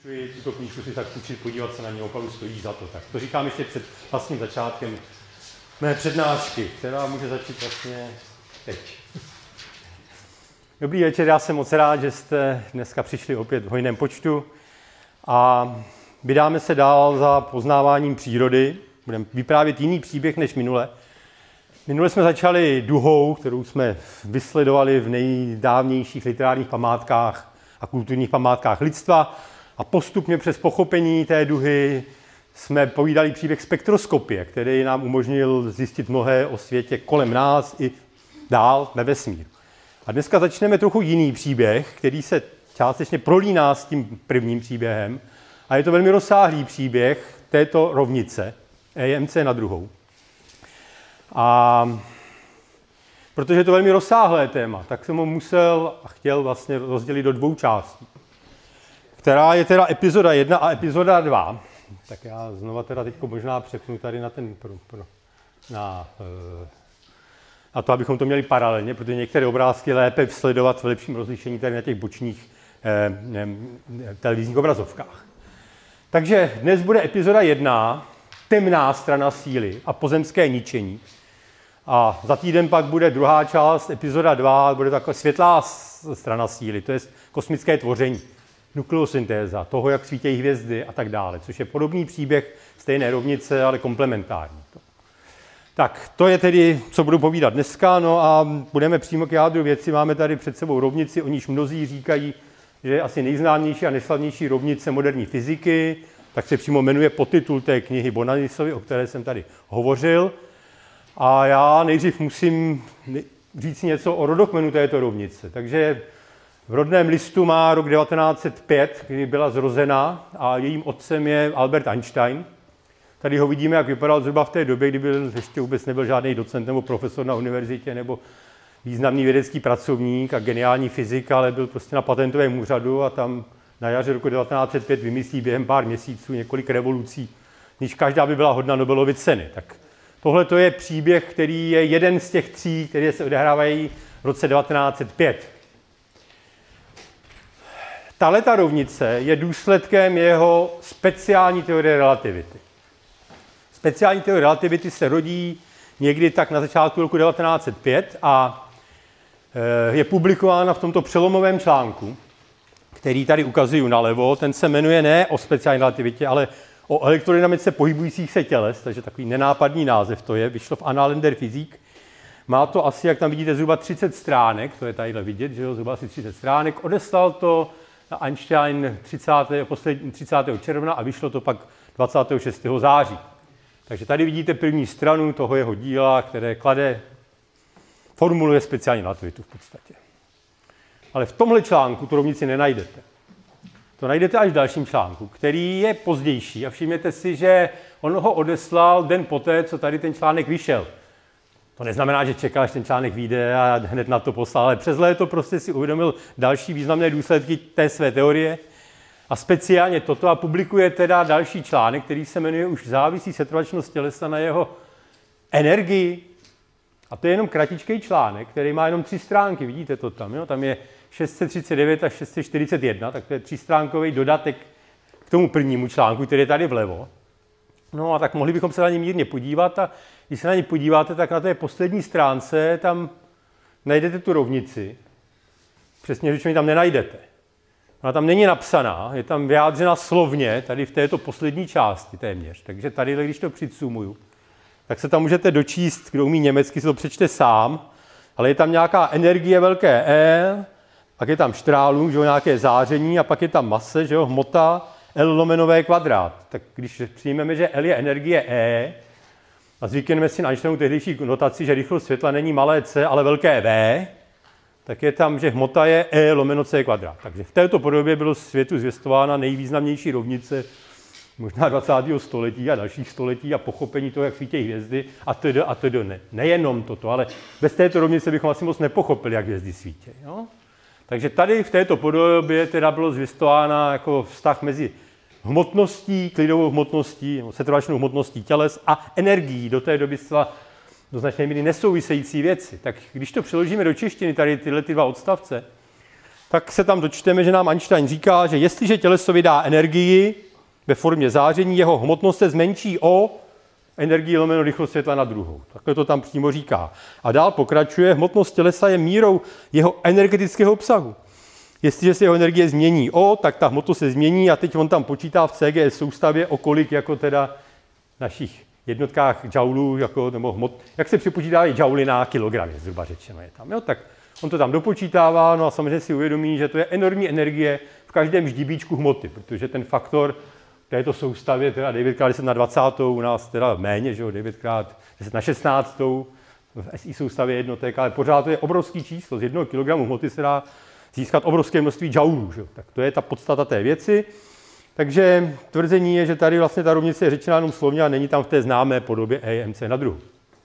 doporučuji tuto knížku si tak učit, podívat se na ní, opravdu stojí za to. Tak to říkám ještě před vlastním začátkem mé přednášky, která může začít vlastně teď. Dobrý večer, já jsem moc rád, že jste dneska přišli opět v hojném počtu a vydáme se dál za poznáváním přírody. Budeme vyprávět jiný příběh než minule. Minule jsme začali duhou, kterou jsme vysledovali v nejdávnějších literárních památkách a kulturních památkách lidstva a postupně přes pochopení té duhy jsme povídali příběh spektroskopie, který nám umožnil zjistit mnohé o světě kolem nás i dál ve vesmíru. A dneska začneme trochu jiný příběh, který se částečně prolíná s tím prvním příběhem a je to velmi rozsáhlý příběh této rovnice, EMC na druhou. A protože je to velmi rozsáhlé téma, tak jsem ho musel a chtěl vlastně rozdělit do dvou částí, která je teda epizoda 1 a epizoda 2. Tak já znova teda teď možná přepnu tady na ten na to, abychom to měli paralelně, protože některé obrázky je lépe sledovat v lepším rozlišení tady na těch bočních televizních obrazovkách. Takže dnes bude epizoda 1, temná strana síly a pozemské ničení. A za týden pak bude druhá část, epizoda 2, bude taková světlá strana síly, to je kosmické tvoření, nukleosyntéza, toho, jak svítějí hvězdy a tak dále, což je podobný příběh stejné rovnice, ale komplementární. Tak, to je tedy, co budu povídat dneska, no a budeme přímo k jádru věci. Máme tady před sebou rovnici, o níž mnozí říkají, že je asi nejznámější a nejslavnější rovnice moderní fyziky, tak se přímo jmenuje podtitul té knihy Bonanisovi, o které jsem tady hovořil. A já nejdřív musím říct něco o rodokmenu této rovnice. Takže v rodném listu má rok 1905, kdy byla zrozena a jejím otcem je Albert Einstein. Tady ho vidíme, jak vypadal zhruba v té době, kdy ještě vůbec nebyl žádný docent nebo profesor na univerzitě nebo významný vědecký pracovník a geniální fyzik, ale byl prostě na patentovém úřadu a tam na jaře roku 1905 vymyslí během pár měsíců několik revolucí, níž každá by byla hodna Nobelovy ceny. Tak tohle to je příběh, který je jeden z těch tří, které se odehrávají v roce 1905. Tahleta rovnice je důsledkem jeho speciální teorie relativity. Speciální teorie relativity se rodí někdy tak na začátku roku 1905 a je publikována v tomto přelomovém článku, který tady ukazuju nalevo. Ten se jmenuje ne o speciální relativitě, ale o elektrodynamice pohybujících se těles, takže takový nenápadný název to je, vyšlo v Annalen der Physik. Má to asi, jak tam vidíte, zhruba 30 stránek, to je tadyhle vidět, že jo, zhruba asi 30 stránek. Odeslal to Einstein 30. června a vyšlo to pak 26. září. Takže tady vidíte první stranu toho jeho díla, které formuluje speciální relativitu v podstatě. Ale v tomhle článku tu rovnici nenajdete. To najdete až v dalším článku, který je pozdější. A všimněte si, že on ho odeslal den poté, co tady ten článek vyšel. To neznamená, že čekal, až ten článek vyjde a hned na to poslal, ale přes léto prostě si uvědomil další významné důsledky té své teorie a speciálně toto a publikuje teda další článek, který se jmenuje Už závisí setrvačnost tělesa na jeho energii. A to je jenom kratičký článek, který má jenom 3 stránky, vidíte to tam, jo? Tam je 639 až 641, tak to je 3stránkový dodatek k tomu prvnímu článku, který je tady vlevo. No a tak mohli bychom se na ně mírně podívat a když se na ně podíváte, tak na té poslední stránce tam najdete tu rovnici. Přesně řečeno tam nenajdete. Ona tam není napsaná, je tam vyjádřena slovně, tady v této poslední části téměř. Takže tady, když to přizumuju, tak se tam můžete dočíst, kdo umí německy, si to přečte sám, ale je tam nějaká energie velké E, pak je tam štrálung, že jo, nějaké záření a pak je tam mase, že jo, hmota L/V kvadrát. Tak když přijmeme, že L je energie E a zvykneme si na Einsteinovu tehdejší notaci, že rychlost světla není malé c, ale velké V, tak je tam, že hmota je E/c kvadrát. Takže v této podobě bylo světu zvěstována nejvýznamnější rovnice možná 20. století a dalších století a pochopení toho, jak svítějí hvězdy a tedy ne. Nejenom toto, ale bez této rovnice bychom asi moc nepochopili, jak hvězdy svítí. Jo? Takže tady v této podobě teda bylo zvěstována jako vztah mezi hmotností, klidovou hmotností, setrvačnou hmotností těles a energií. Do té doby zcela do značné míry nesouvisející věci. Tak když to přeložíme do češtiny, tady tyhle 2 odstavce, tak se tam dočteme, že nám Einstein říká, že jestliže těleso vydá energii ve formě záření, jeho hmotnost se zmenší o energii lomeno rychlost světla na druhou. Takhle to tam přímo říká. A dál pokračuje, hmotnost tělesa je mírou jeho energetického obsahu. Jestliže se jeho energie změní o, tak ta hmotnost se změní a teď on tam počítá v CGS soustavě, o kolik jako teda našich jednotkách joulů, jako, nebo hmot, jak se přepočítávají jouly na kilogramy, zhruba řečeno je tam. Jo? Tak on to tam dopočítává, no a samozřejmě si uvědomí, že to je enormní energie v každém ždibíčku hmoty, protože ten faktor této soustavě, teda 9x10 na 20, u nás teda méně, že jo, 9x10 na 16, v SI soustavě jednotek, ale pořád to je obrovský číslo, z 1 kg hmoty se dá získat obrovské množství joulů, že jo. Tak to je ta podstata té věci. Takže tvrzení je, že tady vlastně ta rovnice je řečena jenom slovně a není tam v té známé podobě EMC na druhou.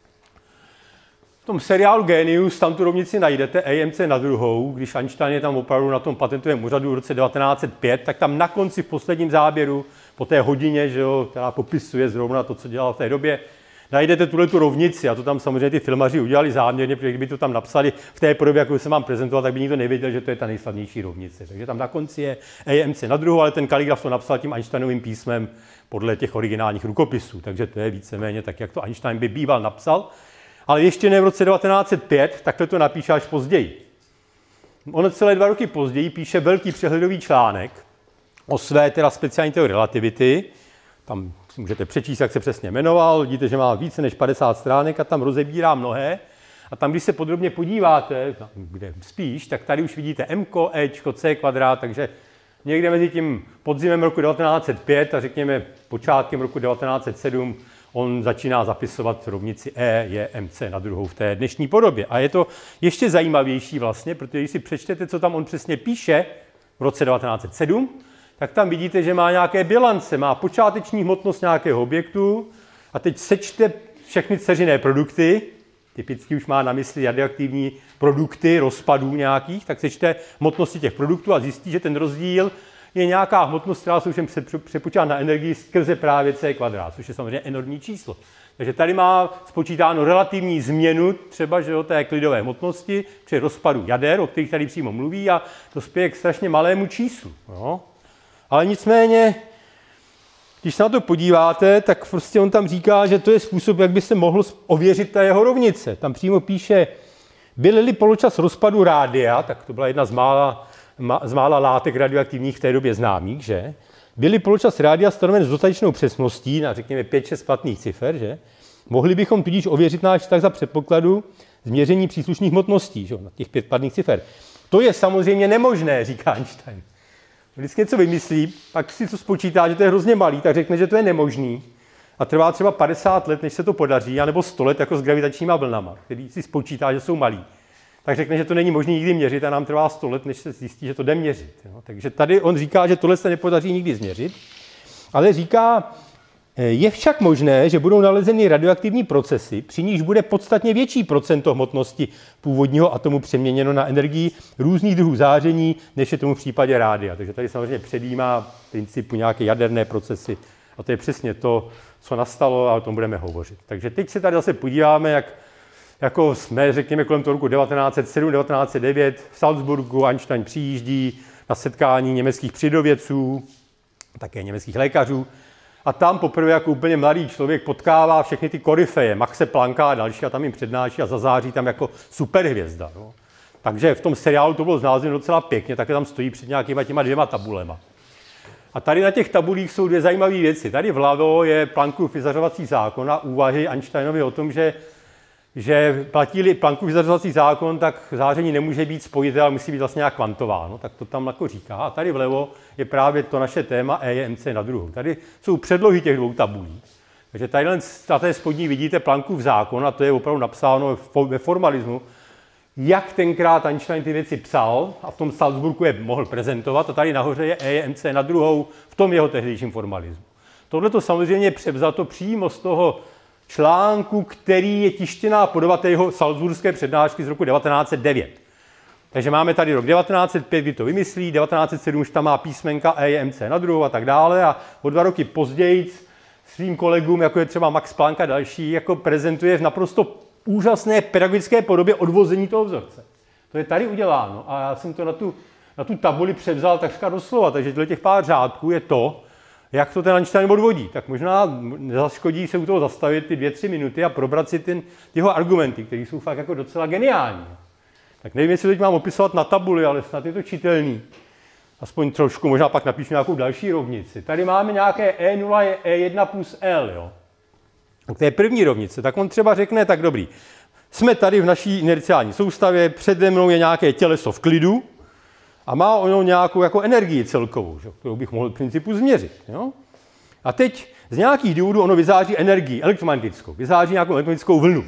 V tom seriálu Genius tam tu rovnici najdete, EMC na druhou, když Einstein je tam opravdu na tom patentovém úřadu v roce 1905, tak tam na konci v posledním záběru, po té hodině, že jo, která popisuje zrovna to, co dělal v té době, najdete tu rovnici a to tam samozřejmě ty filmaři udělali záměrně, protože kdyby to tam napsali v té podobě, jakou jsem vám prezentoval, tak by nikdo nevěděl, že to je ta nejslavnější rovnice. Takže tam na konci je EMC na druhou, ale ten kaligraf to napsal tím Einsteinovým písmem podle těch originálních rukopisů. Takže to je víceméně tak, jak to Einstein by býval napsal. Ale ještě ne v roce 1905, takhle to napíše až později. On celé 2 roky později píše velký přehledový článek o své teda speciální teorii relativity. Tam si můžete přečíst, jak se přesně jmenoval. Vidíte, že má více než 50 stránek a tam rozebírá mnohé. A tam, když se podrobně podíváte, kde spíš, tak tady už vidíte M, E, C kvadrát, takže někde mezi tím podzimem roku 1905 a řekněme počátkem roku 1907 on začíná zapisovat rovnici E je MC na druhou v té dnešní podobě. A je to ještě zajímavější vlastně, protože když si přečtete, co tam on přesně píše v roce 1907, tak tam vidíte, že má nějaké bilance, má počáteční hmotnost nějakého objektu a teď sečte všechny dceřiné produkty, typicky už má na mysli radioaktivní produkty rozpadů nějakých, tak sečte hmotnosti těch produktů a zjistí, že ten rozdíl je nějaká hmotnost, která se už přepočítá na energii skrze právě C kvadrát, což je samozřejmě enormní číslo. Takže tady má spočítáno relativní změnu třeba že o té klidové hmotnosti při rozpadu jader, o kterých tady přímo mluví, a dospěje k strašně malému číslu. No. Ale nicméně, když se na to podíváte, tak prostě on tam říká, že to je způsob, jak by se mohl ověřit ta jeho rovnice. Tam přímo píše, byl-li poločas rozpadu rádia, tak to byla jedna z mála látek radioaktivních v té době známých, že? Byl-li poločas rádia stanoven s dostatečnou přesností na, řekněme, 5-6 platných cifer, že? Mohli bychom tudíž ověřit náš vztah za předpokladu změření příslušných hmotností, že? Na těch 5 platných cifer. To je samozřejmě nemožné, říká Einstein. Vždycky něco vymyslí, pak si to spočítá, že to je hrozně malý, tak řekne, že to je nemožný. A trvá třeba 50 let, než se to podaří, anebo 100 let jako s gravitačníma vlnama, který si spočítá, že jsou malý. Tak řekne, že to není možné nikdy měřit a nám trvá 100 let, než se zjistí, že to jde měřit. Jo. Takže tady on říká, že tohle se nepodaří nikdy změřit, ale říká, je však možné, že budou nalezeny radioaktivní procesy, při nichž bude podstatně větší procento hmotnosti původního atomu přeměněno na energii různých druhů záření, než je tomu v případě rádia. Takže tady samozřejmě předjímá principu nějaké jaderné procesy a to je přesně to, co nastalo a o tom budeme hovořit. Takže teď se tady zase podíváme, jako jsme, řekněme, kolem toho roku 1907, 1909 v Salzburgu Einstein přijíždí na setkání německých přírodovědců, také německých lékařů. A tam poprvé jako úplně mladý člověk potkává všechny ty koryfeje, Maxe Plancka a další, a tam jim přednáší a zazáří tam jako superhvězda. No. Takže v tom seriálu to bylo znázorněno docela pěkně, také tam stojí před nějakýma těma 2 tabulema. A tady na těch tabulích jsou 2 zajímavé věci. Tady vlevo je Planckův vyzařovací zákon a úvahy Einsteinovy o tom, že platí-li Planckův vyzařovací zákon, tak záření nemůže být spojité, ale musí být vlastně nějak kvantováno, tak to tam jako říká. A tady vlevo je právě to naše téma E je MC na druhou. Tady jsou předlohy těch 2 tabulí. Takže tady na té spodní vidíte Planckův zákon a to je opravdu napsáno ve formalismu, jak tenkrát Einstein ty věci psal a v tom Salzburgu je mohl prezentovat a tady nahoře je E je MC na druhou v tom jeho tehdejším formalismu. Tohle to samozřejmě je převzato přímo z toho článku, který je tištěná podoba té jeho salzburské přednášky z roku 1909. Takže máme tady rok 1905, kdy to vymyslí, 1907 už tam má písmenka E je MC na druhou a tak dále a o 2 roky později svým kolegům, jako je třeba Max Planck a další, jako prezentuje v naprosto úžasné pedagogické podobě odvození toho vzorce. To je tady uděláno a já jsem to na tu tabuli převzal takřka doslova, takže těch pár řádků je to, jak to ten Einstein odvodí. Tak možná nezaškodí se u toho zastavit ty 2-3 minuty a probrat si ty jeho argumenty, které jsou fakt jako docela geniální. Tak nevím, jestli teď mám opisovat na tabuli, ale snad je to čitelný. Aspoň trošku, možná pak napíšu nějakou další rovnici. Tady máme nějaké E0 je E1 plus L, jo. Tak to je první rovnice. Tak on třeba řekne, tak dobrý, jsme tady v naší inerciální soustavě, přede mnou je nějaké těleso v klidu a má ono nějakou jako energii celkovou, že, kterou bych mohl v principu změřit. Jo? A teď z nějakých důvodů ono vyzáří energii elektromagnetickou, vyzáří nějakou elektromagnetickou vlnu.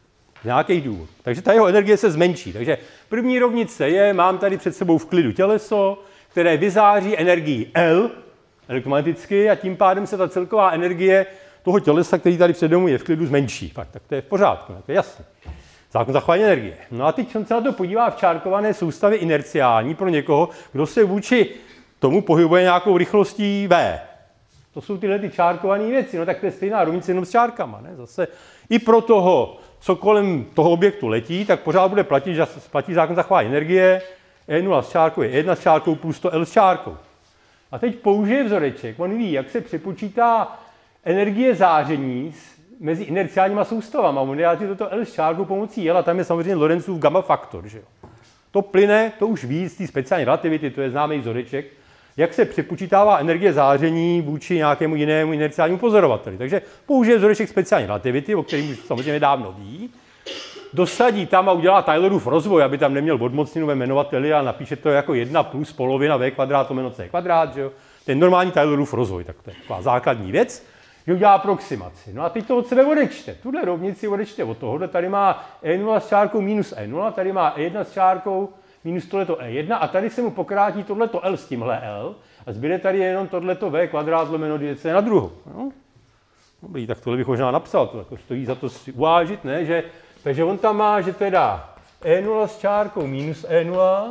Z nějakých důvodů. Takže ta jeho energie se zmenší. Takže první rovnice je, mám tady před sebou v klidu těleso, které vyzáří energii L elektromagneticky a tím pádem se ta celková energie toho tělesa, který tady přede mnou je v klidu, zmenší. Tak to je v pořádku, to je jasné. Zákon zachování energie. No a teď on se na to podívá v čárkované soustavě inerciální pro někoho, kdo se vůči tomu pohybuje nějakou rychlostí v. To jsou tyhle ty čárkované věci. No tak to je stejná rovnice jenom s čárkama. Ne? Zase i pro toho, co kolem toho objektu letí, tak pořád bude platit, že platí zákon zachování energie. E0 s čárkou je 1 s čárkou plus to L s čárkou. A teď použije vzoreček. On ví, jak se přepočítá energie záření mezi inerciálníma soustavama. On vyjádří toto L s čárkou pomocí L a tam je samozřejmě Lorenzův gamma faktor. Že jo? To plyne, to už ví z té speciální relativity, to je známý vzoreček, jak se přepočítává energie záření vůči nějakému jinému inerciálnímu pozorovateli. Takže použije vzoreček speciální relativity, o kterém už samozřejmě dávno ví, dosadí tam a udělá Taylorův rozvoj, aby tam neměl odmocninu ve jmenovateli a napíše to jako 1 plus polovina v kvadrát lomeno c kvadrát, že jo? To je normální Taylorův rozvoj, tak to je taková základní věc, že udělá aproximaci. No a teď to od sebe odečte. Tuhle rovnici odečte od tohohle, tady má E0 s čárkou minus E0, tady má E1 s čárkou minus tohleto E1 a tady se mu pokrátí tohleto L s tímhle L a zbyde tady jenom tohleto V kvadrát lomeno 2C na druhou. No? Dobrý, tak tohle bych možná napsal, to jako stojí za to si uvážit, ne? Že, takže on tam má, že teda E0 s čárkou minus E0,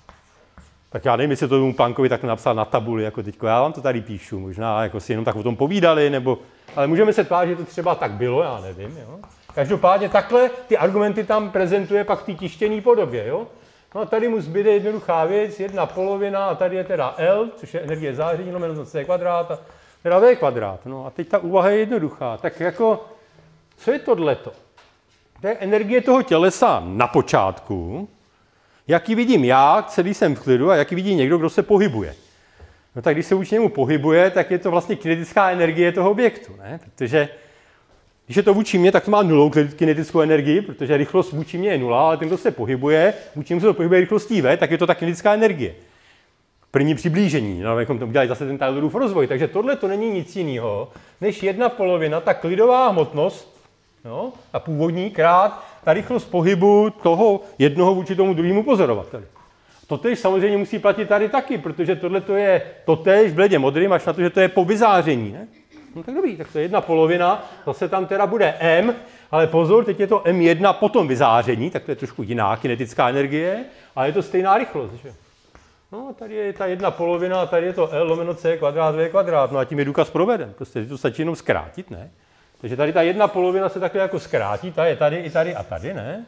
tak já nevím, jestli to tomu Planckovi tak napsal na tabuli, jako teďko, já vám to tady píšu, možná jako si jenom tak o tom povídali, nebo, ale můžeme se tvářit, že to třeba tak bylo, já nevím, jo. Každopádně takhle ty argumenty tam prezentuje pak v té tištěné podobě, jo. No a tady mu zbyde jednoduchá věc, 1 polovina a tady je teda L, což je energie záření, lomeno c kvadrát a teda V kvadrát. No a teď ta úvaha je jednoduchá. Tak jako, co je tohleto? To je energie toho tělesa na počátku, jak ji vidím já, celý jsem v klidu, a jak ji vidí někdo, kdo se pohybuje. No tak když se vůči němu pohybuje, tak je to vlastně kinetická energie toho objektu, ne? Protože když je to vůči mě, tak to má nulou kinetickou energii, protože rychlost vůči mě je nula, ale ten, kdo se pohybuje, vůči němu se to pohybuje rychlostí v, tak je to ta kinetická energie. První přiblížení, no, abychom to udělali zase ten Taylorův rozvoj. Takže tohle to není nic jiného, než 1 polovina, ta klidová hmotnost, no, ta původní krát, ta rychlost pohybu toho jednoho vůči tomu druhému pozorovateli. Totéž samozřejmě musí platit tady taky, protože tohle to je totéž v bledě modrým, až na to, že to je po vyzáření, ne? No tak dobrý, tak to je 1 polovina, zase tam teda bude M, ale pozor, teď je to M1 po tom vyzáření, tak to je trošku jiná kinetická energie, ale je to stejná rychlost, že? No, tady je ta 1 polovina a tady je to L lomeno C kvadrát V kvadrát, no a tím je důkaz proveden, prostě to stačí jenom zkrátit, ne? Takže tady ta 1 polovina se takhle jako zkrátí, ta je tady, i tady a tady, ne?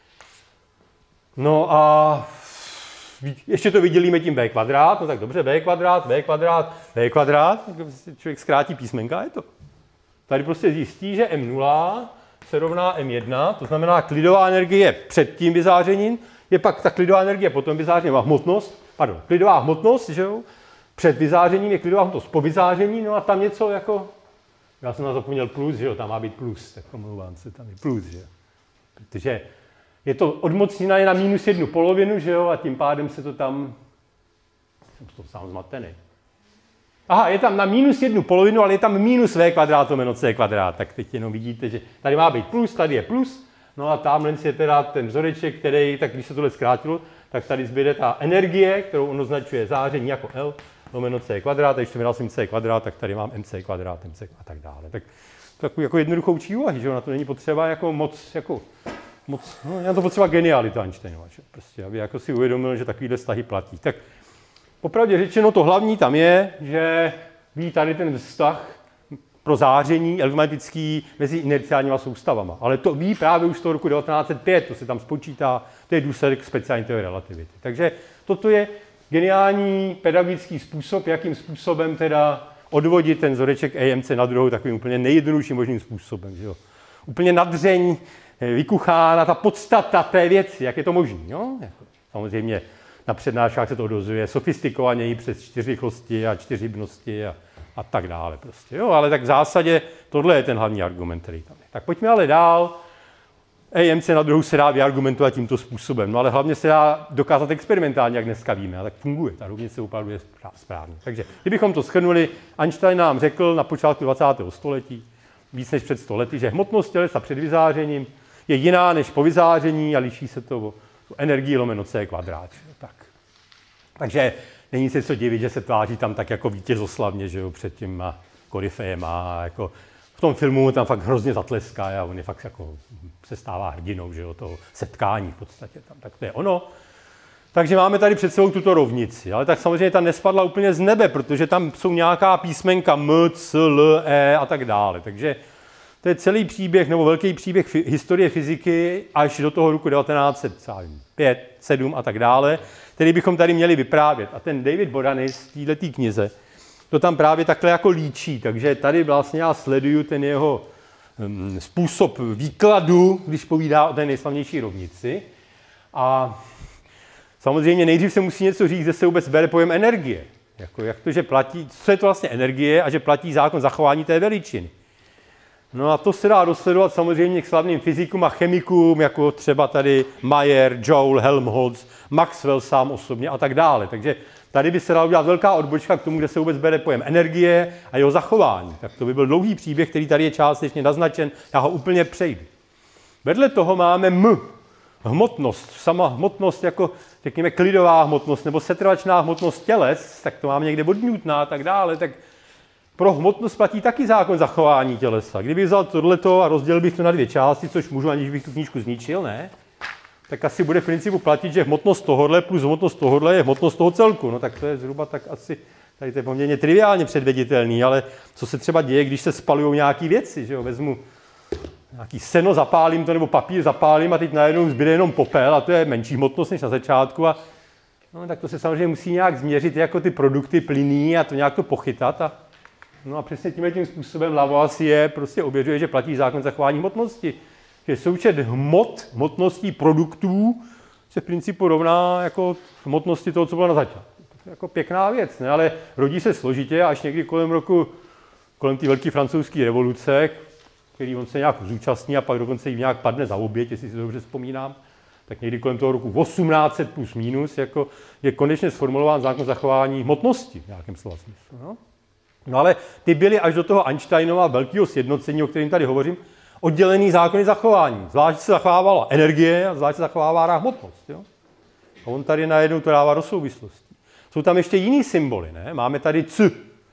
No a ještě to vydělíme tím B kvadrát, no tak dobře, B kvadrát, V kvadrát, V kvadrát, člověk zkrátí písmenka, je to. Tady prostě zjistí, že M0 se rovná M1, to znamená klidová energie před tím vyzářením, je pak ta klidová energie po tom vyzáření, má hmotnost, pardon, klidová hmotnost, že jo, před vyzářením je klidová hmotnost po vyzáření, no a tam něco jako, já jsem na zapomněl plus, že jo, tam má být plus, tak omlouvám se, tam je plus, že jo, protože je to odmocnina je na minus 1 polovinu, že jo, a tím pádem se to tam, jsem to sám zmatený. Aha, je tam na minus 1 polovinu, ale je tam minus V kvadrát lomeno C kvadrát, tak teď jenom vidíte, že tady má být plus, tady je plus, no a tamhle je teda ten vzoreček, který, tak když se tohle zkrátilo, tak tady zbyde ta energie, kterou on označuje záření jako L lomeno C kvadrát, a když to vydal jsem C kvadrát, tak tady mám MC kvadrát, MC a tak dále. Tak takový jako jednoduchou učí úvahy, že na to není potřeba jako moc, no, já to potřeba genialita Einsteinova, že? Prostě, aby jako si uvědomil, že takovýhle vztahy platí. Tak popravdě řečeno, to hlavní tam je, že ví tady ten vztah pro záření elektromagnetický mezi inerciálníma soustavama. Ale to ví právě už z toho roku 1905, to se tam spočítá, to je důsledek speciální teorie relativity. Takže toto je geniální pedagogický způsob, jakým způsobem teda odvodit ten vzoreček EMC na druhou takovým úplně nejjednodušším možným způsobem. Že jo? Úplně nadřeň, vykuchána ta podstata té věci, jak je to možné. Samozřejmě na přednáškách se to dozuje sofistikovaněji přes 4 rychlosti a 4 hybnosti a tak dále. Prostě, jo? Ale tak v zásadě tohle je ten hlavní argument, který tam je. Tak pojďme ale dál. EMC na druhou se dá vyargumentovat tímto způsobem, no ale hlavně se dá dokázat experimentálně, jak dneska víme, a tak funguje, ta rovnice opravdu je správně. Takže kdybychom to shrnuli, Einstein nám řekl na počátku 20. století, víc než před 100 lety, že hmotnost tělesa před vyzářením je jiná než po vyzáření a liší se to o energii lomeno c kvadrát. Tak. Takže není se co divit, že se tváří tam tak jako vítězoslavně, že jo, před těma koryfejema, jako v tom filmu tam fakt hrozně zatleská a on je fakt jako se stává hrdinou, že jo, toho setkání v podstatě tam. Tak to je ono. Takže máme tady před sebou tuto rovnici, ale tak samozřejmě ta nespadla úplně z nebe, protože tam jsou nějaká písmenka M, C, L, E a tak dále. Takže to je celý příběh, nebo velký příběh historie fyziky až do toho roku 1905, 7 a tak dále, který bychom tady měli vyprávět. A ten David Boreanaz v této knize to tam právě takhle jako líčí, takže tady vlastně já sleduju ten jeho způsob výkladu, když povídá o té nejslavnější rovnici. A samozřejmě nejdřív se musí něco říct, že se vůbec bere pojem energie. Jako jak to, že platí, co je to vlastně energie a že platí zákon zachování té veličiny. No a to se dá dosledovat samozřejmě k slavným fyzikům a chemikům, jako třeba tady Mayer, Joule, Helmholtz, Maxwell sám osobně a tak dále. Takže tady by se dala udělat velká odbočka k tomu, kde se vůbec bere pojem energie a jeho zachování. Tak to by byl dlouhý příběh, který tady je částečně naznačen, já ho úplně přejdu. Vedle toho máme hmotnost. Sama hmotnost jako, řekněme, klidová hmotnost nebo setrvačná hmotnost těles, tak to máme někde od Newtona a tak dále, tak pro hmotnost platí taky zákon zachování tělesa. Kdybych vzal tohleto a rozdělil bych to na 2 části, což můžu, aniž bych tu knížku zničil, ne? Tak asi bude v principu platit, že hmotnost tohohle plus hmotnost tohohle je hmotnost toho celku. No tak to je zhruba tak asi, tady to je poměrně triviálně předveditelný, ale co se třeba děje, když se spalují nějaké věci, že jo? Vezmu nějaký seno, zapálím to, nebo papír zapálím a teď najednou zbyde jenom popel a to je menší hmotnost než na začátku a no, tak to se samozřejmě musí nějak změřit jako ty produkty plynný a to nějak to pochytat no a přesně tím způsobem Lavoisier prostě ověřuje, že platí zákon zachování hmotnosti. Že součet hmotností produktů se v principu rovná jako hmotnosti toho, co bylo na začátku. To je jako pěkná věc, ne? Ale rodí se složitě až někdy kolem té velké francouzské revoluce, který on se nějak zúčastní a pak dokonce jí nějak padne za oběť, jestli si to dobře vzpomínám, tak někdy kolem toho roku 1800 plus minus jako je konečně sformulován zákon zachování hmotnosti v nějakém slova smyslu. No ale ty byly až do toho Einsteinova velkého sjednocení, o kterém tady hovořím, oddělený zákony zachování. Zvlášť se zachovávala energie a zvlášť se zachovává hmotnost. Jo? A on tady najednou to dává do souvislostí. Jsou tam ještě jiný symboly. Ne? Máme tady C.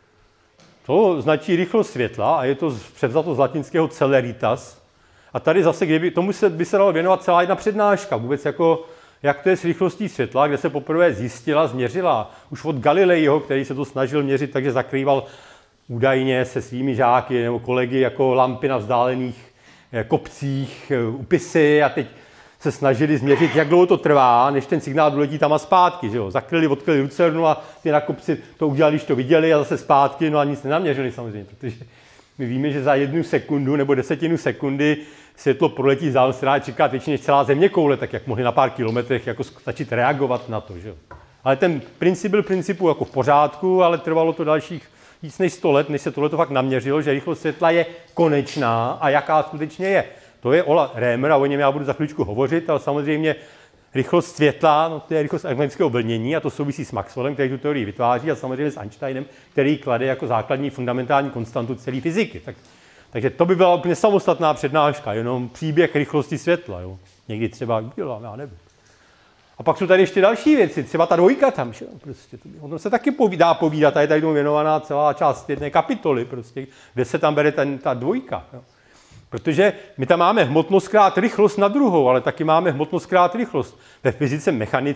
To značí rychlost světla a je to převzato z latinského celeritas. A tady zase, tomu by se dalo věnovat celá jedna přednáška. Vůbec jako, jak to je s rychlostí světla, kde se poprvé zjistila, změřila. Už od Galileiho, který se to snažil měřit, takže zakrýval údajně se svými žáky nebo kolegy jako lampy na vzdálených kopcích, upisy a teď se snažili změřit, jak dlouho to trvá, než ten signál doletí tam a zpátky. Že jo? Odkryli lucernu a ty na kopci to udělali, když to viděli a zase zpátky, no a nic nenaměřili samozřejmě, protože my víme, že za 1 sekundu nebo 1/10 sekundy světlo proletí vzdálenost, která je 3krát větší než celá zeměkoule, tak jak mohli na pár kilometrech jako stačit reagovat na to. Že jo? Ale ten princip byl principu jako v pořádku, ale trvalo to dalších víc než 100 let, než se tohleto fakt naměřilo, že rychlost světla je konečná a jaká skutečně je. To je Ola Rémer a o něm já budu za chvíličku hovořit, ale samozřejmě rychlost světla, no to je rychlost elektromagnetického vlnění a to souvisí s Maxwellem, který tu teorii vytváří a samozřejmě s Einsteinem, který klade jako základní fundamentální konstantu celé fyziky. Takže to by byla úplně samostatná přednáška, jenom příběh rychlosti světla. Jo. Někdy třeba udělám, já nevím. A pak jsou tady ještě další věci, třeba ta dvojka tam, že? Prostě, o tom se taky dá povídat, a je tady tomu věnovaná celá část jedné kapitoly, prostě, kde se tam bere ta dvojka. Jo. Protože my tam máme hmotnost krát rychlost na druhou, ale taky máme hmotnost krát rychlost. Ve fyzice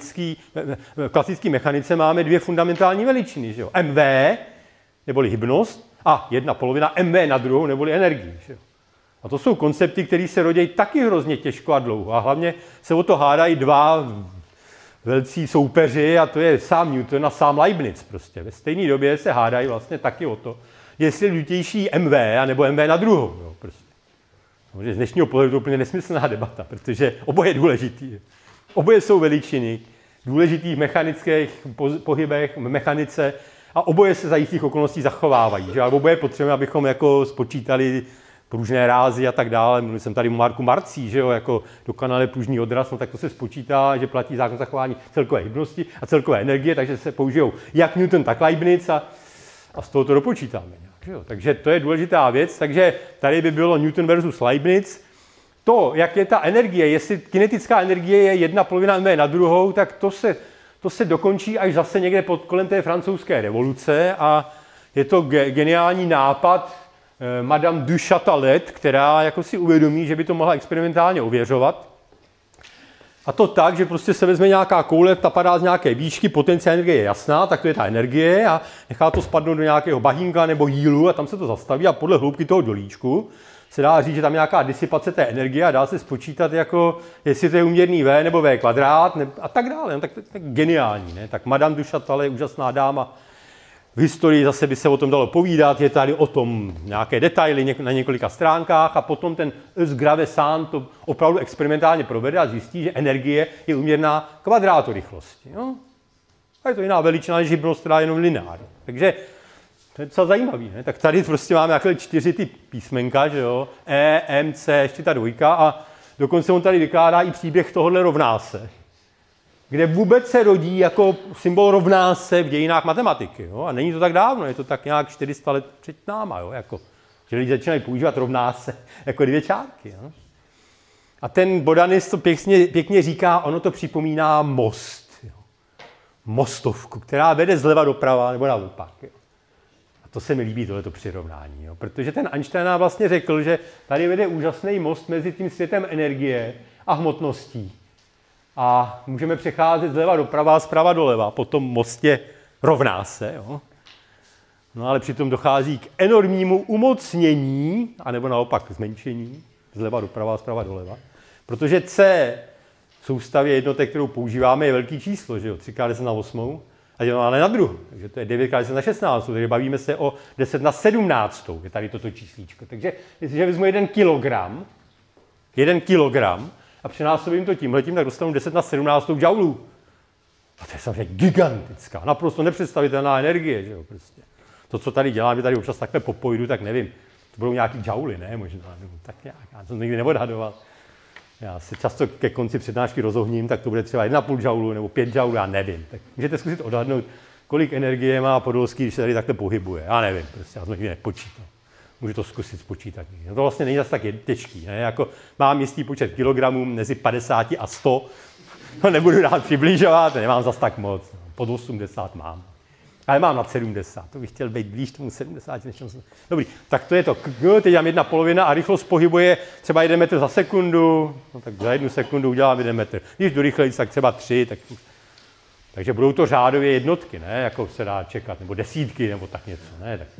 klasické mechanice máme 2 fundamentální veličiny, že jo? MV, neboli hybnost, a 1/2 mv na druhou, neboli energii. Že jo? A to jsou koncepty, které se rodí taky hrozně těžko a dlouho. A hlavně se o to hádají 2 velcí soupeři a to je sám Newton a sám Leibniz prostě. Ve stejné době se hádají vlastně taky o to, jestli je důležitější MV anebo MV na druhou. Jo, prostě. Z dnešního pohledu to je úplně nesmyslná debata, protože oboje je důležitý. Oboje jsou veličiny, důležitý v mechanických pohybech, v mechanice a oboje se za jistých okolností zachovávají. Že? Ale oboje potřebujeme, abychom jako spočítali pružné rázy a tak dále. Mluvil jsem tady o Marku Marcí, že jo, jako dokonale pružný odraz, no tak to se spočítá, že platí zákon zachování celkové hybnosti a celkové energie, takže se použijou jak Newton, tak Leibniz a z toho to dopočítáme. Že jo. Takže to je důležitá věc, takže tady by bylo Newton versus Leibniz. To, jak je ta energie, jestli kinetická energie je jedna polovina mv na druhou, tak to se dokončí až zase někde kolem té francouzské revoluce a je to geniální nápad Madame du Châtelet, která jako si uvědomí, že by to mohla experimentálně ověřovat. A to tak, že prostě se vezme nějaká koule, ta padá z nějaké výšky, potenciální energie je jasná, tak to je ta energie a nechá to spadnout do nějakého bahínka nebo jílu a tam se to zastaví a podle hloubky toho dolíčku se dá říct, že tam je nějaká disipace té energie a dá se spočítat, jako, jestli to je uměrný V nebo V kvadrát a tak dále. No, tak to je geniální. Ne? Tak Madame du Châtelet je úžasná dáma. V historii zase by se o tom dalo povídat, je tady o tom nějaké detaily na několika stránkách a potom ten Gravesant to opravdu experimentálně provede a zjistí, že energie je úměrná kvadrátu rychlosti. No? A je to jiná veličina než hybnost, která je jenom lineární. Takže to je docela zajímavý. Ne? Tak tady prostě máme takhle 4 ty písmenka, že jo? E, M, C, ještě ta dvojka a dokonce on tady vykládá i příběh tohohle rovná se, kde vůbec se rodí jako symbol rovná se v dějinách matematiky. Jo? A není to tak dávno, je to tak nějak 400 let před náma. Jo? Jako, že lidi začínají používat rovná se jako 2 čárky. Jo? A ten Bodanis to pěkně říká, ono to připomíná most. Jo? Mostovku, která vede zleva doprava nebo naopak. Jo? A to se mi líbí, tohleto přirovnání. Jo? Protože ten Einstein nám vlastně řekl, že tady vede úžasný most mezi tím světem energie a hmotností. A můžeme přecházet zleva doprava, zprava doleva. Po tom mostě rovná se. Jo? No ale přitom dochází k enormnímu umocnění, anebo naopak zmenšení, zleva doprava, zprava doleva. Protože C v soustavě jednotek, kterou používáme, je velký číslo, že jo? 3x10⁸, a děláme na druhou. Takže to je 9x10�16, takže bavíme se o 10⁻17, je tady toto číslíčko. Takže jestliže vezmu 1 kilogram, a přenásobím to tímhletím, tak dostanu 10⁻17 joulů. A to je samozřejmě gigantická, naprosto nepředstavitelná energie, že jo, prostě. To, co tady dělám, že tady občas takhle popojdu, tak nevím, to budou nějaký jouly, ne, možná, tak nějak, já jsem nikdy neodhadoval. Já se často ke konci přednášky rozohním, tak to bude třeba 1,5 joulu nebo 5 joulů, já nevím. Tak můžete zkusit odhadnout, kolik energie má Podolský, když se tady takhle pohybuje. Já nevím, prostě, já jsem nikdy nepočítal. Můžu to zkusit spočítat. No to vlastně není zase tak těžký. Ne? Jako mám jistý počet kilogramů mezi 50 a 100. No, nebudu rád přibližovat, nemám zase tak moc. Pod 80 mám. Ale mám nad 70. To bych chtěl být blíž tomu 70. Dobrý, tak to je to. Teď mám 1/2 a rychlost pohybuje třeba 1 metr za sekundu. No, tak za 1 sekundu udělám 1 metr. Když jdu rychleji, tak třeba 3. Takže budou to řádově jednotky, ne? Jako se dá čekat. Nebo desítky, nebo tak něco. Ne? Tak,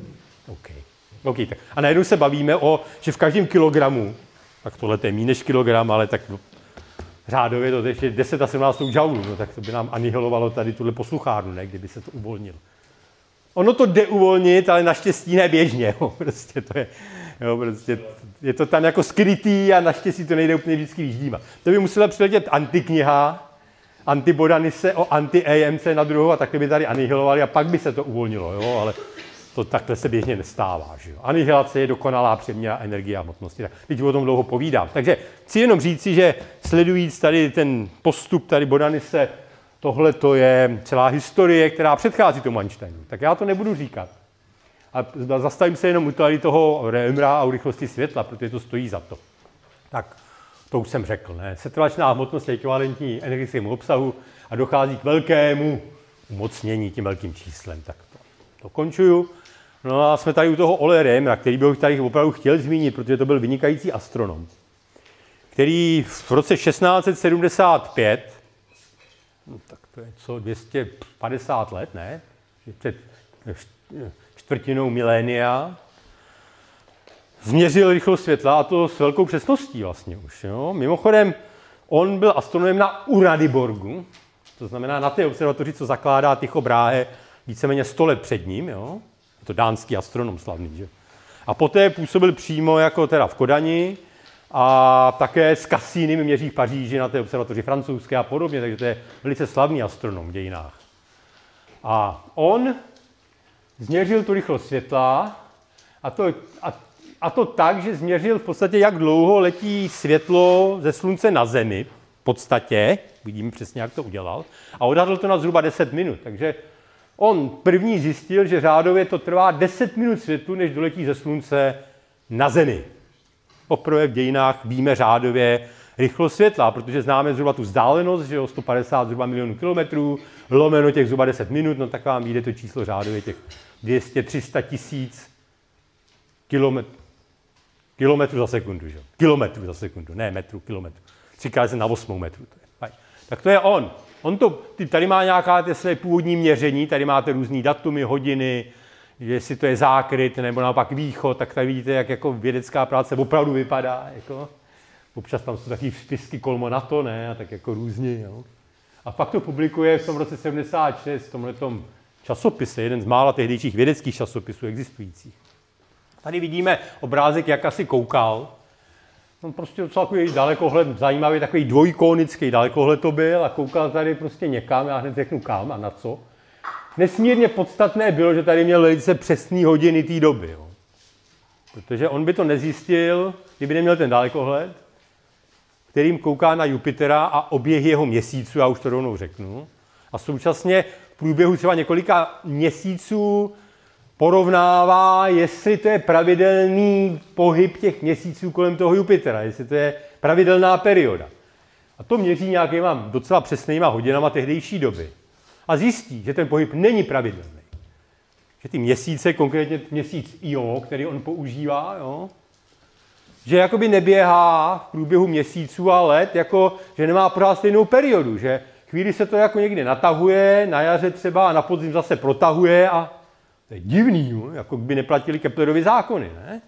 OK, tak. A najednou se bavíme že v každém kilogramu, tak tohle je méně než kilogram, ale tak řádově to je 10 a 17 joulů, no, tak to by nám anihilovalo tady tuhle posluchárnu, ne, kdyby se to uvolnilo. Ono to jde uvolnit, ale naštěstí ne běžně, prostě to je, prostě je to tam jako skrytý a naštěstí to nejde úplně vždycky vyždímat. To by musela přiletět antikniha, Antibodanise o anti-EMC na druhou a takhle by tady anihilovali a pak by se to uvolnilo, jo, ale to takhle se běžně nestává. Že jo? Anihilace je dokonalá přeměna energie a hmotnosti. Teď o tom dlouho povídám. Takže chci jenom říci, že sledujíc tady ten postup tady Bodanise, tohle to je celá historie, která předchází tomu Einsteinu. Tak já to nebudu říkat. A zastavím se jenom u tady toho Römera a u rychlosti světla, protože to stojí za to. Tak to už jsem řekl. Ne? Setrvačná hmotnost je ekvivalentní energetickému obsahu a dochází k velkému umocnění tím velkým číslem. Tak to končuju. No a jsme tady u toho Ole Römera, který bych tady opravdu chtěl zmínit, protože to byl vynikající astronom, který v roce 1675, no tak to je co, 250 let, ne? Před čtvrtinou milénia, změřil rychlost světla a to s velkou přesností vlastně už. Jo? Mimochodem, on byl astronomem na Uraniborgu, To znamená na té observatoři, co zakládá Tycho Brahe víceméně 100 let před ním, jo? Je to dánský astronom slavný, že? A poté působil přímo jako teda v Kodani a také s Cassínem měří v Paříži na té observatoři francouzské a podobně, takže to je velice slavný astronom v dějinách. A on změřil tu rychlost světla a to tak, že změřil v podstatě, jak dlouho letí světlo ze slunce na Zemi, v podstatě, vidíme přesně, jak to udělal, a odhadl to na zhruba 10 minut. Takže on první zjistil, že řádově to trvá 10 minut světlu, než doletí ze slunce na Zemi. Poprvé v dějinách víme řádově rychlost světla, protože známe zhruba tu vzdálenost, že jo, 150 zhruba milionů kilometrů, lomeno těch zhruba 10 minut, no tak vám vyjde to číslo řádově těch 200-300 tisíc kilometrů za sekundu, že jo? Kilometrů za sekundu, ne metru, kilometru. 3x na 8 metru. Tak to je on. Tady má nějaká ty své původní měření, tady máte různý datumy, hodiny, jestli to je zákryt nebo naopak východ, tak tady vidíte, jak jako vědecká práce opravdu vypadá. Jako. Občas tam jsou taky vpisky kolmo na to, ne, a tak jako různě. Jo. A pak to publikuje v tom roce 76 v tomhletom časopise, jeden z mála tehdejších vědeckých časopisů existujících. Tady vidíme obrázek, jak asi koukal. On prostě docela takový dalekohled, zajímavý, takový dvojkónický dalekohled to byl a koukal tady prostě někam, já hned řeknu kam a na co. Nesmírně podstatné bylo, že tady měl velice přesný hodiny té doby. Jo. Protože on by to nezjistil, kdyby neměl ten dalekohled, kterým kouká na Jupitera a oběh jeho měsíců, já už to rovnou řeknu. A současně v průběhu třeba několika měsíců porovnává, jestli to je pravidelný pohyb těch měsíců kolem toho Jupitera, jestli to je pravidelná perioda. A to měří nějakýma docela přesnýma hodinama tehdejší doby. A zjistí, že ten pohyb není pravidelný. Že ty měsíce, konkrétně měsíc Io, který on používá, jo, že jakoby neběhá v průběhu měsíců a let, jako že nemá pořád stejnou periodu, že chvíli se to jako někdy natahuje, na jaře třeba a na podzim zase protahuje a to je divný, jo? Jako by neplatili Keplerovy zákony, ne?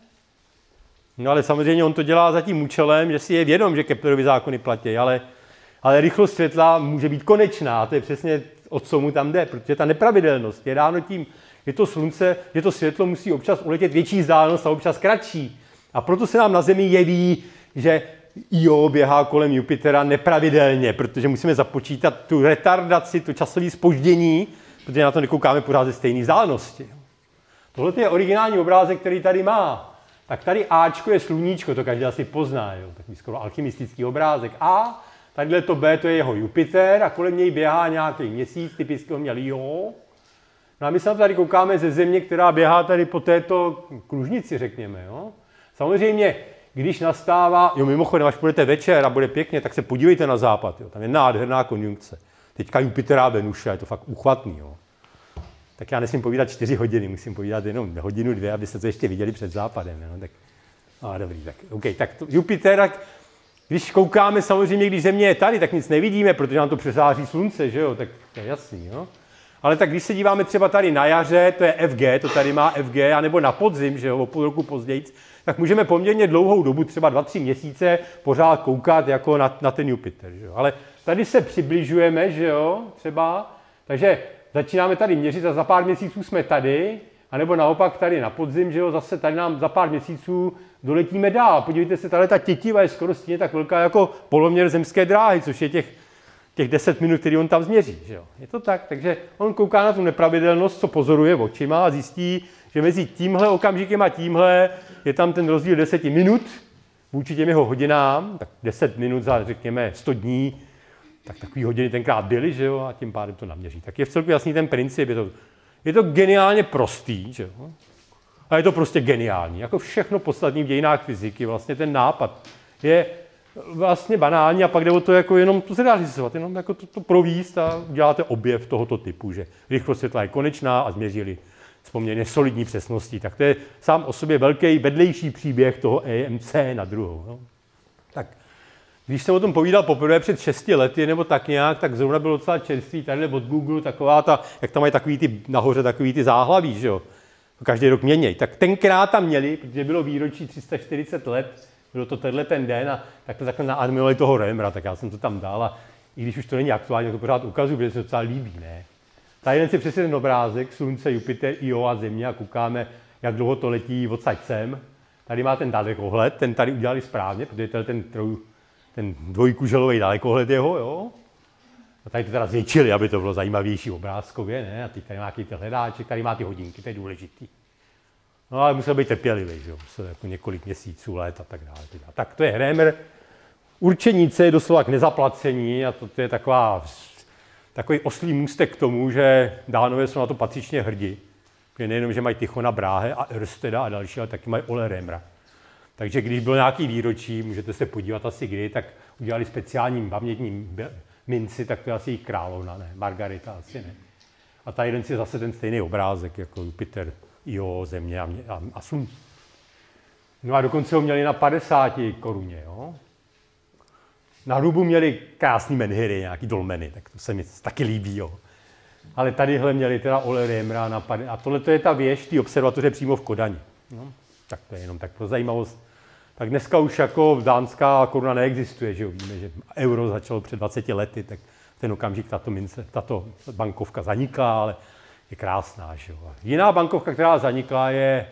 No ale samozřejmě on to dělá za tím účelem, že si je vědom, že Keplerovy zákony platí, ale rychlost světla může být konečná, to je přesně o co mu tam jde, protože ta nepravidelnost je dáno tím, že to slunce, že to světlo musí občas uletět větší vzdálenost a občas kratší. A proto se nám na Zemi jeví, že Io běhá kolem Jupitera nepravidelně, protože musíme započítat tu retardaci, to časové zpoždění, protože na to nekoukáme pořád ze stejné vzdálenosti. Tohle je originální obrázek, který tady má. Tak tady Ačko je sluníčko, to každý asi pozná, jo? Takový skoro alchymistický obrázek. A tadyhle to B, to je jeho Jupiter a kolem něj běhá nějaký měsíc, typicky ho měl Io. No a my se na to tady koukáme ze Země, která běhá tady po této kružnici, řekněme. Jo? Samozřejmě, když nastává, mimochodem, až půjdete večer a bude pěkně, tak se podívejte na západ, jo? Tam je nádherná konjunkce. Teďka Jupitera a Venuše, je to fakt uchvatný. Jo? Tak já nesmím povídat 4 hodiny, musím povídat jenom hodinu, 2, abyste to ještě viděli před západem. Jo? Tak, dobrý, tak, okay, tak to, Jupiter, když koukáme samozřejmě, když Země je tady, tak nic nevidíme, protože nám to přesáří slunce, že jo? Tak to je jasný. Jo? Ale tak když se díváme třeba tady na jaře, to je FG, to tady má FG, anebo na podzim, že jo, o půl roku později, tak můžeme poměrně dlouhou dobu, třeba 2-3 měsíce, pořád koukat jako na ten Jupiter. Že jo. Ale tady se přibližujeme, že jo, třeba, takže začínáme tady měřit a za pár měsíců jsme tady, anebo naopak tady na podzim, že jo, zase tady nám za pár měsíců doletíme dál. Podívejte se, tady ta tětiva je skoro stejně tak velká jako poloměr zemské dráhy, což je těch 10 minut, který on tam změří. Že jo. Je to tak, takže on kouká na tu nepravidelnost, co pozoruje očima a zjistí, že mezi tímhle okamžikem a tímhle je tam ten rozdíl 10 minut vůči těm jeho hodinám, tak 10 minut za, řekněme, 100 dní, tak takový hodiny tenkrát byly, že jo, a tím pádem to naměří. Tak je vcelku jasný ten princip, je to geniálně prostý, že jo, a je to prostě geniální, jako všechno podstatné v dějinách fyziky, vlastně ten nápad je vlastně banální a pak jde o to jako jenom to zrealizovat, jenom jako to províst a uděláte objev tohoto typu, že rychlost světla je konečná a změřili s poměrně solidní přesností. Tak to je sám o sobě velký vedlejší příběh toho EMC na druhou. No. Tak když jsem o tom povídal poprvé před 6 lety nebo tak nějak, tak zrovna bylo docela čerstvý tady od Google taková ta, jak tam mají takový ty nahoře takový ty záhlaví, že jo. Každý rok měněj. Tak tenkrát tam měli, protože bylo výročí 340 let, bylo to tenhle ten den a tak to takhle naarmilovali toho Remra, tak já jsem to tam dal a I když už to není aktuálně, to pořád ukazuju, protože se docela líbí, ne? Tady je přesně ten obrázek, Slunce, Jupiter, Io a Země a koukáme, jak dlouho to letí odsaď sem. Tady má ten dalekohled, ten tady udělali správně, protože to je ten dvojkuželový dalekohled jeho, jo? A tady to teda zvětšili, aby to bylo zajímavější obrázkově, ne? A teď tady má nějaký ten hledáček, tady má ty hodinky, to je důležitý. No ale musel být trpělivý, že jo? Musel jako několik měsíců, let a tak dále. Tak to je Hrémer. Určení C je doslova k nezaplacení a to je takový oslý můstek k tomu, že Dánové jsou na to patřičně hrdí. Že nejenom, že mají Tychona Brahe a Örsteda a další, ale taky mají Ole Rémera. Takže když bylo nějaký výročí, můžete se podívat asi kdy, tak udělali speciální pamětní minci, tak to je asi jejich královna, ne? Margarita asi ne. A ta jeden si zase ten stejný obrázek, jako Jupiter, Io, Země a Slunce. No a dokonce ho měli na 50 koruně, jo? Na hrubu měli krásný menhiry, nějaký dolmeny, tak to se mi taky líbí, jo. Ale tadyhle měli teda Ole Rémera na 50, a tohle je ta věž, ty observatoře přímo v Kodani. No, tak to je jenom tak pro zajímavost. Tak dneska už jako dánská koruna neexistuje, že jo, víme, že euro začalo před 20 lety, tak ten okamžik tato bankovka zanikla, ale je krásná, že jo. Jiná bankovka, která zanikla, je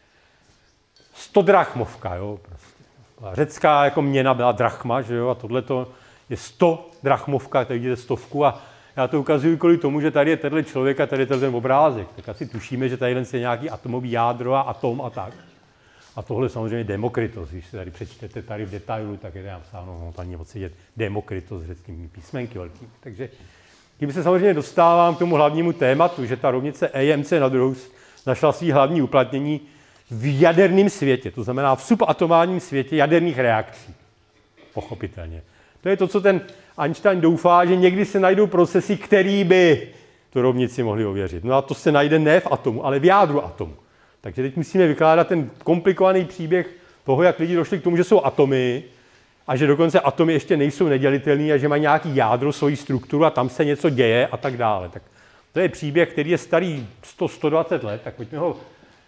100 drachmovka, jo, prostě. Řecká jako měna byla drachma, že jo, a tohleto je 100 drachmovka, tady vidíte stovku a já to ukazuju kvůli tomu, že tady je tenhle člověk a tady je ten obrázek. Tak asi tušíme, že tady je nějaký atomový jádro a atom a tak. A tohle samozřejmě Demokritos, když se tady přečtete tady v detailu, tak je tam napsáno, no tam moc vidět Demokritos s řeckými písmenky velkými. Takže tím se samozřejmě dostávám k tomu hlavnímu tématu, že ta rovnice EMC na druhou našla svý hlavní uplatnění v jaderném světě, to znamená v subatomárním světě jaderných reakcí. Pochopitelně. To je to, co ten Einstein doufá, že někdy se najdou procesy, které by tu rovnici mohly ověřit. No a to se najde ne v atomu, ale v jádru atomu. Takže teď musíme vykládat ten komplikovaný příběh toho, jak lidi došli k tomu, že jsou atomy a že dokonce atomy ještě nejsou nedělitelný a že mají nějaký jádro, svoji strukturu a tam se něco děje a tak dále. Tak to je příběh, který je starý 100-120 let, tak pojďme ho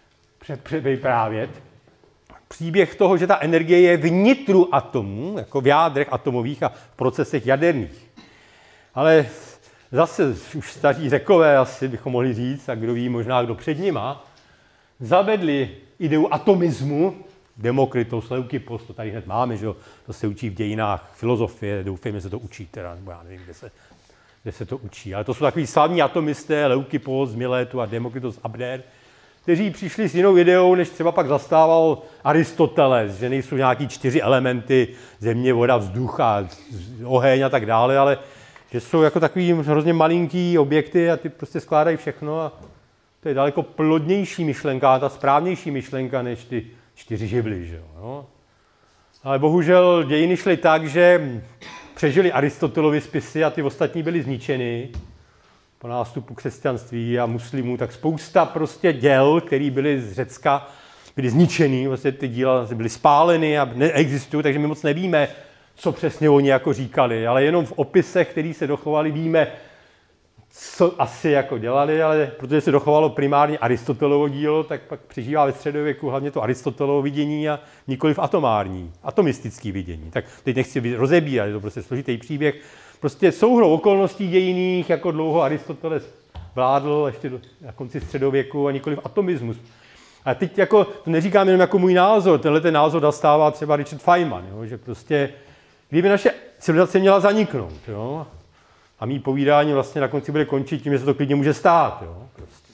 vyprávět. Příběh toho, že ta energie je vnitru atomů, jako v jádrech atomových a v procesech jaderných. Ale zase už staří Řekové, asi bychom mohli říct, a kdo ví, možná kdo před nima, zavedli ideu atomismu, Demokritos, Leukippos, to tady hned máme, že jo? To se učí v dějinách filozofie, doufejme, že se to učí, teda, nebo já nevím, kde se to učí. Ale to jsou takový slavní atomisté, Leukippos z Milétu a Demokritos Abder, kteří přišli s jinou ideou, než třeba pak zastával Aristoteles, že nejsou nějaký 4 elementy, země, voda, vzduch a oheň a tak dále, ale že jsou jako takový hrozně malinký objekty a ty prostě skládají všechno a to je daleko plodnější myšlenka, ta správnější myšlenka, než ty 4 živly, že jo. Ale bohužel dějiny šly tak, že přežili Aristotelovy spisy a ty ostatní byly zničeny po nástupu křesťanství a muslimů, tak spousta prostě děl, které byly z Řecka, byly zničený, vlastně ty díla byly spáleny a neexistují, takže my moc nevíme, co přesně oni jako říkali, ale jenom v opisech, které se dochovaly, víme, co asi jako dělali, ale protože se dochovalo primárně Aristotelovo dílo, tak pak přežívá ve středověku hlavně to Aristotelovo vidění a nikoliv atomární, atomistický vidění. Tak teď nechci rozebírat, je to prostě složitý příběh. Prostě souhrou okolností dějinných, jako dlouho Aristoteles vládl ještě na konci středověku a nikoliv atomismus. A teď jako, to neříkám jenom jako můj názor, tenhle ten názor dostává třeba Richard Feynman, jo, že prostě, kdyby naše civilizace měla zaniknout, jo, a mý povídání vlastně na konci bude končit tím, že se to klidně může stát, jo, prostě.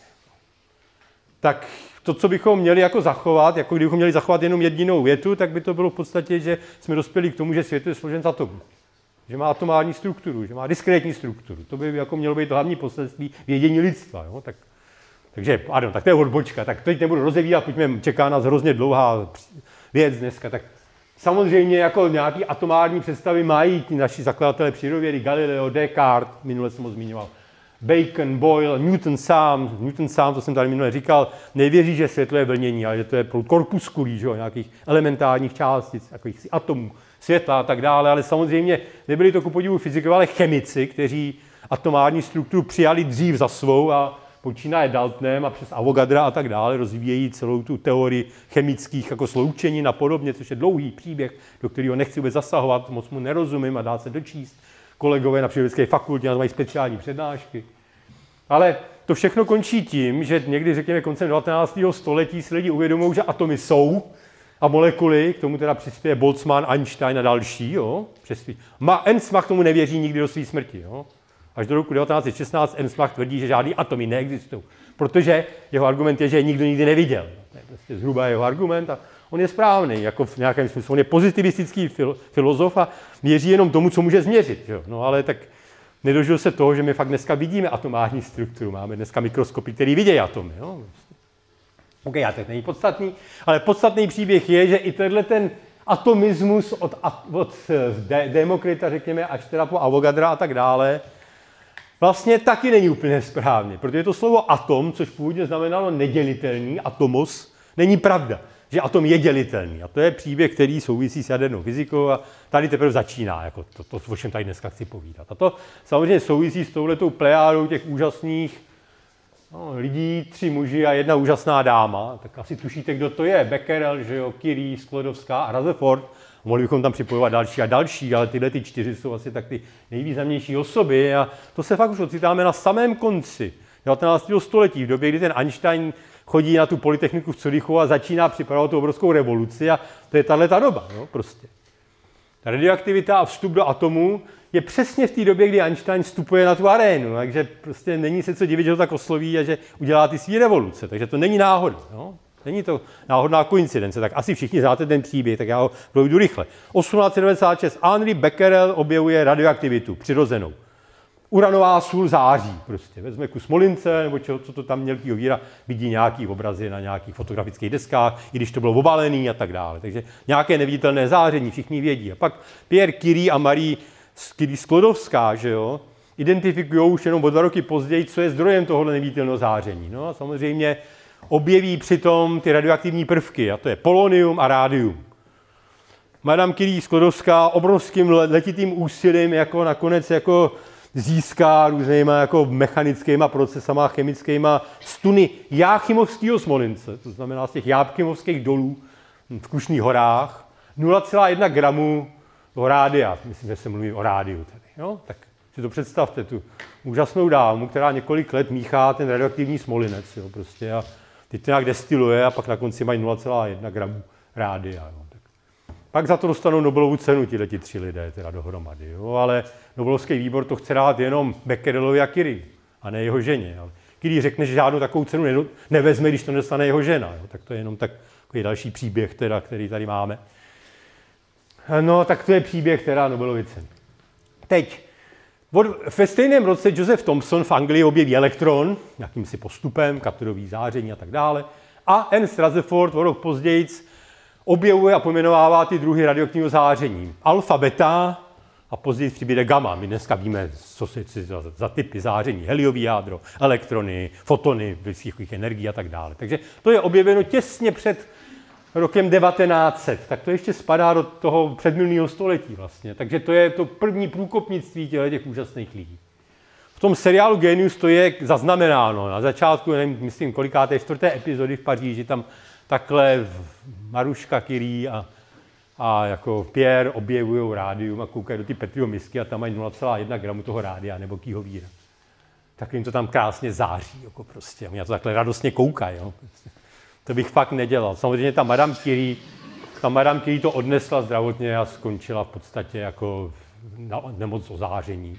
Tak to, co bychom měli jako zachovat, jako kdybychom měli zachovat jenom jedinou větu, tak by to bylo v podstatě, že jsme dospěli k tomu, že svět je složen z atomů. Že má atomární strukturu, že má diskrétní strukturu. To by jako mělo být hlavní poselství vědění lidstva. Jo? Takže, pardon, tak to je odbočka. Tak teď nebudu rozevírat, pojďme, čeká nás hrozně dlouhá věc dneska. Tak samozřejmě jako nějaký atomární představy mají ti naši zakladatelé přírodovědy, Galileo, Descartes, minule jsem ho zmiňoval, Bacon, Boyle, Newton sám, to jsem tady minule říkal, nevěří, že světlo je vlnění, ale že to je korpuskulí, že jo, nějakých elementárních částic, takových atomů, světla a tak dále, ale samozřejmě nebyli to ku podivu fyzikové, ale chemici, kteří atomární strukturu přijali dřív za svou a počínaje Daltonem a přes Avogadra a tak dále rozvíjejí celou tu teorii chemických jako sloučenin a podobně, což je dlouhý příběh, do kterého nechci vůbec zasahovat, moc mu nerozumím a dá se dočíst. kolegové na přírodovědecké fakultě, na to mají speciální přednášky. Ale to všechno končí tím, že někdy, řekněme, koncem 19. století si lidi uvědomují, že atomy jsou a molekuly, k tomu teda přispěje Boltzmann, Einstein a další, jo, Ernst Mach tomu nevěří nikdy do své smrti, jo. Až do roku 1916 Ernst Mach tvrdí, že žádný atomy neexistují, protože jeho argument je, že je nikdo nikdy neviděl. To je prostě zhruba jeho argument a on je správný, jako v nějakém smyslu. On je pozitivistický filozof a věří jenom tomu, co může změřit, jo. No ale tak nedožil se toho, že my fakt dneska vidíme atomární strukturu. Máme dneska mikroskopy, které vidějí atomy. Jo? OK, a to není podstatný, ale podstatný příběh je, že i tenhle ten atomismus od Demokrita, řekněme, až teda po Avogadra a tak dále, vlastně taky není úplně správně, protože to slovo atom, což původně znamenalo nedělitelný, atomos, není pravda, že atom je dělitelný. A to je příběh, který souvisí s jadernou fyzikou a tady teprve začíná, jako to o čem tady dneska chci povídat. A to samozřejmě souvisí s touhletou plejádou těch úžasných lidí, 3 muži a 1 úžasná dáma. Tak asi tušíte, kdo to je. Becquerel, že jo, Curie, Sklodowská a Rutherford. Mohli bychom tam připojovat další a další, ale tyhle 4 jsou asi tak ty nejvýznamnější osoby. A to se fakt už ocitáme na samém konci 19. století, v době, kdy ten Einstein chodí na tu polytechniku v Curychu a začíná připravovat tu obrovskou revoluci a to je tato doba, jo, prostě. Ta radioaktivita a vstup do atomu je přesně v té době, kdy Einstein vstupuje na tu arénu, takže prostě není se co divit, že to tak osloví a že udělá ty svý revoluce, takže to není náhoda, jo. Není to náhodná koincidence, tak asi všichni znáte ten příběh, tak já ho projdu rychle. 1896 Henri Becquerel objevuje radioaktivitu přirozenou. Uranová sůl září, prostě vezme kus molince, nebo čeho, co to tam mělkýho víra, vidí nějaký obrazy na nějakých fotografických deskách, i když to bylo obalený a tak dále. Takže nějaké neviditelné záření, všichni vědí. A pak Pierre Curie a Marie Sklodowská, že jo, identifikují už jenom o 2 roky později, co je zdrojem tohohle neviditelného záření. No a samozřejmě objeví přitom ty radioaktivní prvky, a to je polonium a rádium. Madame Curie Sklodowská obrovským letitým úsilím jako nakonec jako získá různýma jako mechanickýma procesama, chemickýma stuny jáchymovského smolince, to znamená z těch jáchymovských dolů v Krušných horách, 0,1 gramu rádia. Myslím, že se mluví o rádiu tady. Jo? Tak si to představte, tu úžasnou dámu, která několik let míchá ten radioaktivní smolinec, jo, prostě, a teď to nějak destiluje a pak na konci mají 0,1 gramu rádia. Jo. Pak za to dostanou Nobelovu cenu ti 3 lidé teda dohromady. Jo? Ale Nobelovský výbor to chce dát jenom Becquerelovi a Curie, a ne jeho ženě. Ale Curie řekne, že žádnou takovou cenu nevezme, když to nedostane jeho žena. Jo? Tak to je jenom takový další příběh, teda, který tady máme. No, tak to je příběh teda Nobelovy ceny. Teď, ve stejném roce Joseph Thomson v Anglii objeví elektron, jakýmsi postupem, katodový záření a tak dále. A Ernst Rutherford o rok později objevuje a pojmenovává ty druhy radioaktivního záření. Alfa, beta a později přibude gamma. My dneska víme, co se za typy záření. Heliový jádro, elektrony, fotony, vysokých energií a tak dále. Takže to je objeveno těsně před rokem 1900. Tak to ještě spadá do toho předminulého století vlastně. Takže to je to první průkopnictví těch úžasných lidí. V tom seriálu Genius to je zaznamenáno. Na začátku, nevím, myslím, kolikáté 4. epizody v Paříži, tam takhle Maruška Curie a jako Pierre objevují rádium a koukají do ty Petriho misky a tam mají 0,1 gramu toho rádia nebo kýho víra. Tak jim to tam krásně září, jako prostě. Oni na to takhle radostně koukají. Jo. To bych fakt nedělal. Samozřejmě ta Madame Curie to odnesla zdravotně a skončila v podstatě jako nemoc o záření.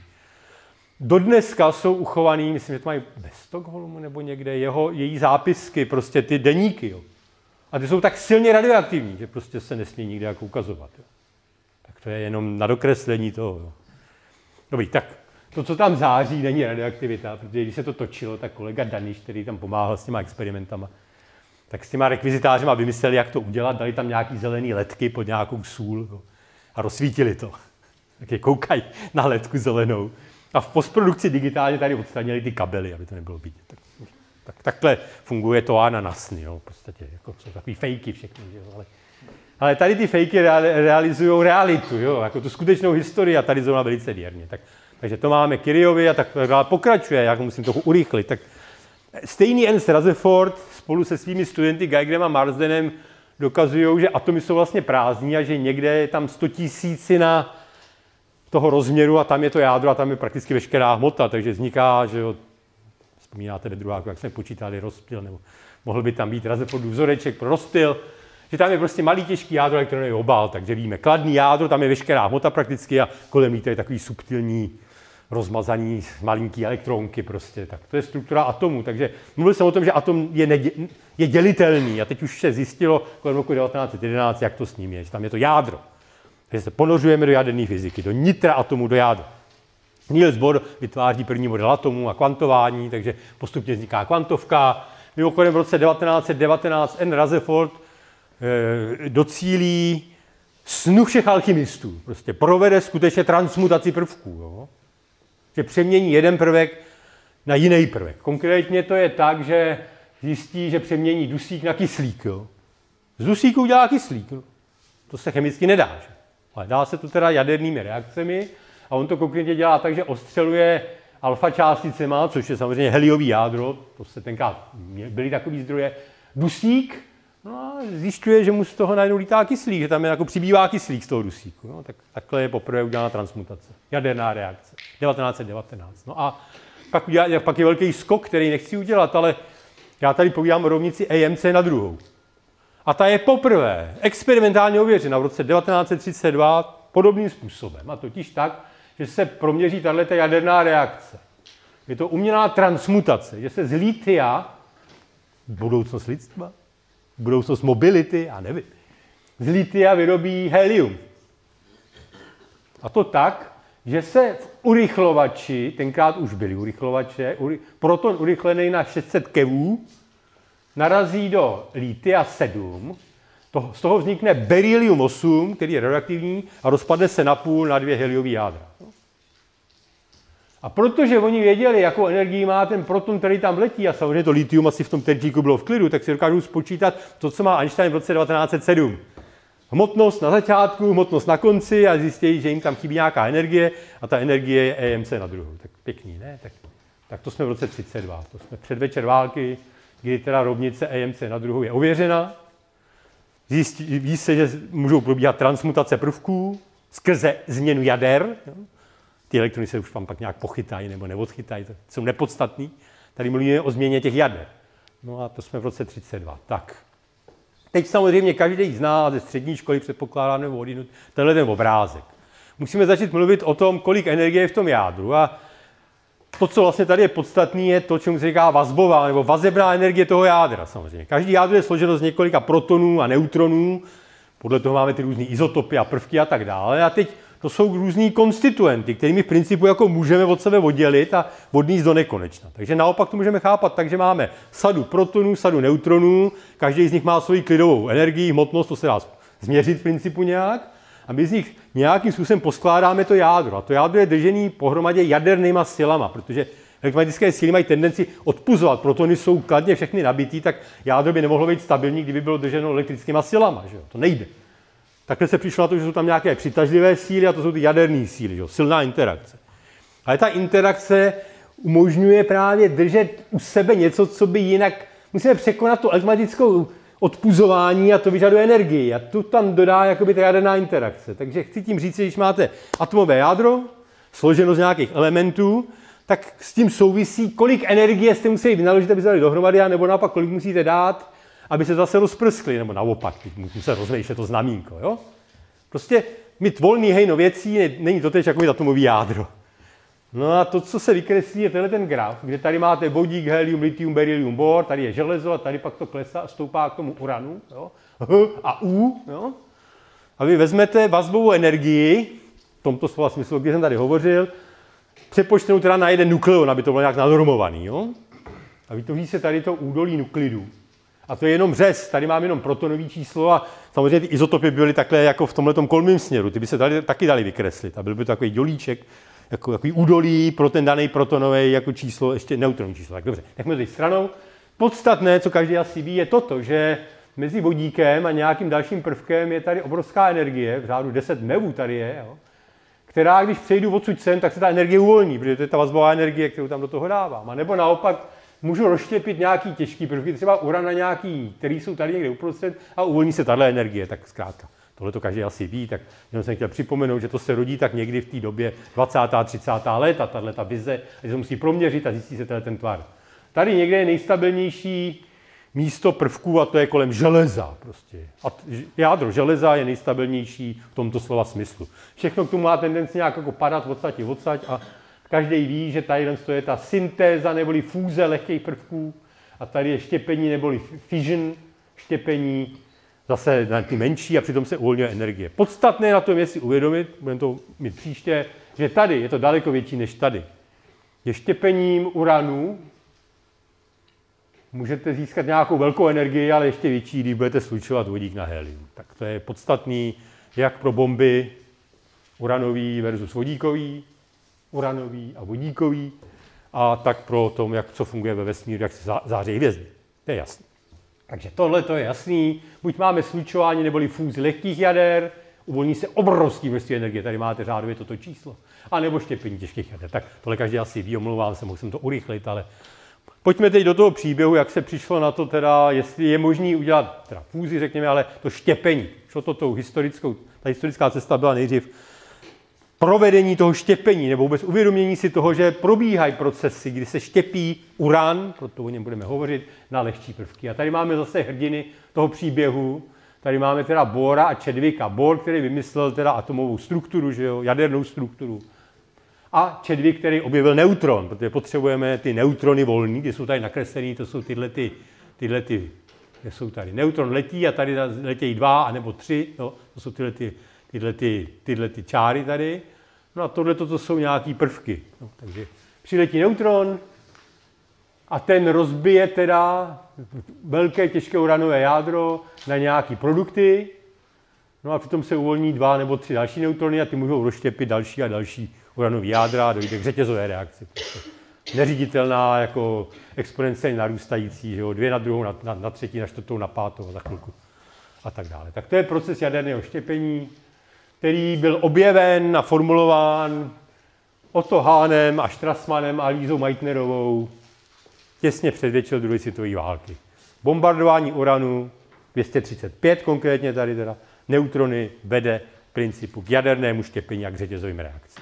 Dodneska jsou uchovaný, myslím, že to mají ve Stockholmu nebo někde, její zápisky, prostě ty deníky. Jo. A ty jsou tak silně radioaktivní, že prostě se nesmí nikde jako ukazovat. Jo. Tak to je jenom na dokreslení toho. Jo. Dobrý, tak to, co tam září, není radioaktivita, protože když se to točilo, tak kolega Daniš, který tam pomáhal s těma experimentama, tak s těma rekvizitářema vymysleli, jak to udělat, dali tam nějaký zelený ledky pod nějakou sůl, jo, a rozsvítili to. Tak je koukají na ledku zelenou. A v postprodukci digitálně tady odstranili ty kabely, aby to nebylo vidět. Takhle funguje to ananas, jo, v podstatě, jako jsou takový fejky všechny, jo, ale tady ty fejky realizují realitu, jo, jako tu skutečnou historii a tady zrovna velice věrně. Takže to máme Curieovi a tak pokračuje, já musím trochu urychlit. Tak stejný Ernst Rutherford spolu se svými studenty Geigerem a Marsdenem dokazují, že atomy jsou vlastně prázdní a že někde je tam 100 000 toho rozměru a tam je to jádro a tam je prakticky veškerá hmota, takže vzniká, že jo, vzpomínáte ve druháku, jak jsme počítali rozptyl, nebo mohl by tam být Rutherfordův vzoreček pro rozptyl, že tam je prostě malý těžký jádro, elektronový obal, takže víme, kladný jádro, tam je veškerá hmota prakticky a kolem ní to je takový subtilní, rozmazaný malinký elektronky prostě, tak to je struktura atomu, takže mluvil jsem o tom, že atom je dělitelný a teď už se zjistilo kolem roku 1911, jak to s ním je, že tam je to jádro. Takže se ponořujeme do jaderné fyziky, do nitra atomu, do jádra. Niels Bohr vytváří první model atomu a kvantování, takže postupně vzniká kvantovka. Mimochodem v roce 1919 N. Rutherford docílí snu všech alchymistů. Prostě provede skutečně transmutaci prvků. Jo? Že přemění jeden prvek na jiný prvek. Konkrétně to je tak, že zjistí, že přemění dusík na kyslík. Jo? Z dusíku udělá kyslík. Jo? To se chemicky nedá. Že? Ale dá se to teda jadernými reakcemi a on to konkrétně dělá tak, že ostřeluje alfa částicema, což je samozřejmě heliový jádro, to se tenkrát byly takový zdroje, dusík, no a zjišťuje, že mu z toho najednou lítá kyslík, že tam je jako přibývá kyslík z toho dusíku. No, tak takhle je poprvé udělána transmutace, jaderná reakce, 1919. No a pak je velký skok, který nechci udělat, ale já tady povídám o rovnici EMC na druhou. A ta je poprvé experimentálně ověřena v roce 1932 podobným způsobem. A totiž tak, že se proměří tato jaderná reakce. Je to umělá transmutace, že se z litia, budoucnost lidstva, budoucnost mobility, já nevím, z litia vyrobí helium. A to tak, že se v urychlovači, tenkrát už byly urychlovače, proton urychlený na 600 kevů, narazí do litia 7, z toho vznikne berylium 8, který je radioaktivní a rozpadne se napůl na 2 heliový jádra. A protože oni věděli, jakou energii má ten proton, který tam letí, a samozřejmě to litium asi v tom terčíku bylo v klidu, tak si dokážou spočítat to, co má Einstein v roce 1907. Hmotnost na začátku, hmotnost na konci a zjistí, že jim tam chybí nějaká energie a ta energie je EMC na druhou. Tak pěkný, ne? Tak to jsme v roce 1932. To jsme předvečer války, kdy teda rovnice EMC na druhou je ověřena. Ví se, že můžou probíhat transmutace prvků skrze změnu jader. Ty elektrony se už tam pak nějak pochytají nebo neodchytají, to jsou nepodstatný. Tady mluvíme o změně těch jader. No a to jsme v roce 1932. Tak. Teď samozřejmě každý zná ze střední školy, předpokládám, nebo odinut, tenhle ten obrázek. Musíme začít mluvit o tom, kolik energie je v tom jádru. A to, co vlastně tady je podstatné, je to, čemu se říká vazbová nebo vazebná energie toho jádra. Samozřejmě. Každý jádro je složeno z několika protonů a neutronů. Podle toho máme ty různé izotopy a prvky a tak dále. A teď to jsou různý konstituenty, kterými v principu jako můžeme od sebe oddělit a odníst do nekonečna. Takže naopak to můžeme chápat tak, že máme sadu protonů, sadu neutronů, každý z nich má svoji klidovou energii, hmotnost, to se dá změřit v principu nějak, a my z nich nějakým způsobem poskládáme to jádro. A to jádro je držené pohromadě jadernýma silama, protože elektromagnetické síly mají tendenci odpuzovat, protony jsou kladně všechny nabitý, tak jádro by nemohlo být stabilní, kdyby bylo drženo elektrickými silama, že jo? To nejde. Takhle se přišlo na to, že jsou tam nějaké přitažlivé síly a to jsou ty jaderné síly, že? Silná interakce. Ale ta interakce umožňuje právě držet u sebe něco, co by jinak... Musíme překonat tu elektromagnetickou odpuzování a to vyžaduje energii. A tu tam dodá jakoby ta jaderná interakce. Takže chci tím říct, že když máte atomové jádro, složeno z nějakých elementů, tak s tím souvisí, kolik energie jste museli vynaložit, aby se dali dohromady, a nebo naopak, kolik musíte dát, aby se zase rozprskli, nebo naopak, musím se rozmýšlet to znamínko. Jo? Prostě mít volný hejno věcí není to tež jako mít atomový jádro. No a to, co se vykreslí, je tenhle ten graf, kde tady máte vodík, helium, litium, berylium, bor, tady je železo a tady pak to klesá, stoupá k tomu uranu, jo? H a U. Jo? A vy vezmete vazbovou energii, v tomto slova smyslu, když jsem tady hovořil, přepočtenou teda na jeden nukleon, aby to bylo nějak nanormovaný. Jo? A vytvoří se tady to údolí nuklidů. A to je jenom řez, tady mám jenom protonový číslo a samozřejmě ty izotopy byly takhle jako v tomhletom kolmým směru, ty by se taky dali vykreslit a byl by to takový dělíček, jako takový údolí pro ten daný protonový jako číslo, ještě neutronní číslo. Tak dobře, nechme to teď stranou. Podstatné, co každý asi ví, je toto, že mezi vodíkem a nějakým dalším prvkem je tady obrovská energie, v řádu 10 MeV tady je, jo, která, když přejdu odsud sem, tak se ta energie uvolní, protože to je ta vazbová energie, kterou tam do toho dávám. A nebo naopak můžu rozštěpit nějaký těžký prvky, třeba uran na nějaký, který jsou tady někde uprostřed a uvolní se tahle energie, tak zkrátka. Tohle to každý asi ví, tak jenom jsem chtěl připomenout, že to se rodí tak někdy v té době 20. 30. léta, tato vize, že se musí proměřit a zjistí se ten tvar. Tady někde je nejstabilnější místo prvků a to je kolem železa. Prostě. A jádro železa je nejstabilnější v tomto slova smyslu. Všechno k tomu má tendenci nějak jako padat odsaď a každý ví, že tady je ta syntéza neboli fúze lehkých prvků a tady je štěpení neboli fission, štěpení zase na ty menší a přitom se uvolňuje energie. Podstatné na tom je si uvědomit, budeme to mít příště, že tady je to daleko větší než tady. Je štěpením uranu můžete získat nějakou velkou energii, ale ještě větší, když budete slučovat vodík na helium. Tak to je podstatný jak pro bomby uranový versus vodíkový, uranový a vodíkový, a tak pro tom, co funguje ve vesmíru, jak se září hvězdy. To je jasné. Takže tohle to je jasný. Buď máme slučování neboli fúzi lehkých jader, uvolní se obrovský množství energie, tady máte řádově toto číslo, a nebo štěpení těžkých jader. Tak tohle každý asi ví, omlouvám se, mohl jsem to urychlit, ale pojďme teď do toho příběhu, jak se přišlo na to teda, jestli je možný udělat teda fúzi, řekněme, ale to štěpení. Šlo to tou ta historická cesta byla nejdřív provedení toho štěpení, nebo vůbec uvědomění si toho, že probíhají procesy, kdy se štěpí uran, proto o něm budeme hovořit, na lehčí prvky. A tady máme zase hrdiny toho příběhu. Tady máme teda Bohra a Chadwicka. Bohr, který vymyslel teda atomovou strukturu, že jo, jadernou strukturu. A Chadwick, který objevil neutron, protože potřebujeme ty neutrony volný, kde jsou tady nakreslený, to jsou tyhle, kde jsou tady. Neutron letí a tady letějí 2 anebo 3, no, to jsou tyhle čáry tady. No a tohle to jsou nějaký prvky. No, takže přiletí neutron a ten rozbije teda velké těžké uranové jádro na nějaké produkty. No a přitom se uvolní 2 nebo 3 další neutrony a ty můžou rozštěpit další a další uranové jádra a dojde k řetězové reakci. Neříditelná, jako exponenciálně narůstající, že jo, 2 na druhou, na třetí, na čtvrtou, na pátou a za chvilku a tak dále. Tak to je proces jaderného štěpení, který byl objeven a formulován Otto Hahnem a Strassmanem a Lízou Meitnerovou těsně před většinou druhé světové války. Bombardování uranu 235 konkrétně tady teda, neutrony vede v principu k jadernému štěpení a k řetězovým reakcím.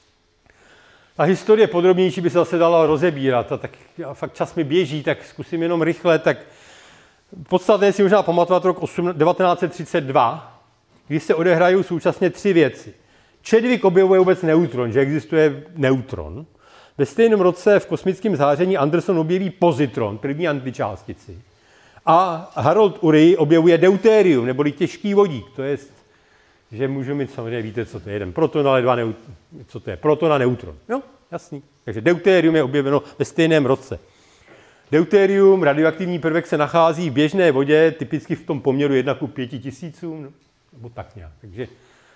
Ta historie podrobnější by se zase dala rozebírat, a tak fakt čas mi běží, tak zkusím jenom rychle, tak podstatné si možná pamatovat rok 1932, kdy se odehrají současně 3 věci. Chadwick objevuje vůbec neutron, že existuje neutron. Ve stejném roce v kosmickém záření Anderson objeví pozitron, první antičástici. A Harold Urey objevuje deutérium, neboli těžký vodík. To je, že můžu mít, samozřejmě víte, co to je jeden proton, ale 2 co to je proton a neutron. Jo, jasný. Takže deutérium je objeveno ve stejném roce. Deutérium, radioaktivní prvek, se nachází v běžné vodě, typicky v tom poměru 1:5000, nebo tak nějak. Takže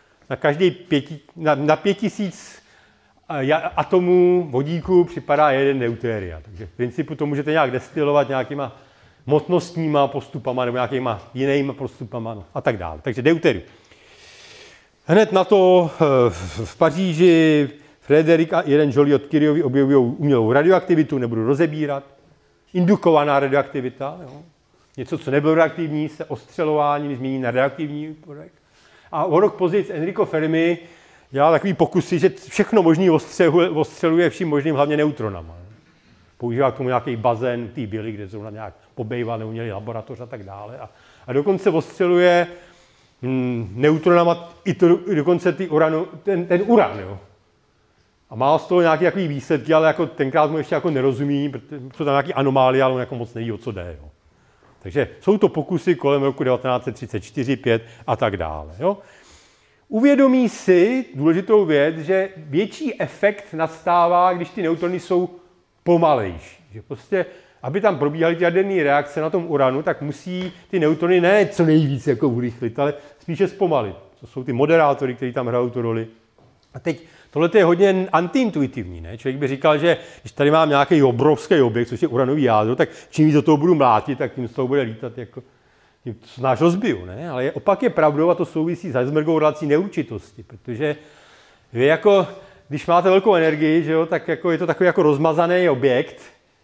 na 5000 atomů vodíku připadá 1 deutéria. Takže v principu to můžete nějak destilovat nějakýma hmotnostníma postupama nebo nějakýma jinýma postupama, no, a tak dále. Takže deutérium. Hned na to v Paříži Frédéric a jeden Joliot Curieovi objevují umělou radioaktivitu, nebudu rozebírat. Indukovaná radioaktivita, jo. Něco, co nebylo radioaktivní, se ostřelováním změní na radioaktivní prvek. A o rok později Enrico Fermi dělal takový pokusy, že všechno možný ostřeluje vším možným, hlavně neutronama. Používá k tomu nějaký bazén, té byly, kde zrovna nějak pobejval, neuměli laboratoř a tak dále. A dokonce ostřeluje neutronama dokonce ten uran. Jo. A má z toho nějaké takový výsledky, ale jako tenkrát mu ještě jako nerozumí, protože jsou tam nějaké anomálie, ale on jako moc neví, o co jde. Jo. Takže jsou to pokusy kolem roku 1934, 5 a tak dále. Jo. Uvědomí si důležitou věc, že větší efekt nastává, když ty neutrony jsou pomalejší. Že prostě, aby tam probíhaly ty jaderné reakce na tom uranu, tak musí ty neutrony ne co nejvíc jako urychlit, ale spíše zpomalit. To jsou ty moderátory, kteří tam hrajou tu roli. A teď tohle je hodně antiintuitivní. Ne? Člověk by říkal, že když tady mám nějaký obrovský objekt, což je uranový jádro, tak čím víc do toho budu mlátit, tak tím z toho bude lítat jako náš rozbiju. Ne? Ale opak je pravdou a to souvisí s Heisenbergovou relací neurčitosti, protože vy jako, když máte velkou energii, že jo, tak jako je to takový jako rozmazaný objekt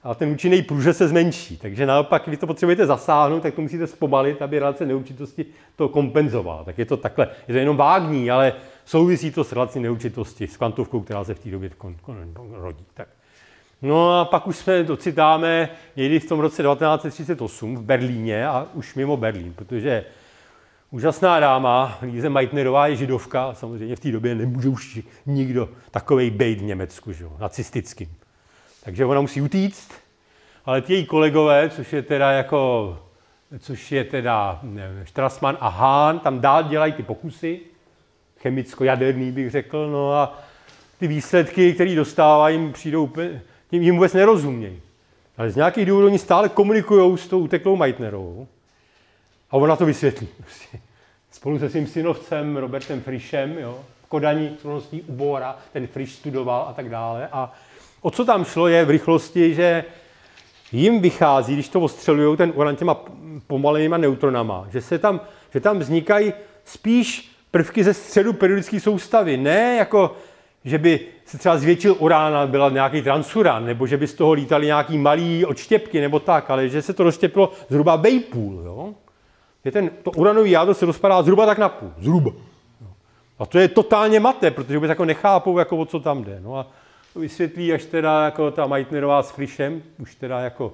a ten účinný průřez se zmenší. Takže naopak, když to potřebujete zasáhnout, tak to musíte zpomalit, aby relace neurčitosti to kompenzovala. Tak je to takhle, je to jenom vágní, ale souvisí to s relací neurčitosti, s kvantovkou, která se v té době rodí. Tak. No a pak už se docitáme někdy v tom roce 1938 v Berlíně a už mimo Berlín, protože úžasná dáma, Lise Meitnerová je židovka, samozřejmě v té době nemůže už nikdo takovej bejt v Německu, že jo, nacistickým. Takže ona musí utíct, ale ty její kolegové, což je teda Strassmann a Hahn, tam dál dělají ty pokusy, chemicko-jaderný bych řekl, no a ty výsledky, které dostávají, přijdou úplně, tím jim vůbec nerozumějí. Ale z nějakých důvodů oni stále komunikují s tou uteklou Meitnerovou a ona to vysvětlí. Spolu se svým synovcem Robertem Frischem, jo, v Kodani, slavností u Bohra, ten Frisch studoval a tak dále. A o co tam šlo je v rychlosti, že jim vychází, když to ostřelují ten uran těma pomalenýma neutronama, že tam vznikají spíš prvky ze středu periodické soustavy, ne jako že by se třeba zvětšil urán a byla nějaký transuran, nebo že by z toho lítaly nějaký malý odštěpky nebo tak, ale že se to rozštěpilo zhruba vejpůl, jo? Že to uranový jádro se rozpadá zhruba tak na půl, zhruba. A to je totálně maté, protože vůbec jako nechápou, jako o co tam jde. No a to vysvětlí až teda jako ta Meitnerová s Frischem, už teda jako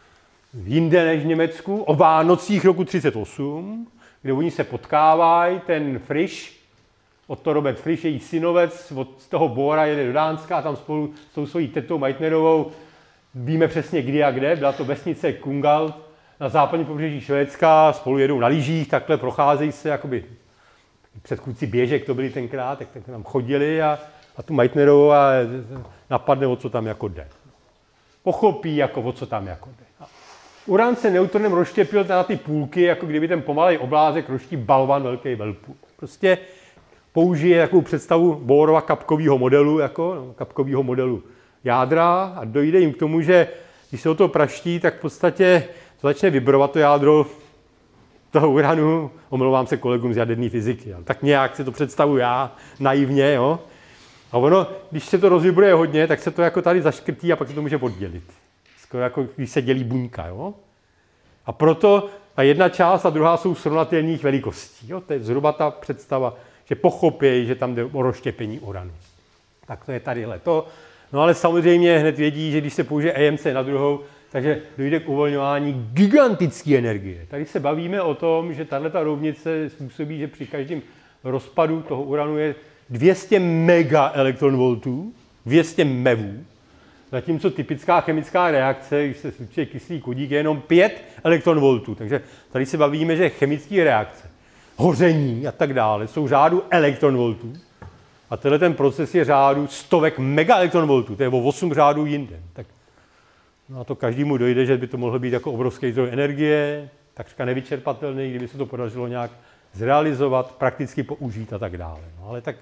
jinde než v Německu, o Vánocích roku 1938, kde oni se potkávají, ten Frisch, Robert Frisch, její synovec, z toho Bohra jede do Dánska a tam spolu s tou svojí tetou Meitnerovou víme přesně kdy a kde, byla to vesnice Kungald na západním pobřeží Švédska, spolu jedou na lyžích, takhle procházejí se, jakoby předchůdci běžek to byli tenkrát, tak tam chodili a tu Meitnerovou a napadne, o co tam jako jde. Pochopí, jako o co tam jako jde. Uran se neutronem rozštěpil na ty půlky, jako kdyby ten pomalej oblázek roští balvan velký velpůl. Prostě použije takovou představu Bohrova kapkového modelu, kapkového modelu jádra a dojde jim k tomu, že když se o to praští, tak v podstatě začne vibrovat to jádro toho uranu, omlouvám se kolegům z jaderné fyziky, ale tak nějak si to představuji já, naivně, jo. A ono, když se to rozvibruje hodně, tak se to jako tady zaškrtí a pak se to může oddělit. Skoro jako když se dělí buňka, jo. A proto ta jedna část a druhá jsou srovnatelných velikostí, jo. To je zhruba ta představa, že pochopí, že tam jde o rozštěpení uranu. Tak to je tadyhle to. No ale samozřejmě hned vědí, že když se použije EMC na druhou, takže dojde k uvolňování gigantické energie. Tady se bavíme o tom, že tato rovnice způsobí, že při každém rozpadu toho uranu je 200 megaelektronvoltů, 200 mevů, zatímco typická chemická reakce, když se slučuje kyslík vodík, je jenom 5 elektronvoltů. Takže tady se bavíme, že chemické reakce, hoření a tak dále jsou řádu elektronvoltů. A tenhle ten proces je řádu stovek megaelektronvoltů, to je o 8 řádů jinde. Tak no a to každému dojde, že by to mohlo být jako obrovský zdroj energie, takřka nevyčerpatelný, kdyby se to podařilo nějak zrealizovat, prakticky použít a tak dále. No, ale tak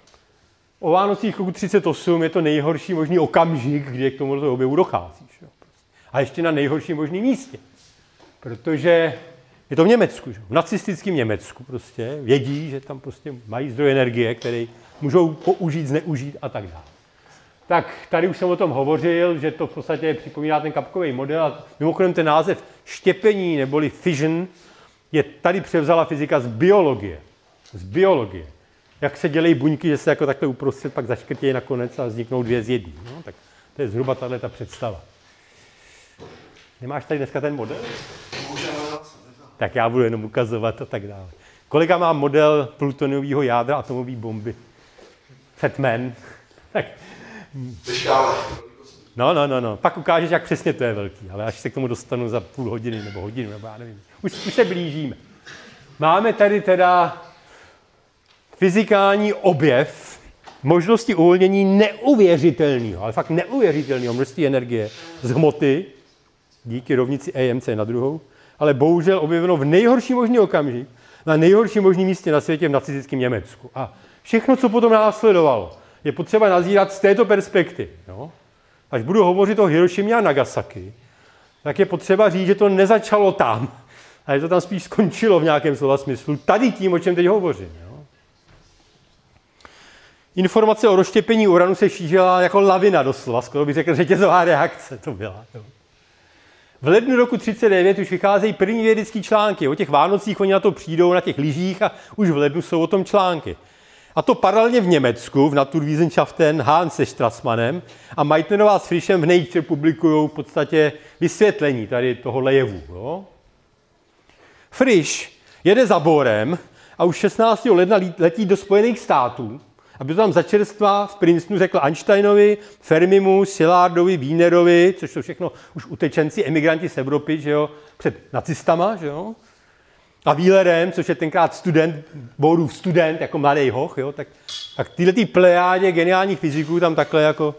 o Vánocích roku 1938 je to nejhorší možný okamžik, kdy k tomuto objevu dochází. Že? A ještě na nejhorším možném místě. Protože je to v Německu, že? V nacistickém Německu prostě vědí, že tam prostě mají zdroj energie, který můžou použít, zneužít a tak dále. Tak tady už jsem o tom hovořil, že to v podstatě připomíná ten kapkový model. A mimochodem ten název štěpení neboli fission je tady převzala fyzika z biologie. Z biologie. Jak se dělají buňky, že se jako takhle uprostřed pak zaškrtějí nakonec a vzniknou dvě z jedné. No, tak to je zhruba tato představa. Nemáš tady dneska ten model? Tak já budu jenom ukazovat a tak dále. Kolega má model plutoniového jádra atomové bomby. Fatman. Tak. No. Pak ukážeš, jak přesně to je velký, ale až se k tomu dostanu za půl hodiny nebo hodinu, nebo já nevím. Už se blížíme. Máme tady teda fyzikální objev možnosti uvolnění neuvěřitelného, ale fakt neuvěřitelného množství energie z hmoty díky rovnici EMC na druhou, ale bohužel objeveno v nejhorší možný okamžik, na nejhorším možném místě na světě v nacistickém Německu. A všechno, co potom následovalo, je potřeba nazírat z této perspektivy. Jo? Až budu hovořit o Hirošimě a Nagasaki, tak je potřeba říct, že to nezačalo tam, ale to tam spíš skončilo v nějakém slova smyslu, tady tím, o čem teď hovořím. Jo? informace o rozštěpení uranu se šířila jako lavina doslova, skoro bych řekl, řetězová reakce to byla. Jo. V lednu roku 1939 už vycházejí první vědecké články. O těch Vánocích oni na to přijdou na těch lyžích a už v lednu jsou o tom články. A to paralelně v Německu, v Naturwissenschaften, Hahn se Strassmannem a Meitnerová s Frischem v Nature publikují v podstatě vysvětlení tady tohohle jevu. Jo. Frisch jede za Bohrem a už 16. ledna letí do Spojených států, aby to tam začerstva v Princetonu řekl Einsteinovi, Fermimu, Szilardovi, Wienerovi, což jsou všechno už utečenci, emigranti z Evropy, že jo, před nacistama, že jo. A Wheelerem, což je tenkrát student, Bohrův student, jako mladý hoch, jo, tak tyhle plejádě geniálních fyziků tam takhle jako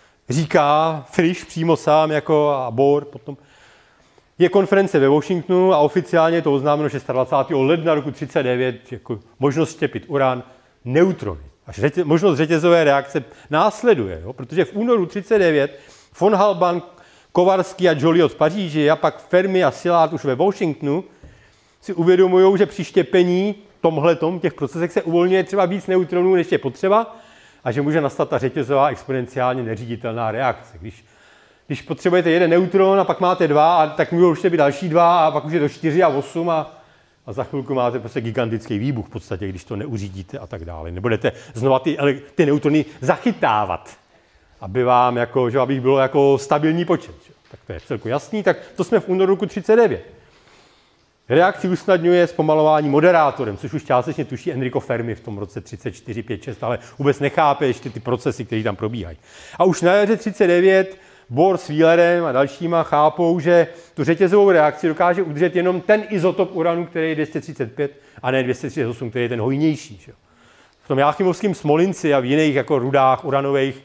říká Frisch přímo sám, jako a Bohr potom. Je konference ve Washingtonu a oficiálně je to oznámeno 26. ledna roku 1939, jako možnost štěpit uran neutrony. Až možnost řetězové reakce následuje, jo? Protože v únoru 1939 von Halban, Kovarský a Joliot v Paříži a pak Fermi a Szilard už ve Washingtonu si uvědomují, že při štěpení tomhletom těch procesech se uvolňuje třeba víc neutronů, než je potřeba a že může nastat ta řetězová exponenciálně neříditelná reakce. Když potřebujete jeden neutron a pak máte dva, tak můžou ještě být další dva a pak už je to 4 a 8 a za chvilku máte prostě gigantický výbuch v podstatě, když to neuřídíte a tak dále. Nebudete znova ty neutrony zachytávat, aby vám jako, že abych bylo jako stabilní počet. Že? Tak to je celku jasný, tak to jsme v únoru roku 1939. Reakci usnadňuje zpomalování moderátorem, což už částečně tuší Enrico Fermi v tom roce 34, 5, 6, ale vůbec nechápe ještě ty procesy, které tam probíhají. A už na jaře 1939 Bohr s Wheelerem a dalšíma chápou, že tu řetězovou reakci dokáže udržet jenom ten izotop uranu, který je 235, a ne 238, který je ten hojnější. Že? V tom Jáchymovském Smolinci a v jiných jako rudách uranových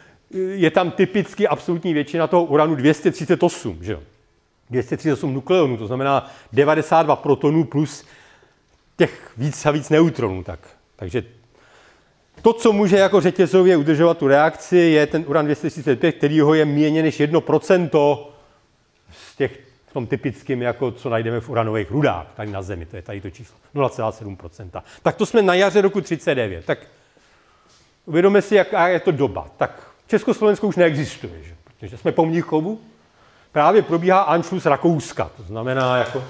je tam typicky absolutní většina toho uranu 238. Že? 238 nukleonů, to znamená 92 protonů plus těch víc a víc neutronů. Takže to, co může jako řetězově udržovat tu reakci, je ten uran 235, kterýho je méně než 1% z těch v tom typickým, jako co najdeme v uranových rudách, tady na Zemi, to je tady to číslo, 0,7%. Tak to jsme na jaře roku 1939. Tak uvědomme si, jaká je to doba. Tak Československo už neexistuje, že? Protože jsme po Mnichovu, právě probíhá Anschluss Rakouska, to znamená jako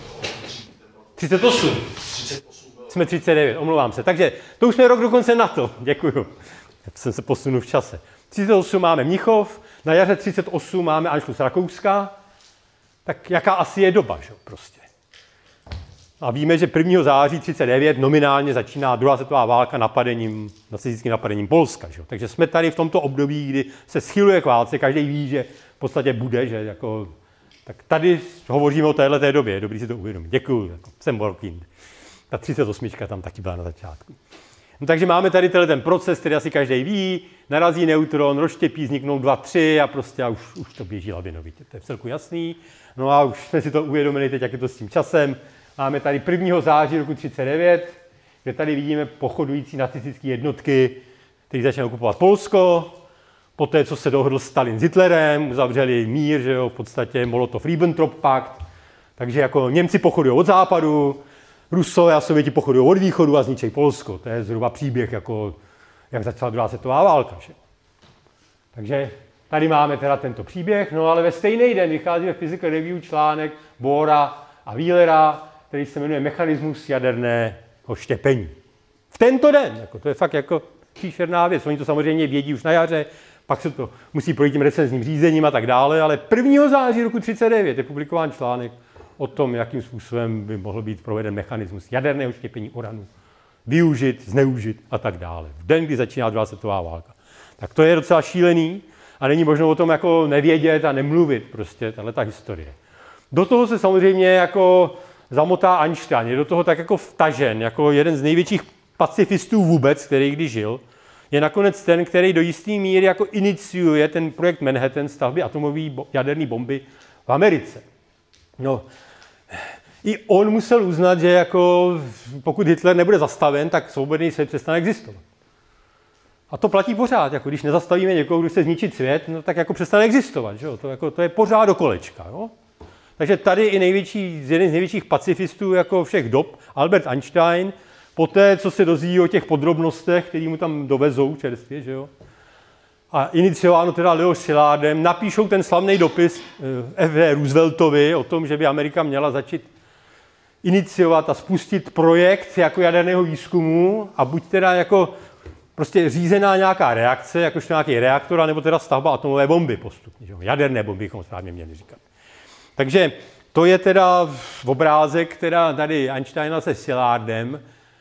38. Jsme 39, omlouvám se. Takže to už jsme rok dokonce na to. Děkuju. Já jsem se posunul v čase. 38 máme Mnichov, na jaře 38 máme Anschluss Rakouska. Tak jaká asi je doba, že? Prostě. A víme, že 1. září 1939 nominálně začíná druhá světová válka nacistickým napadením Polska. Že? Takže jsme tady v tomto období, kdy se schyluje k válce, každý ví, že v podstatě bude, že jako... Tak tady hovoříme o téhleté době, je dobrý si to uvědomit. Děkuju, jako, jsem Borkind. Ta 38 tam taky byla na začátku. No, takže máme tady ten proces, který asi každý ví, narazí neutron, rozštěpí, vzniknou 2, 3 a prostě a už to běží lavinovitě. To je vcelku jasný. No a už jsme si to uvědomili teď, jak je to s tím časem. Máme tady 1. září roku 1939, kde tady vidíme pochodující nacistické jednotky, které začínají okupovat Polsko. Poté, co se dohodl Stalin s Hitlerem, uzavřeli mír, že jo, v podstatě Molotov-Ribbentrop-pakt. Takže jako Němci pochodují od západu, Rusové a Sověti pochodují od východu a zničí Polsko. To je zhruba příběh, jako, jak začala druhá světová válka. Že? Takže tady máme teda tento příběh, no ale ve stejný den vychází ve Physical Review článek Bohra a Wheelera, který se jmenuje Mechanismus jaderného štěpení. V tento den, jako, to je fakt jako příšerná věc. Oni to samozřejmě vědí už na jaře, pak se to musí projít tím recenzním řízením a tak dále, ale 1. září roku 1939 je publikován článek o tom, jakým způsobem by mohl být proveden mechanismus jaderného štěpení uranu, využit, zneužit a tak dále. V den, kdy začíná druhá světová válka. Tak to je docela šílený a není možno o tom jako nevědět a nemluvit prostě, tahleta historie. Do toho se samozřejmě jako zamotá Einstein, je do toho tak jako vtažen, jako jeden z největších pacifistů vůbec, který kdy žil, je nakonec ten, který do jisté míry jako iniciuje ten projekt Manhattan, stavby atomové jaderné bomby v Americe. No, i on musel uznat, že jako pokud Hitler nebude zastaven, tak svobodný svět přestane existovat. A to platí pořád, jako když nezastavíme někoho, kdo chce zničit svět, no, tak jako přestane existovat, že jo? To je pořád do kolečka, jo? Takže tady i jeden z největších pacifistů jako všech dob, Albert Einstein, Poté, co se dozví o těch podrobnostech, který mu tam dovezou čerstvě, že jo, a iniciováno teda Leo Szilardem, napíšou ten slavný dopis F.D. Rooseveltovi o tom, že by Amerika měla začít iniciovat a spustit projekt jako jaderného výzkumu a buď teda jako prostě řízená nějaká reakce, jakožto nějaký reaktor, nebo teda stavba atomové bomby postupně, že? Jaderné bomby bychom správně měli říkat. Takže to je teda obrázek teda tady Einsteina se Szilardem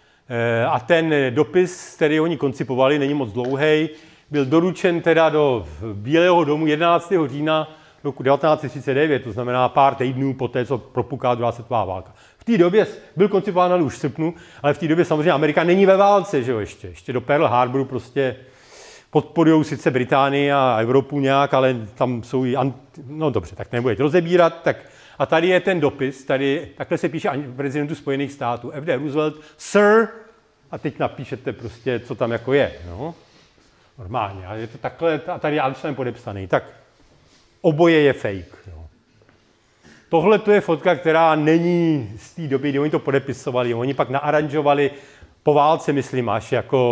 a ten dopis, který oni koncipovali, není moc dlouhý, byl doručen teda do Bílého domu 11. října roku 1939, to znamená pár týdnů poté, co propukala druhá světová válka. V té době byl koncipován už v srpnu, ale v té době samozřejmě Amerika není ve válce, že jo, ještě do Pearl Harboru prostě podporují sice Británii a Evropu nějak, ale tam jsou i no dobře, tak nebudete rozebírat, tak a tady je ten dopis, tady takhle se píše prezidentu Spojených států, F.D. Roosevelt, Sir, a teď napíšete prostě, co tam jako je, no. Normálně, ale je to takhle, a tady je Einstein podepsaný, tak oboje je fake, jo. Tohle to je fotka, která není z té doby, kdy oni to podepisovali. Oni pak naaranžovali po válce, myslím, až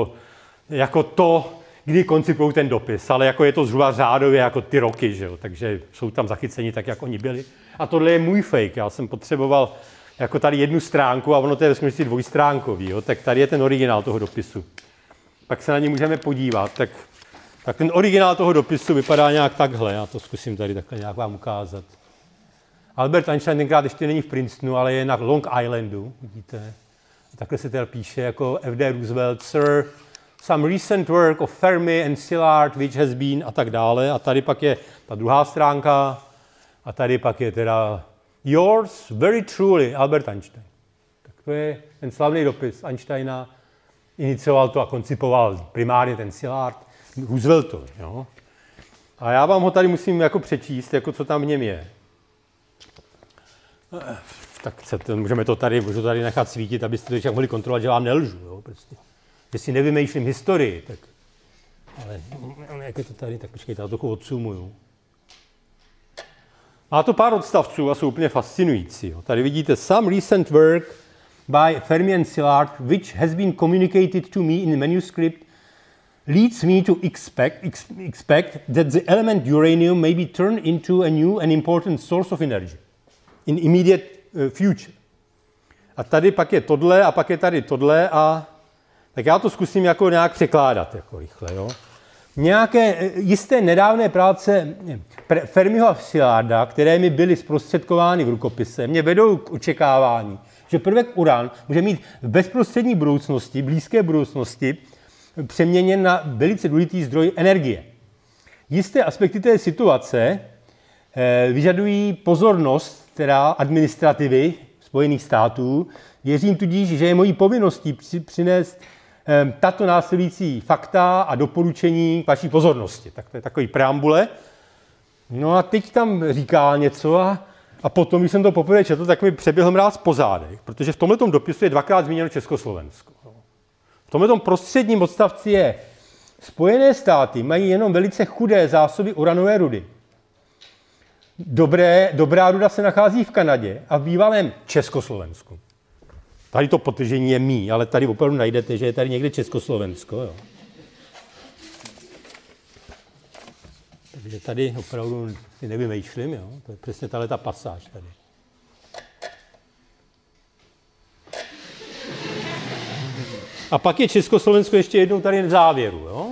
jako to, kdy koncipují ten dopis. Ale jako je to zhruba řádově jako ty roky, že jo? Takže jsou tam zachyceni tak, jak oni byli. A tohle je můj fake. Já jsem potřeboval jako tady jednu stránku a ono to je ve skutečnosti dvojstránkový. Jo? Tak tady je ten originál toho dopisu. Pak se na ně můžeme podívat. Tak ten originál toho dopisu vypadá nějak takhle. Já to zkusím tady takhle nějak vám ukázat. Albert Einstein tenkrát ještě není v Princetonu, ale je na Long Islandu, vidíte. A takhle se teda píše jako F.D. Roosevelt, Sir, some recent work of Fermi and Szilard, which has been a tak dále. A tady pak je ta druhá stránka a tady pak je teda yours very truly, Albert Einstein. Tak to je ten slavný dopis Einsteina, inicioval to a koncipoval primárně ten Szilard Rooseveltovi. Jo? A já vám ho tady musím jako přečíst, jako co tam v něm je. Tak můžu to tady nechat svítit, abyste to však mohli kontrolovat, že vám nelžu. Jo? Prostě. Že si nevymýšlím historii, tak... Ale jak je to tady, tak počkejte, já to trochu odsumuju. Má to pár odstavců a jsou úplně fascinující. Jo? Tady vidíte some recent work by Fermi and Szilard, which has been communicated to me in manuscript, leads me to expect that the element uranium may be turned into a new and important source of energy in immediate future. A tady pak je tohle a pak je tady tohle a tak já to zkusím jako nějak překládat jako rychle. Jo? Nějaké jisté nedávné práce Fermiho a Šilarda, které mi byly zprostředkovány v rukopise, mě vedou k očekávání, že prvek uran může mít v bezprostřední budoucnosti, blízké budoucnosti, přeměněn na velice důležitý zdroj energie. Jisté aspekty té situace vyžadují pozornost teda administrativy Spojených států. Věřím tudíž, že je mojí povinností přinést tato následující fakta a doporučení k vaší pozornosti. Tak to je takový preambule. No a teď tam říká něco a potom, když jsem to poprvé četl, tak mi přeběhl mráz po zádech, protože v tomhletom dopisu je dvakrát zmíněno Československo. V tomhletom prostředním odstavci je Spojené státy mají jenom velice chudé zásoby uranové rudy. Dobrá ruda se nachází v Kanadě a v bývalém Československu. Tady to podtržení je mý, ale tady opravdu najdete, že je tady někde Československo. Jo. Takže tady opravdu si nevymýšlím, jo. To je přesně ta pasáž tady. A pak je Československo ještě jednou tady v závěru, jo.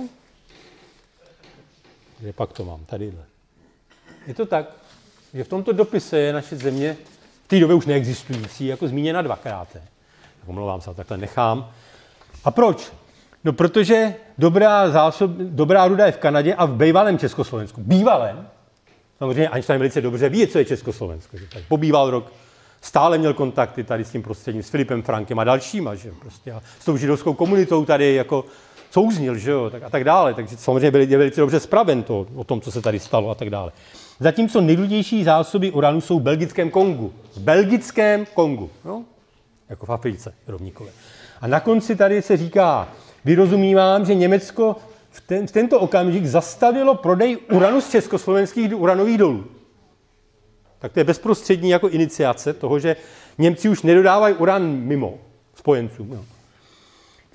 Kde pak to mám? Tadyhle. Je to tak, že v tomto dopise je naše země v té době už neexistující, jako zmíněna dvakrát. Tak omlouvám se, takhle nechám. A proč? No, protože dobrá ruda je v Kanadě a v bývalém Československu. Bývalém? Samozřejmě Einstein velice dobře ví, co je Československo. Že tak pobýval rok, stále měl kontakty tady s tím prostředím, s Filipem Frankem a dalšíma, že prostě a s tou židovskou komunitou tady jako souznil, že jo, tak a tak dále. Takže samozřejmě je velice dobře spraven to, o tom, co se tady stalo a tak dále. Zatímco nejdůležitější zásoby uranu jsou v belgickém Kongu. V belgickém Kongu, jo? Jako v Africe rovníkové. A na konci tady se říká, vyrozumívám, že Německo v tento okamžik zastavilo prodej uranu z československých uranových dolů. Tak to je bezprostřední jako iniciace toho, že Němci už nedodávají uran mimo spojencům. Jo.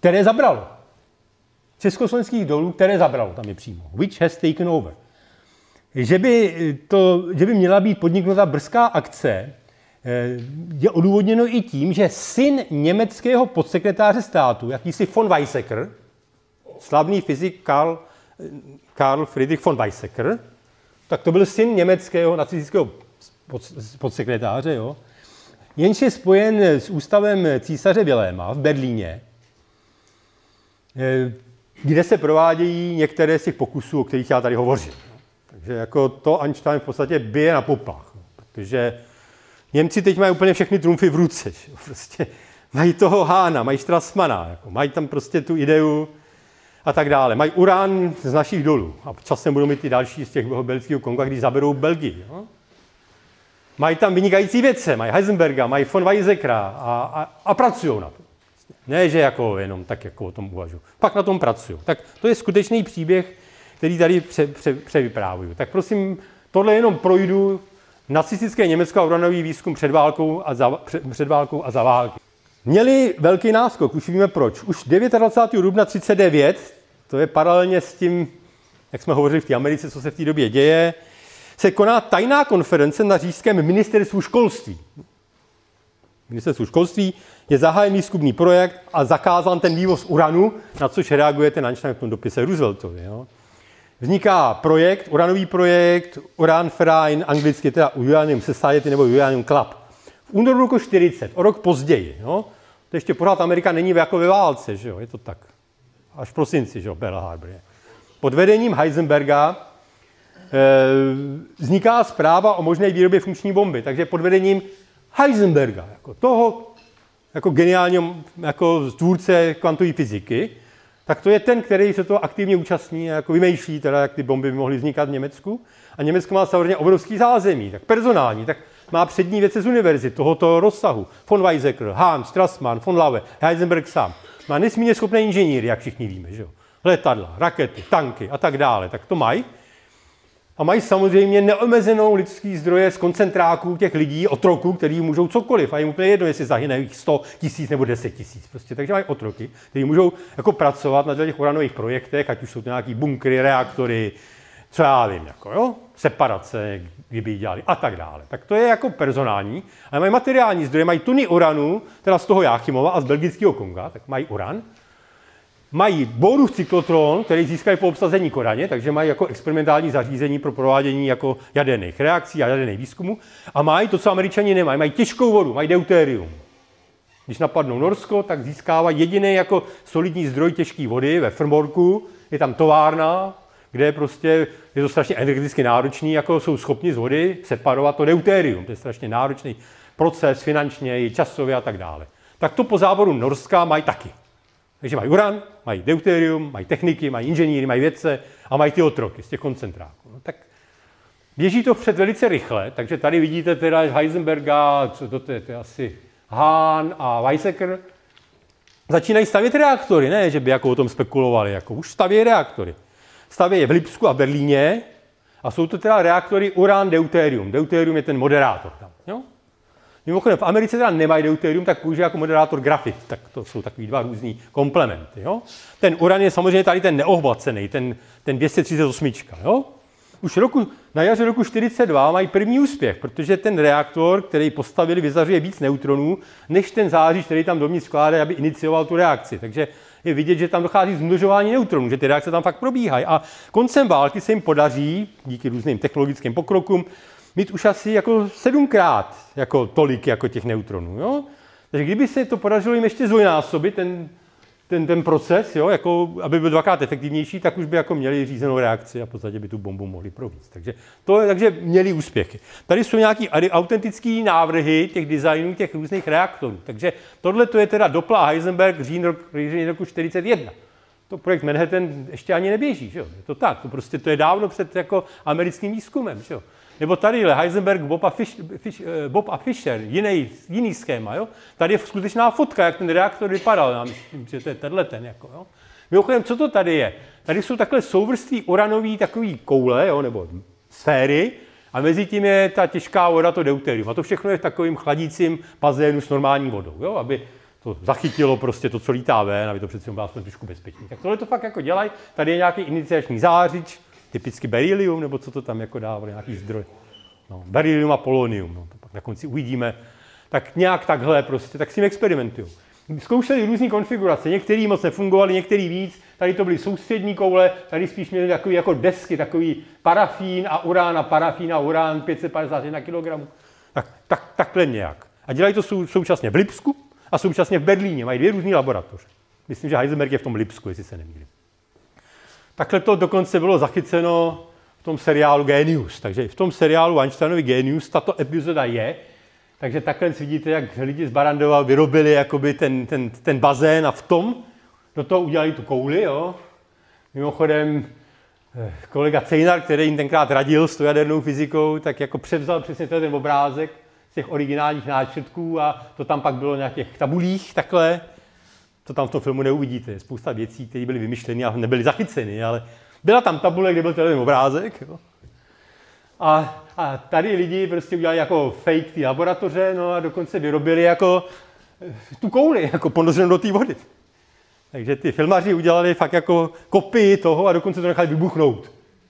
které zabralo. Československých dolů, které zabralo, tam je přímo. Which has taken over. Že by měla být podniknuta brzká akce, je odůvodněno i tím, že syn německého podsekretáře státu, jakýsi von Weizsäcker, slavný fyzik Karl Friedrich von Weizsäcker, tak to byl syn německého nacistického podsekretáře, jo, jenž je spojen s ústavem císaře Viléma v Berlíně, kde se provádějí některé z těch pokusů, o kterých já tady hovořím. Takže jako to Einstein v podstatě bije na poplach, protože Němci teď mají úplně všechny trumfy v ruce. Prostě mají toho Hána, mají Strassmana, jako mají tam prostě tu ideu a tak dále. Mají urán z našich dolů a časem budou mít i další z těch belgického Konga, když zaberou Belgii. Jo? Mají tam vynikající vědce, mají Heisenberga, mají von Weizsäckera a pracují na tom. Ne, že jako jenom tak jako o tom uvažují. Pak na tom pracují. Tak to je skutečný příběh, který tady převyprávuju. Tak prosím, tohle jenom projdu. Nacistické Německo a uranový výzkum před válkou a za války. Měli velký náskok, už víme proč. Už 29. dubna 1939, to je paralelně s tím, jak jsme hovořili v té Americe, co se v té době děje, se koná tajná konference na říšském ministerstvu školství. Ministerstvu školství je zahájen výzkumný projekt a zakázán ten vývoz uranu, na což reaguje ten Einstein v tom dopise Rooseveltovi. Jo. Vzniká projekt, uranový projekt, Uran Verein, anglicky teda Uranium Society nebo Uranium Club. V únoru roku 40, o rok později. Jo. To ještě pořád Amerika není jako ve válce, že jo, je to tak. Až v prosinci, že jo, Pearl Harbor. Pod vedením Heisenberga vzniká zpráva o možné výrobě funkční bomby, takže pod vedením Heisenberga, jako toho, jako geniálního, jako tvůrce kvantové fyziky, tak to je ten, který se toho aktivně účastní a jako vymýšlí, teda, jak ty bomby by mohly vznikat v Německu. A Německo má samozřejmě obrovský zázemí, tak personální, tak má přední vědce z univerzit tohoto rozsahu. Von Weizsäcker, Hahn, Strassmann, von Laue, Heisenberg sám. Má nesmírně schopné inženýry, jak všichni víme, že jo. Letadla, rakety, tanky a tak dále, tak to mají. A mají samozřejmě neomezenou lidský zdroje z koncentráků těch lidí, otroků, kteří můžou cokoliv. A jim úplně jedno, jestli zahyne jich 100 000 nebo 10 000. Prostě. Takže mají otroky, kteří můžou jako pracovat na těch uranových projektech, ať už jsou to nějaký bunkry, reaktory, co já vím, jako, jo? Separace, kdyby ji dělali a tak dále. Tak to je jako personální. Ale mají materiální zdroje, mají tuny uranu, teda z toho Jáchymova a z belgického Konga, tak mají uran. Mají Borův cyklotron, který získají po obsazení Kodaně, takže mají jako experimentální zařízení pro provádění jako jaderných reakcí a jaderných výzkumů. A mají to, co Američani nemají. Mají těžkou vodu, mají deutérium. Když napadnou Norsko, tak získávají jediný jako solidní zdroj těžké vody ve Frmborku. Je tam továrna, kde prostě je to strašně energeticky náročný, jako jsou schopni z vody separovat to deutérium. To je strašně náročný proces finančně, časově a tak dále. Tak to po záboru Norska mají taky. Takže mají uran, mají deutérium, mají techniky, mají inženýry, mají vědce a mají ty otroky z těch koncentráků. No, tak běží to vpřed velice rychle, takže tady vidíte teda Heisenberga, co to je asi Hahn a Weizsäcker, začínají stavět reaktory, ne, že by jako o tom spekulovali, jako už staví reaktory. Staví je v Lipsku a Berlíně a jsou to teda reaktory uran-deutérium. Deutérium je ten moderátor tam, jo? Mimochodem, v Americe teda nemají deutérium, tak použije jako moderátor grafit. Tak to jsou takový dva různý komplementy. Jo? Ten uran je samozřejmě tady ten neohbacený, ten 238. Jo? Už na jaře roku 1942 mají první úspěch, protože ten reaktor, který postavili, vyzařuje víc neutronů, než ten zářič, který tam dovnitř vkládá, aby inicioval tu reakci. Takže je vidět, že tam dochází zmnožování neutronů, že ty reakce tam fakt probíhají. A koncem války se jim podaří, díky různým technologickým pokrokům, mít už asi jako 7krát jako tolik jako těch neutronů. Jo? Takže kdyby se to podařilo jim ještě zdvojnásobit, ten proces, jo, jako, aby byl 2krát efektivnější, tak už by jako měli řízenou reakci a v podstatě by tu bombu mohli provést. Takže měli úspěchy. Tady jsou nějaké autentické návrhy těch designů těch různých reaktorů. Takže tohle to je teda Doppler a Heisenberg říjen roku 1941. To projekt Manhattan ještě ani neběží, že jo? Je to tak, to je dávno před jako americkým výzkumem, že jo? Nebo tadyhle Heisenberg, Bob a Fischer, jiný schéma, jo? Tady je skutečná fotka, jak ten reaktor vypadal, já myslím, že to je ten, jako, jo? Mimochodem, co to tady je? Tady jsou takhle souvrství uranový takový koule, jo? Nebo sféry, a mezi tím je ta těžká voda, to deutérium. A to všechno je v takovým chladícím bazénu s normální vodou, jo? Aby to zachytilo prostě to, co lítá ven, aby to přece bylo aspoň trošku bezpečný. Tak tohle to fakt jako dělají. Tady je nějaký iniciační zářič, typicky berylium, nebo co to tam jako dává, nějaký zdroj. No, berylium a polonium, no, to pak na konci uvidíme. Tak nějak takhle prostě, tak s tím experimentují. Zkoušeli různé konfigurace, některý moc nefungovaly, některý víc. Tady to byly soustřední koule, tady spíš měli takový jako desky, takový parafín a urán, 551 kg. Takhle nějak. A dělají to současně v Lipsku a současně v Berlíně. Mají 2 různé laboratoře. Myslím, že Heisenberg je v tom Lipsku, jestli se nemýlím. Takhle to dokonce bylo zachyceno v tom seriálu Genius. Takže v tom seriálu Einsteinovy Genius tato epizoda je. Takže takhle vidíte, jak lidi z Barrandova vyrobili jakoby ten bazén a v tom do toho udělali tu kouli. Jo. Mimochodem kolega Cejnar, který jim tenkrát radil s tou jadernou fyzikou, tak jako převzal přesně ten obrázek z těch originálních náčrtků a to tam pak bylo na těch tabulích takhle. To tam v tom filmu neuvidíte. Je spousta věcí, které byly vymyšleny a nebyly zachyceny, ale byla tam tabule, kde byl ten obrázek. Jo. A tady lidi prostě udělali jako fake ty laboratoře, no a dokonce vyrobili jako tu kouli, jako ponořenou do té vody. Takže ty filmaři udělali fakt jako kopii toho a dokonce to nechali vybuchnout.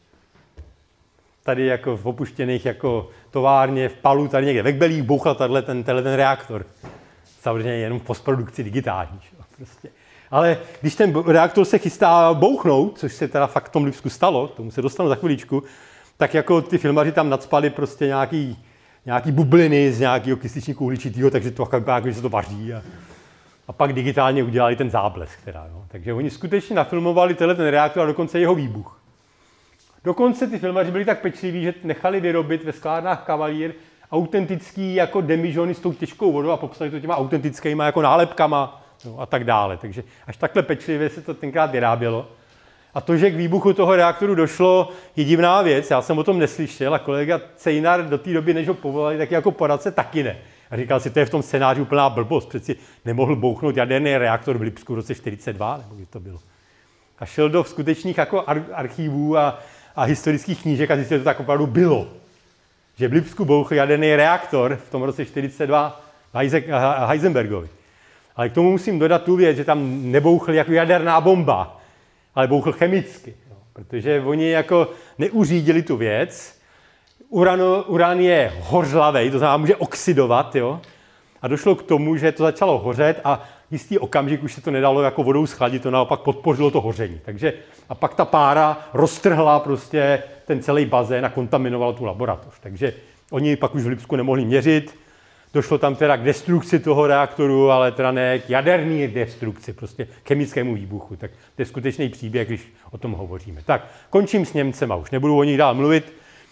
Tady jako v opuštěných jako továrně v Palu, tady někde ve Kbelích bouchal ten reaktor. Samozřejmě jenom v postprodukci digitální. Prostě. Ale když ten reaktor se chystá bouchnout, což se teda fakt v tom Lipsku stalo, tomu se dostanu za chviličku, tak jako ty filmaři tam nacpali prostě nějaký bubliny z nějakého kysličníku uhličitého, takže to jako, že se to vaří. A pak digitálně udělali ten záblesk. Teda, no. Takže oni skutečně nafilmovali ten reaktor a dokonce jeho výbuch. Dokonce ty filmaři byli tak pečliví, že nechali vyrobit ve sklárnách Kavalír autentický jako demižony s tou těžkou vodou a popsali to těma autentickýma jako nálepkama, no, a tak dále. Takže až takhle pečlivě se to tenkrát vyrábělo. A to, že k výbuchu toho reaktoru došlo, je divná věc. Já jsem o tom neslyšel a kolega Cejnar do té doby, než ho povolali, tak jako poradce taky ne. A říkal si, to je v tom scénáři úplná blbost. Přeci nemohl bouchnout jaderný reaktor v Lipsku v roce 1942, nebo kdy to bylo. A šel do skutečných jako archívů a historických knížek a zjistil, že to tak opravdu bylo. Že v Lipsku bouchl jaderný reaktor v tom roce 1942 Heisenbergovi. Ale k tomu musím dodat tu věc, že tam nebouchl jako jaderná bomba, ale bouchl chemicky. Jo. Protože oni jako neuřídili tu věc. Uran je hořlavej, to znamená, může oxidovat. Jo. A došlo k tomu, že to začalo hořet a jistý okamžik už se to nedalo jako vodou schladit, to naopak podpořilo to hoření. Takže, a pak ta pára roztrhla prostě ten celý bazén a kontaminovala tu laboratoř. Takže oni pak už v Lipsku nemohli měřit. Došlo tam teda k destrukci toho reaktoru, ale teda ne k jaderné destrukci, prostě chemickému výbuchu. Tak to je skutečný příběh, když o tom hovoříme. Tak, končím s Němcema, už nebudu o nich dál mluvit.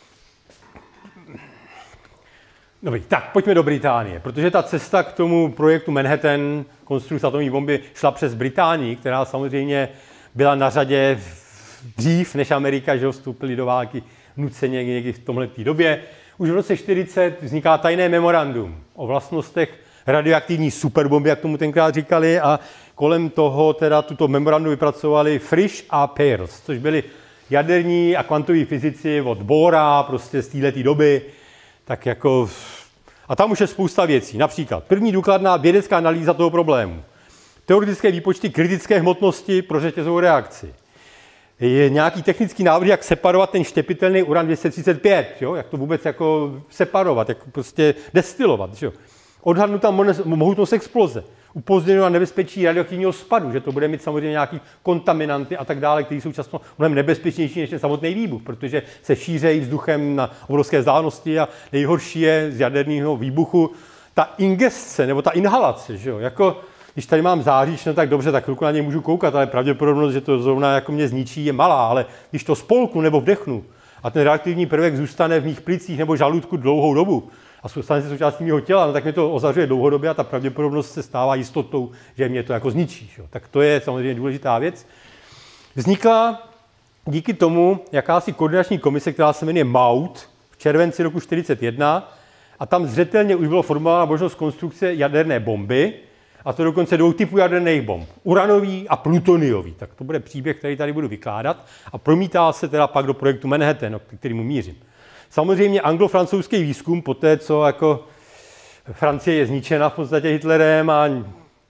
Dobrý, tak pojďme do Británie, protože ta cesta k tomu projektu Manhattan, konstrukce atomové bomby, šla přes Británii, která samozřejmě byla na řadě dřív než Amerika, že vstoupili do války nuceně někdy v tomhletý době. Už v roce 1940 vzniká tajné memorandum o vlastnostech radioaktivní superbomby, jak tomu tenkrát říkali, a kolem toho teda tuto memorandum vypracovali Frisch a Peirce, což byli jaderní a kvantoví fyzici od Bohra, prostě z této doby. Tak jako, a tam už je spousta věcí. Například první důkladná vědecká analýza toho problému. Teoretické výpočty kritické hmotnosti pro řetězovou reakci. Je nějaký technický návrh, jak separovat ten štěpitelný uran 235, jo? Jak to vůbec jako separovat, jak prostě destilovat. Jo? Odhadnutá mohutnost exploze. Upozorněno na nebezpečí radioaktivního spadu, že to bude mít samozřejmě nějaký kontaminanty a tak dále, které jsou často mnohem nebezpečnější než ten samotný výbuch, protože se šířejí vzduchem na obrovské vzdálenosti a nejhorší je z jaderného výbuchu ta ingesce nebo ta inhalace. Že jo? Jako, když tady mám záříč, no tak dobře, tak chvilku na něj můžu koukat, ale pravděpodobnost, že to zrovna jako mě zničí, je malá, ale když to spolknu nebo vdechnu a ten radioaktivní prvek zůstane v mých plicích nebo žaludku dlouhou dobu, a stane se součástí mého těla, no tak mě to ozařuje dlouhodobě a ta pravděpodobnost se stává jistotou, že mě to jako zničí. Že? Tak to je samozřejmě důležitá věc. Vznikla díky tomu jakási koordinační komise, která se jmenuje MAUT v červenci roku 1941 a tam zřetelně už bylo formována možnost konstrukce jaderné bomby, a to dokonce 2 typů jaderných bomb. Uranový a plutoniový. Tak to bude příběh, který tady budu vykládat a promítá se teda pak do projektu Manhattan, k kterému mířím. Samozřejmě anglo-francouzský výzkum, po té, co jako Francie je zničena v podstatě Hitlerem a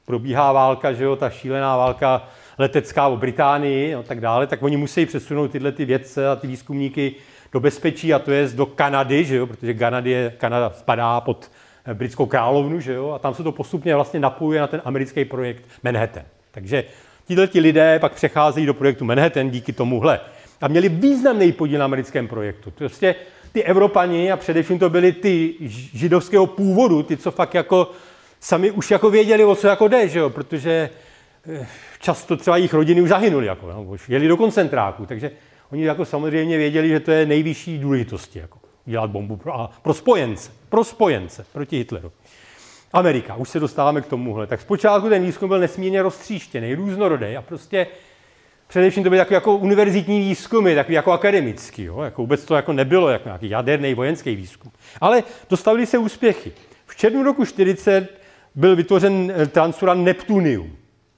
probíhá válka, že jo, ta šílená válka letecká o Británii a tak dále, tak oni musí přesunout tyhle ty vědce a ty výzkumníky do bezpečí, a to je do Kanady, že jo, protože Kanada spadá pod britskou královnu, že jo, a tam se to postupně vlastně napojuje na ten americký projekt Manhattan. Takže tihleti lidé pak přecházejí do projektu Manhattan díky tomuhle. A měli významný podíl na americkém projektu. Prostě ty Evropani, a především to byli ty židovského původu, ty, co fakt jako sami už jako věděli, o co jako jde, že jo, protože často třeba jejich rodiny už zahynuli, jako, no, už jeli do koncentráků, takže oni jako samozřejmě věděli, že to je nejvyšší důležitosti, jako dělat bombu pro spojence proti Hitleru. Amerika, už se dostáváme k tomuhle. Tak zpočátku ten výzkum byl nesmírně roztříštěný, různorodý a prostě především to byly jako univerzitní výzkumy, takový jako akademický, jo? Jako vůbec to jako nebylo jako nějaký jaderný vojenský výzkum. Ale dostavily se úspěchy. V červnu roku 1940 byl vytvořen transuran Neptunium.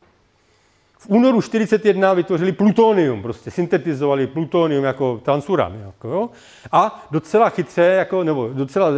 V únoru 1941 vytvořili plutonium, prostě syntetizovali plutonium jako transuran. Jako, jo? A docela chytře, jako, nebo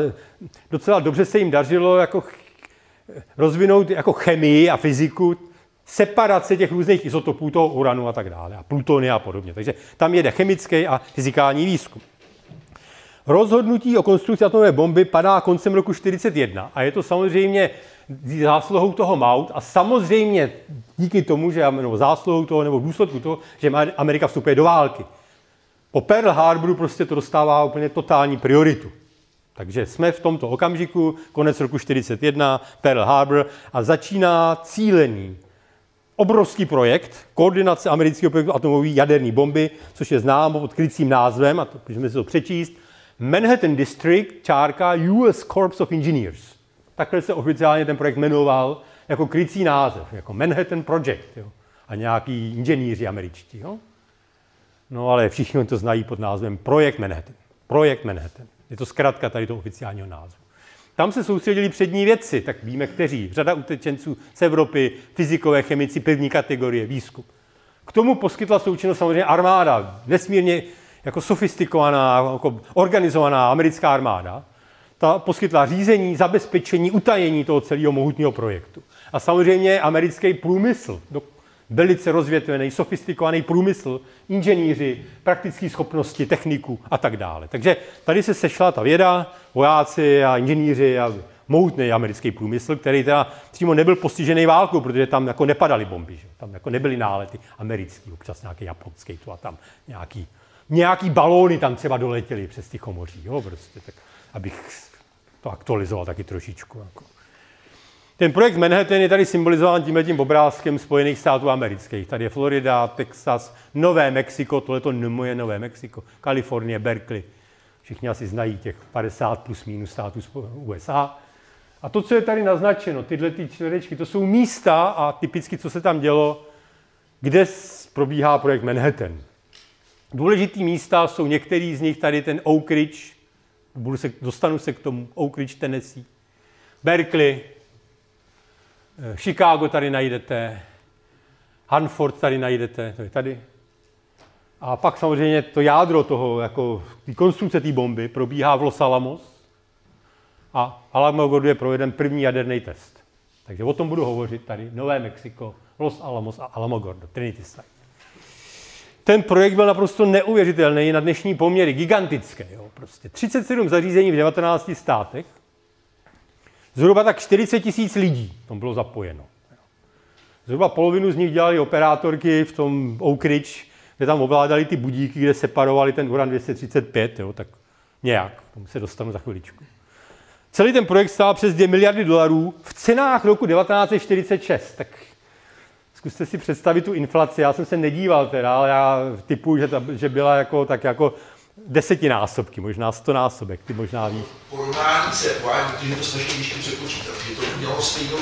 docela dobře se jim dařilo jako rozvinout jako chemii a fyziku, separace těch různých izotopů toho uranu a tak dále, a plutonia a podobně. Takže tam jede chemický a fyzikální výzkum. Rozhodnutí o konstrukci atomové bomby padá koncem roku 1941 a je to samozřejmě zásluhou toho Maut a samozřejmě díky tomu, že nebo zásluhou toho, nebo v důsledku toho, že Amerika vstupuje do války. Po Pearl Harboru prostě to dostává úplně totální prioritu. Takže jsme v tomto okamžiku, konec roku 1941, Pearl Harbor, a začíná cílený obrovský projekt, koordinace amerického projektu atomové jaderné bomby, což je známo pod krycím názvem, a to můžeme si to přečíst, Manhattan District, US Corps of Engineers. Takhle se oficiálně ten projekt jmenoval jako krycí název, jako Manhattan Project, jo? A nějaký inženýři američtí. Jo? No ale všichni to znají pod názvem Projekt Manhattan. Projekt Manhattan. Je to zkratka tady toho oficiálního názvu. Tam se soustředili přední vědci, tak víme kteří. Řada utečenců z Evropy, fyzikové, chemici, první kategorie, výzkum. K tomu poskytla součinnost samozřejmě armáda, nesmírně jako sofistikovaná, jako organizovaná americká armáda. Ta poskytla řízení, zabezpečení, utajení toho celého mohutného projektu. A samozřejmě americký průmysl, velice rozvětvený, sofistikovaný průmysl, inženýři, praktické schopnosti, techniku a tak dále. Takže tady se sešla ta věda, vojáci a inženýři a mohutný americký průmysl, který teda přímo nebyl postižený válkou, protože tam jako nepadaly bomby, že? Tam jako nebyly nálety americký, občas nějaký japonský, tu a tam nějaký balóny tam třeba doletěly přes Tichomoří, jo, prostě, tak abych to aktualizoval taky trošičku. Jako. Ten projekt Manhattan je tady symbolizován tímhletím obrázkem Spojených států amerických. Tady je Florida, Texas, Nové Mexiko, tohleto je Nové Mexiko, Kalifornie, Berkeley. Všichni asi znají těch 50 plus minus států USA. A to, co je tady naznačeno, tyhle ty čtverečky, to jsou místa a typicky, co se tam dělo, kde probíhá projekt Manhattan. Důležitý místa jsou některý z nich, tady ten Oak Ridge, dostanu se k tomu, Oak Ridge, Tennessee, Berkeley, Chicago tady najdete, Hanford tady najdete, to je tady. A pak samozřejmě to jádro toho, jako konstrukce té bomby, probíhá v Los Alamos a Alamogordu je proveden první jaderný test. Takže o tom budu hovořit tady, Nové Mexiko, Los Alamos a Alamogordo, Trinity Site. Ten projekt byl naprosto neuvěřitelný na dnešní poměry, gigantický. Jo, prostě 37 zařízení v 19 státech, zhruba tak 40 000 lidí tam bylo zapojeno. Zhruba polovinu z nich dělali operátorky v tom Oak Ridge, kde tam ovládali ty budíky, kde separovali ten uran 235, jo, tak nějak, tomu se dostanu za chviličku. Celý ten projekt stál přes $2 miliardy v cenách roku 1946, tak zkuste si představit tu inflaci, já jsem se nedíval teda, ale já tipuji, že byla jako, tak jako 10násobky, možná 100násobek, ty možná víš. Porovnání protože to strašně těžké přepočítat, že to mělo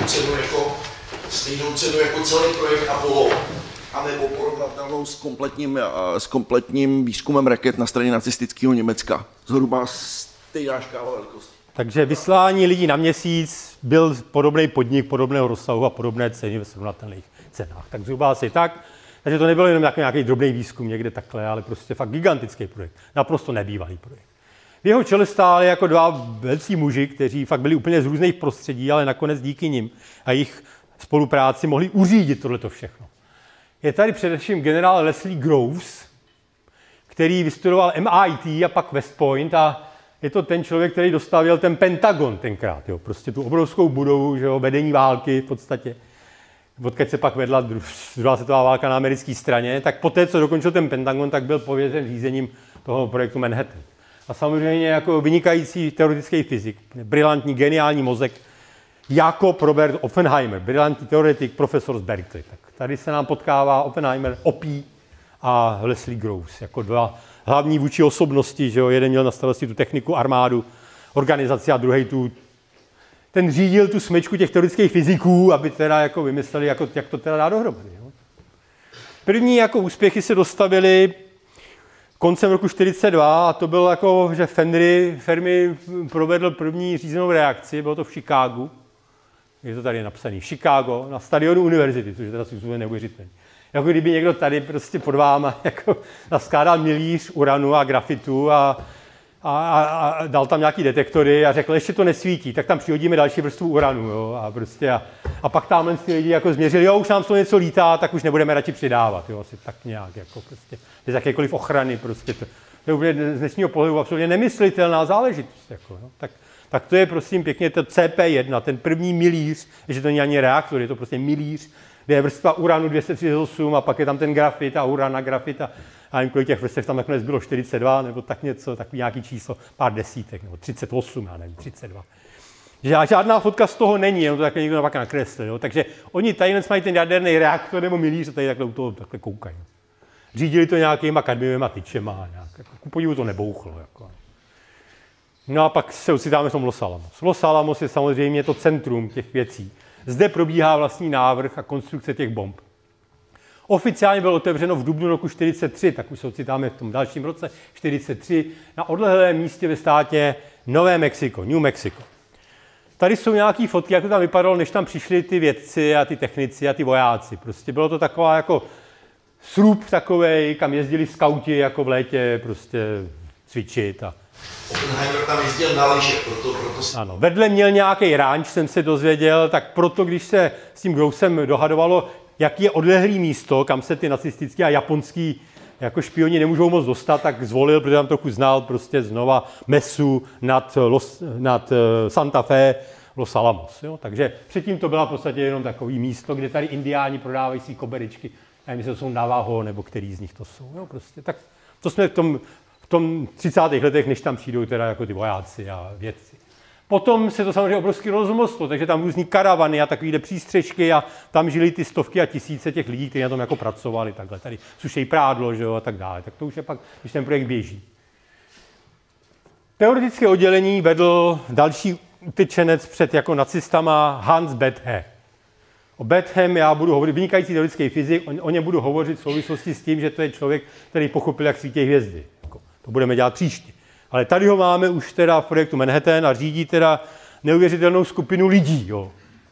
stejnou cenu jako celý projekt Apollo, anebo porovnatelnou s kompletním výzkumem raket na straně nacistického Německa. Zhruba stejná škála velikosti. Takže vyslání lidí na Měsíc byl podobný podnik, podobného rozsahu a podobné ceny ve srovnatelných cenách. Tak zhruba asi tak. Takže to nebylo jenom nějaký drobný výzkum někde takhle, ale prostě fakt gigantický projekt. Naprosto nebývalý projekt. V jeho čele stáli jako dva velcí muži, kteří fakt byli úplně z různých prostředí, ale nakonec díky nim a jejich spolupráci mohli uřídit tohleto všechno. Je tady především generál Leslie Groves, který vystudoval MIT a pak West Point a je to ten člověk, který dostavěl ten Pentagon tenkrát, jo, prostě tu obrovskou budovu, že jo, vedení války v podstatě. Odkud se pak vedla druhá světová válka na americké straně, tak poté, co dokončil ten Pentagon, tak byl pověřen řízením toho projektu Manhattan. A samozřejmě jako vynikající teoretický fyzik, brilantní, geniální mozek, Jakob Robert Oppenheimer, brilantní teoretik, profesor z Berkeley. Tak tady se nám potkává Oppenheimer, Opie a Leslie Groves, jako dva hlavní vůči osobnosti, že jo? Jeden měl na starosti tu techniku, armádu, organizaci a druhý ten řídil tu smečku těch teoretických fyziků, aby teda jako vymysleli, jako, jak to teda dá dohromady. Jo? První jako úspěchy se dostavily koncem roku 1942 a to bylo jako, že Fermi provedl první řízenou reakci, bylo to v Chicagu, je to tady napsané, Chicago, na stadionu univerzity, což je teda způsobem neuvěřitelné. Jako kdyby někdo tady prostě pod váma jako naskládal milíř uranu a grafitu a dal tam nějaký detektory a řekl, ještě to nesvítí, tak tam přihodíme další vrstvu uranu. Jo, a pak tamhle ty lidi jako změřili, jo, už nám to něco lítá, tak už nebudeme radši přidávat. Jo, asi tak nějak, jako prostě, bez jakékoliv ochrany. Prostě to je úplně z dnešního pohledu absolutně nemyslitelná záležitost. Jako, jo. Tak to je prosím pěkně to CP1, ten první milíř, že to není ani reaktor, je to prostě milíř, kde je vrstva uranu 238 a pak je tam ten grafit a uran a grafit a nevím, kolik těch vrstev tam nakonec bylo, 42 nebo tak něco, takový nějaký číslo, pár desítek, nebo 38, já nevím, 32. Žádná fotka z toho není, jenom to takhle někdo pak nakreslil. Jo. Takže oni tady mají ten jaderný reaktor nebo milíř a tady takhle u toho takhle koukají. Řídili to nějakýma kadmiovýma tyčema, jako, ku podivu to nebouchlo. Jako. No a pak se ocitáme v tom Los Alamos. Los Alamos je samozřejmě to centrum těch věcí. Zde probíhá vlastní návrh a konstrukce těch bomb. Oficiálně bylo otevřeno v dubnu roku 1943, tak už se ocitáme v tom dalším roce, 1943, na odlehlém místě ve státě Nové Mexiko, New Mexico. Tady jsou nějaké fotky, jak to tam vypadalo, než tam přišli ty vědci a ty technici a ty vojáci. Prostě bylo to taková jako srub takovej, kam jezdili skauti jako v létě prostě cvičit. Oppenheimer tam jezdil na lyže, proto... Ano, vedle měl nějaký ranč, jsem se dozvěděl, tak proto, když se s tím Grovesem dohadovalo, jaký je odlehlý místo, kam se ty nacistický a japonský jako špioni nemůžou moc dostat, tak zvolil, protože tam trochu znal prostě znova mesu nad Santa Fe, Los Alamos. Jo? Takže předtím to byla v podstatě jenom takový místo, kde tady indiáni prodávají svý koberičky. Nevím, jestli to jsou Navajo, nebo který z nich to jsou. Jo? Prostě. Tak to jsme v tom 30. letech, než tam přijdou teda jako ty vojáci a vědci. Potom se to samozřejmě obrovsky rozmostlo, takže tam různý karavany a takovýhle přístřešky a tam žili ty stovky a tisíce těch lidí, kteří na tom jako pracovali, takhle tady sušej prádlo, že jo, a tak dále. Tak to už je pak, když ten projekt běží. Teoretické oddělení vedl další utečenec před jako nacistama Hans Bethe. O Bethem já budu hovořit, vynikající teoretický fyzik, o něm budu hovořit v souvislosti s tím, že to je člověk, který pochopil, jak svítí hvězdy. Jako, to budeme dělat příště. Ale tady ho máme už teda v projektu Manhattan a řídí teda neuvěřitelnou skupinu lidí. Jo.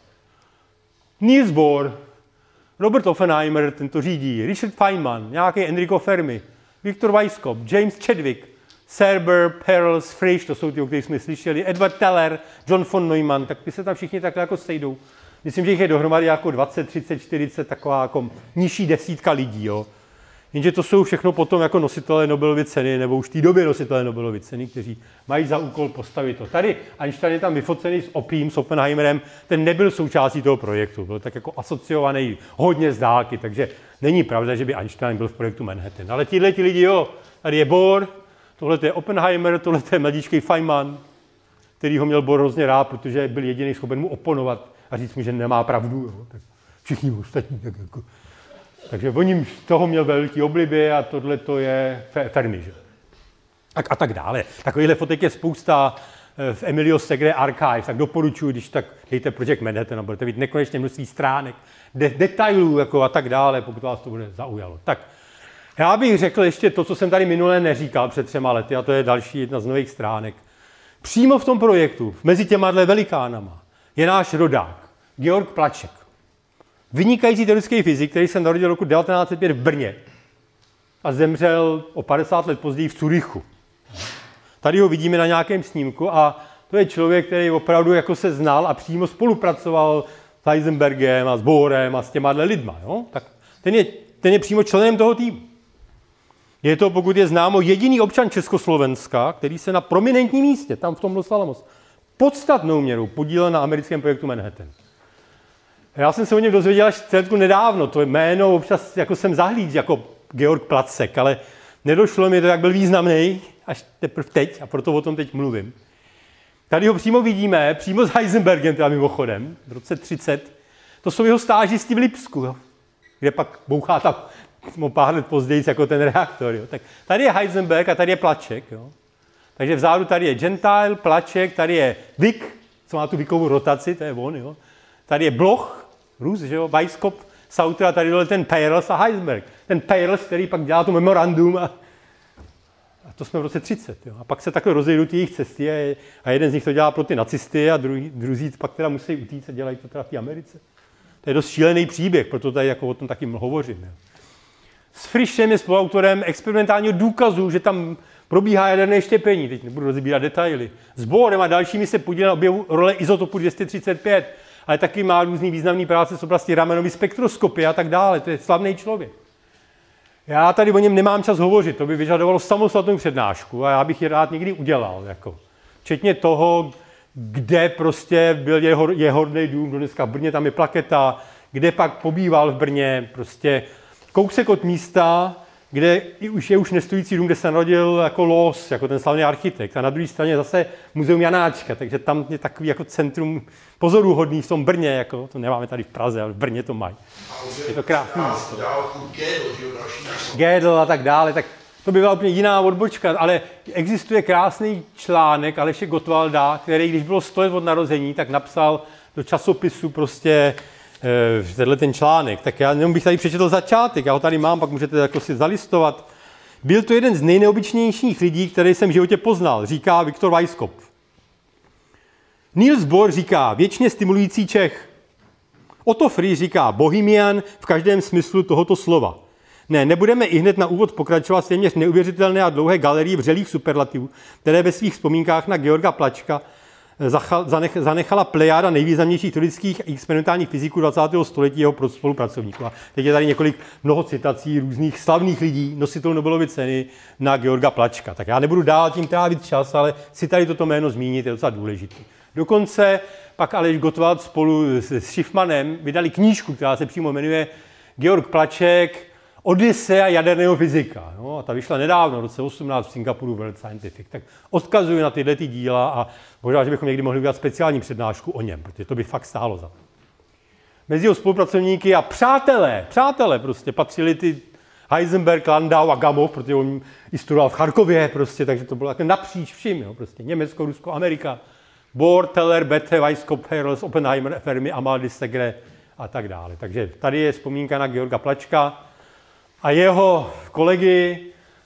Niels Bohr, Robert Oppenheimer, ten to řídí, Richard Feynman, nějaký Enrico Fermi, Viktor Weisskopf, James Chadwick, Serber, Perls, Frisch, to jsou ty, o kterých jsme slyšeli, Edward Teller, John von Neumann, tak ty se tam všichni takhle jako sejdou. Myslím, že jich je dohromady jako 20, 30, 40, taková jako nižší desítka lidí. Jo. Jenže to jsou všechno potom jako nositelé Nobelovy ceny, nebo už v té době nositelé Nobelovy ceny, kteří mají za úkol postavit to. Tady Einstein je tam vyfocený s Opiem, s Oppenheimerem, ten nebyl součástí toho projektu, byl tak jako asociovaný hodně z dálky, takže není pravda, že by Einstein byl v projektu Manhattan. Ale ti lidi, jo, tady je Bohr, tohle je Oppenheimer, tohle je mladíčkej Feynman, který ho měl Bohr hrozně rád, protože byl jediný schopen mu oponovat a říct mu, že nemá pravdu. Jo. Tak všichni ostatní tak jako... Takže o ním z toho měl velký obliby a tohle to je Fermi. Že? A tak dále. Takovýchhle fotek je spousta v Emilio Segre Archive, tak doporučuji, když tak dejte Project Manhattan a budete mít nekonečně množství stránek, detailů jako a tak dále, pokud vás to bude zaujalo. Tak já bych řekl ještě to, co jsem tady minule neříkal před 3 lety, a to je další jedna z nových stránek. Přímo v tom projektu, mezi těma velikánama, je náš rodák, Georg Plaček. Vynikající teoretický fyzik, který se narodil roku 1905 v Brně a zemřel o 50 let později v Curychu. Tady ho vidíme na nějakém snímku a to je člověk, který opravdu jako se znal a přímo spolupracoval s Heisenbergem a s Bohrem a s těma lidma. Jo? Tak ten je přímo členem toho týmu. Je to, pokud je známo, jediný občan Československa, který se na prominentním místě, tam v tom Los Alamos, podstatnou měrou podílel na americkém projektu Manhattan. Já jsem se o něm dozvěděl až celku nedávno. To jméno občas jako jsem zahlídl jako Georg Placek, ale nedošlo mi to, jak byl významný, až teprve teď, a proto o tom teď mluvím. Tady ho přímo vidíme, přímo s Heisenbergem, teda mimochodem, v roce 30. To jsou jeho stážisti v Lipsku, jo, kde pak bouchá tam pár let později jako ten reaktor. Jo. Tak tady je Heisenberg a tady je Plaček. Jo. Takže vzadu tady je Gentile, Plaček, tady je Wick, co má tu Wickovu rotaci, to je on. Jo. Tady je Bloch, Rus, že jo, Weisskopf, Sauter a tady dole ten Peierls a Heisenberg. Ten Peierls, který pak dělá to memorandum a to jsme v roce 30. Jo. A pak se takhle rozejdou ty jejich cesty a jeden z nich to dělá pro ty nacisty a druzí pak teda musí utíct a dělají to teda v té Americe. To je dost šílený příběh, proto tady jako o tom taky hovořím. Jo. S Frischem je spoluautorem experimentálního důkazu, že tam probíhá jaderné štěpení. Teď nebudu rozbírat detaily. S Bohrem a dalšími se podílel na objevu role izotopu 235, ale taky má různý významný práce z oblasti Ramanovy spektroskopie a tak dále. To je slavný člověk. Já tady o něm nemám čas hovořit, to by vyžadovalo samostatnou přednášku a já bych ji rád někdy udělal. Jako. Včetně toho, kde prostě byl jeho rodný dům, do dneska v Brně, tam je plaketa, kde pak pobýval v Brně, prostě kousek od místa, kde je už nestojící dům, kde se narodil jako Loos, jako ten slavný architekt. A na druhé straně zase muzeum Janáčka, takže tam je takový jako centrum pozoruhodný v tom Brně, jako, to nemáme tady v Praze, ale v Brně to mají. Je to krásný. Gödel a tak dále, tak to by byla úplně jiná odbočka, ale existuje krásný článek Aleše Gottwalda, který, když bylo 100 let od narození, tak napsal do časopisu prostě tenhle ten článek. Tak já jenom bych tady přečetl začátek, já ho tady mám, pak můžete jako si zalistovat. Byl to jeden z nejneobyčejnějších lidí, který jsem v životě poznal, říká Viktor Weisskopf. Niels Bohr říká věčně stimulující Čech. Otto Frisch říká bohemian v každém smyslu tohoto slova. Ne, nebudeme i hned na úvod pokračovat s téměř neuvěřitelné a dlouhé galerii vřelých superlativů, které ve svých vzpomínkách na Georga Plačka zanechala plejáda nejvýznamnějších teoretických a experimentálních fyziků 20. století jeho spolupracovníků. A teď je tady mnoho citací různých slavných lidí, nositelů Nobelovy ceny na Georga Plačka. Tak já nebudu dál tím trávit čas, ale si tady toto jméno zmínit, je docela důležité. Dokonce pak Aleš Gottwald spolu s Schiffmanem vydali knížku, která se přímo jmenuje Georg Plaček, Odysea jaderného fyzika. No, a ta vyšla nedávno, v roce 18 v Singapuru World Scientific. Tak odkazuji na tyhle díla a možná, že bychom někdy mohli udělat speciální přednášku o něm, protože to by fakt stálo za to. Mezi jeho spolupracovníky a přátelé prostě patřili ty Heisenberg, Landau a Gamow, protože on i studoval v Charkově, prostě, takže to bylo jako napříč všim, jo, prostě Německo, Rusko, Amerika. Bohr, Teller, Bethe, Weisskopf, Peierls, Oppenheimer, Fermi, Amal, Segre a tak dále. Takže tady je vzpomínka na Georga Plačka a jeho kolegy,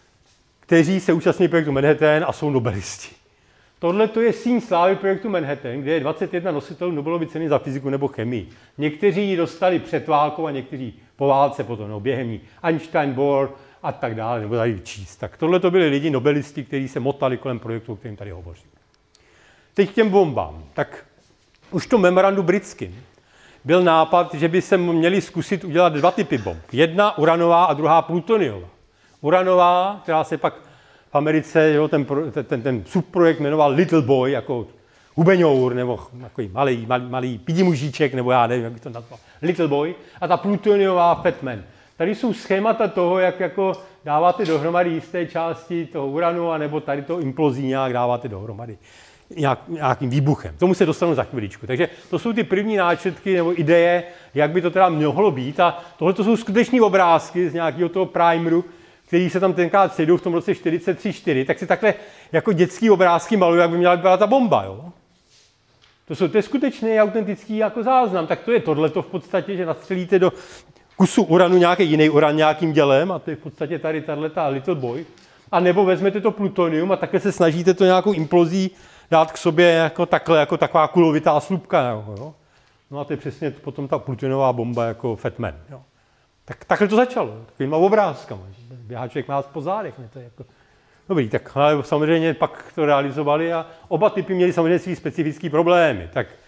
kteří se účastní projektu Manhattan a jsou nobelisti. Tohle to je síň slávy projektu Manhattan, kde je 21 nositelů Nobelovy ceny za fyziku nebo chemii. Někteří ji dostali před válkou a někteří po válce potom, no, během ní. Einstein, Bohr a tak dále, nebo tady číst. Tak tohle to byli lidi, nobelisti, kteří se motali kolem projektu, o kterém tady hovořím. Teď k těm bombám. Tak už v tom memorandu britským byl nápad, že by se měli zkusit udělat 2 typy bomb. Jedna uranová a druhá plutoniová. Uranová, která se pak v Americe, jo, ten subprojekt jmenoval Little Boy, jako hubeňour, nebo takový malý pidimužíček, nebo já nevím, jak bych to nazval. Little Boy. A ta plutoniová Fat Man. Tady jsou schémata toho, jak jako dáváte dohromady jisté části toho uranu, anebo tady to implozí nějak dáváte dohromady nějakým výbuchem. K tomu se dostanu za chviličku. Takže to jsou ty první náčrtky nebo ideje, jak by to teda mohlo být. A tohle to jsou skutečné obrázky z nějakého toho primeru, který se tam tenkrát sejdou v tom roce 43-4, tak si takhle jako dětský obrázky malují, jak by měla vypadat ta bomba. Jo? To je skutečný autentický jako záznam. Tak to je tohleto v podstatě, že nastřelíte do kusu uranu nějaký jiný uran nějakým dělem a to je v podstatě tady tato Little Boy. A nebo vezmete to plutonium a takhle se snažíte to nějakou implozí dát k sobě jako takhle, jako taková kulovitá slupka. Jo? No a to je přesně potom ta plutonová bomba jako Fat Man. Jo? Takhle to začalo, takovýma obrázkama. Běhá člověk nás po zádech. To je jako... Dobrý, tak ale samozřejmě pak to realizovali a oba typy měli samozřejmě svý specifický problémy. Tak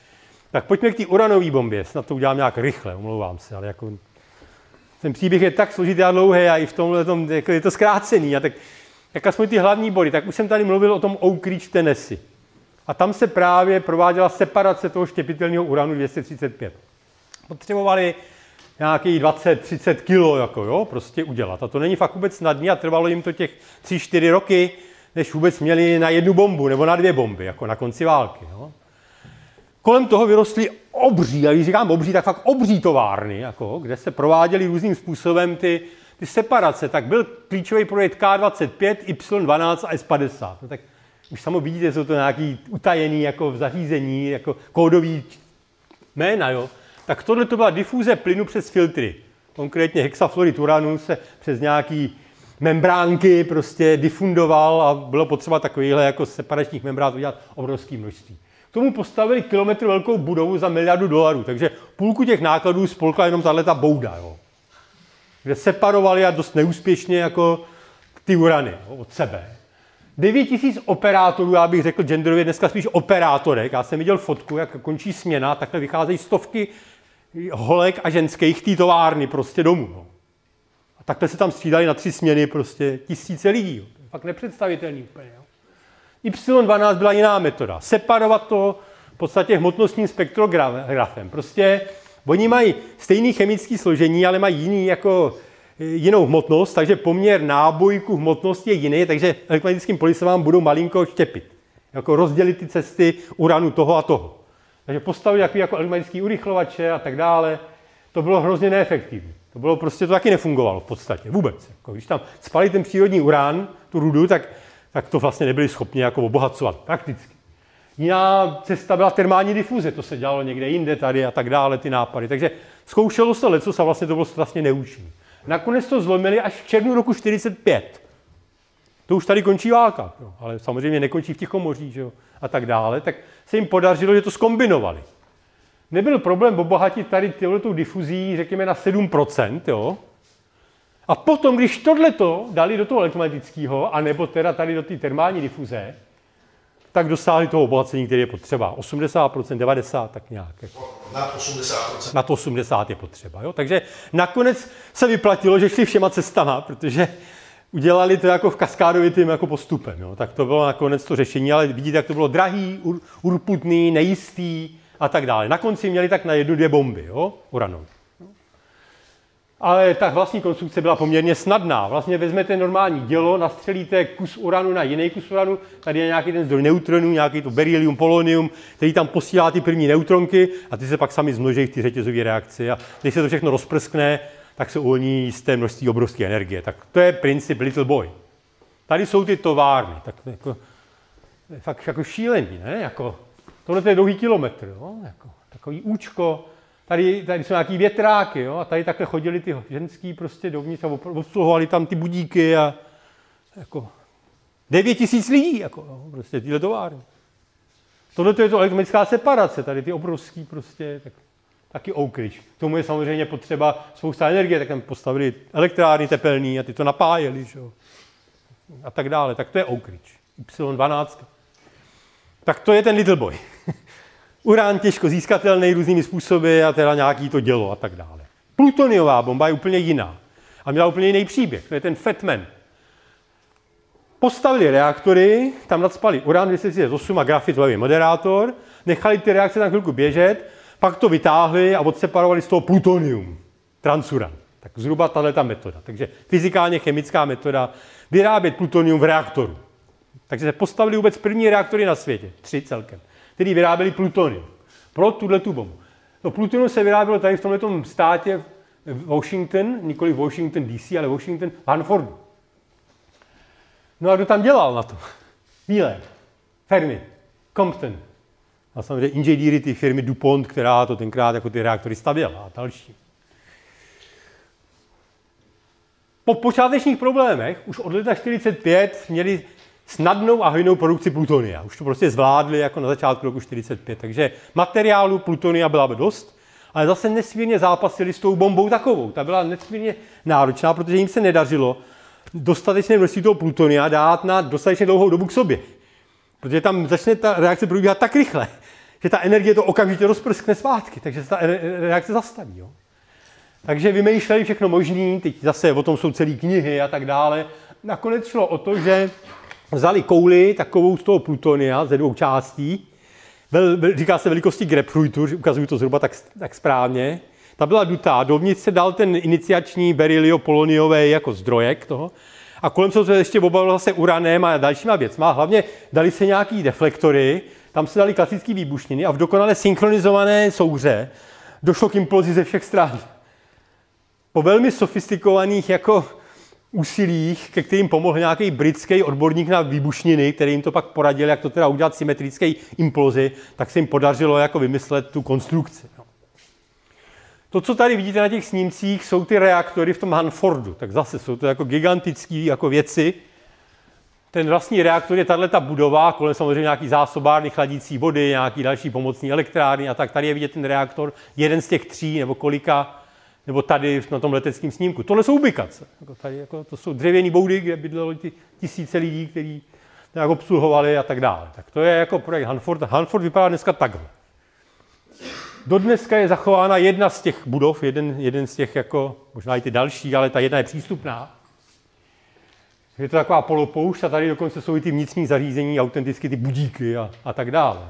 Tak pojďme k té uranové bombě, snad to udělám nějak rychle, omlouvám se, ale jako ten příběh je tak složitý a dlouhý a i v tomhle tom, jako je to zkrácený. A tak jak aspoň ty hlavní body, tak už jsem tady mluvil o tom Oak Ridge v Tennessee. A tam se právě prováděla separace toho štěpitelného uranu 235. Potřebovali nějakých 20-30 kilo, jako jo, prostě udělat. A to není fakt vůbec snadné a trvalo jim to těch 3-4 roky, než vůbec měli na jednu bombu nebo na 2 bomby, jako na konci války. Jo. Kolem toho vyrostly obří, a když říkám obří, tak fakt obří továrny, jako, kde se prováděly různým způsobem ty separace. Tak byl klíčový projekt K25, Y12 a S50. No, tak už samo vidíte, jsou to nějaký utajený jako v zařízení, jako kódový jména, jo. Tak tohle to byla difuze plynu přes filtry. Konkrétně hexafluorid uranu se přes nějaký membránky prostě difundoval a bylo potřeba takovýhle jako separačních membrán udělat obrovské množství. K tomu postavili kilometr velkou budovu za $1 miliardu, takže půlku těch nákladů spolkla jenom tahleta bouda, jo. Kde separovali a dost neúspěšně jako ty urany, jo, od sebe. 9000 operátorů, já bych řekl genderově dneska spíš operátorek. Já jsem viděl fotku, jak končí směna, takhle vycházejí stovky holek a ženských té továrny prostě domů. No. A takhle se tam střídali na 3 směny prostě tisíce lidí. Jo. To je fakt nepředstavitelný úplně. Jo. Y12 byla jiná metoda. Separovat to v podstatě hmotnostním spektrografem. Prostě oni mají stejný chemický složení, ale mají jinou hmotnost, takže poměr nábojku hmotnosti je jiný, takže elektromagnetickým polem se vám budou malinko štěpit. Jako rozdělit ty cesty uranu toho a toho. Takže postavili jako elektromagnetický urychlovače a tak dále. To bylo hrozně neefektivní. To taky nefungovalo v podstatě vůbec. Jako když tam spali ten přírodní uran, tu rudu, tak to vlastně nebyli schopni jako obohacovat prakticky. Jiná cesta byla termální difuze, to se dělalo někde jinde tady a tak dále, ty nápady. Takže zkoušelo se lecos a vlastně to bylo strašně neúčinné. Nakonec to zlomili až v červnu roku 1945. To už tady končí válka, jo, ale samozřejmě nekončí v Tichomoří, že jo, a tak dále. Tak se jim podařilo, že to zkombinovali. Nebyl problém obohatit tady těchto difuzí, řekněme, na 7%, jo. A potom, když tohleto dali do toho elektromagnetického, anebo teda tady do té termální difuze, tak dosáhli toho obohacení, které je potřeba. 80%, 90%, tak nějak. Na 80%. Na to 80 je potřeba. Jo? Takže nakonec se vyplatilo, že šli všema cestama, protože udělali to jako v kaskádovitým jako postupem. Jo? Tak to bylo nakonec to řešení, ale vidíte, jak to bylo drahý, urputný, nejistý a tak dále. Na konci měli tak na 1-2 bomby, jo? Uranový. Ale ta vlastní konstrukce byla poměrně snadná. Vlastně vezmete normální dělo, nastřelíte kus uranu na jiný kus uranu, tady je nějaký ten zdroj neutronů, nějaký to berylium, polonium, který tam posílá ty první neutronky a ty se pak sami zmnoží v té řetězové reakci. A když se to všechno rozprskne, tak se uvolní jisté množství obrovské energie. Tak to je princip Little Boy. Tady jsou ty továrny. Tak jako, fakt jako šílený, ne? Jako, tohle je dlouhý kilometr, jo? Jako, takový účko. Tady jsou nějaký větráky, jo? A tady takhle chodili ty ženský prostě dovnitř a obsluhovali tam ty budíky a jako 9000 lidí, jako, jo? Prostě tyhle továrny. Tohle je to elektromagnetická separace, tady ty obrovský prostě, taky Oak Ridge. K tomu je samozřejmě potřeba spousta energie, tak tam postavili elektrárny tepelný a ty to napájeli, jo? A tak dále. Tak to je Oak Ridge. Y12. Tak to je ten Little Boy. Uran těžko získatelný různými způsoby a teda nějaký to dělo a tak dále. Plutoniová bomba je úplně jiná a měla úplně jiný příběh. To je ten Fat Man. Postavili reaktory, tam nadspali uran 238 a grafitový moderátor, nechali ty reakce na chvilku běžet, pak to vytáhli a odseparovali z toho plutonium, transuran. Tak zhruba tato metoda. Takže fyzikálně chemická metoda vyrábět plutonium v reaktoru. Takže se postavili vůbec první reaktory na světě, 3 celkem, který vyráběli plutonium pro tu bombu. To plutonium se vyrábělo tady v tomto státě Washington, nikoli Washington DC, ale Washington Hanfordu. No a kdo tam dělal na to? Wheeler, Fermi, Compton. A samozřejmě inženýry ty firmy DuPont, která to tenkrát jako ty reaktory stavěla a další. Po počátečních problémech už od leta 1945 měli snadnou a hojnou produkci plutonia. Už to prostě zvládli jako na začátku roku 1945. Takže materiálu plutonia byla dost, ale zase nesmírně zápasili s tou bombou takovou. Ta byla nesmírně náročná, protože jim se nedařilo dostatečné množství toho plutonia dát na dostatečně dlouhou dobu k sobě. Protože tam začne ta reakce probíhat tak rychle, že ta energie to okamžitě rozprskne zpátky, takže se ta reakce zastaví. Jo? Takže vymýšleli všechno možný, teď zase o tom jsou celé knihy a tak dále. Nakonec šlo o to, že vzali kouli takovou z toho plutonia ze 2 částí, říká se velikosti grapefruitu, ukazuju to zhruba tak správně. Ta byla dutá, dovnitř se dal ten iniciační berylio-poloniový jako zdrojek toho a kolem se ještě obavilo zase uranem a dalšíma věcma. Hlavně dali se nějaký deflektory, tam se dali klasické výbušniny a v dokonale synchronizované souhře došlo k implozi ze všech stran. Po velmi sofistikovaných jako úsilích, ke kterým pomohl nějaký britský odborník na výbušniny, který jim to pak poradil, jak to teda udělat symetrické implozi, tak se jim podařilo jako vymyslet tu konstrukci. To, co tady vidíte na těch snímcích, jsou ty reaktory v tom Hanfordu. Tak zase jsou to jako gigantické jako věci. Ten vlastní reaktor je tato budova, kolem samozřejmě nějaký zásobárny, chladící vody, nějaký další pomocní elektrárny a tak. Tady je vidět ten reaktor, jeden z těch 3 nebo kolika, nebo tady na tom leteckém snímku. Tohle jsou ubikace. To jsou dřevěné boudy, kde bydlelo ty tisíce lidí, kteří nějak obsluhovali a tak dále. Tak to je jako projekt Hanford. Hanford vypadá dneska takhle. Dodneska je zachována jedna z těch budov, jeden z těch, jako, možná i ty další, ale ta jedna je přístupná. Je to taková polopoušť a tady dokonce jsou i ty vnitřní zařízení, autenticky ty budíky a tak dále.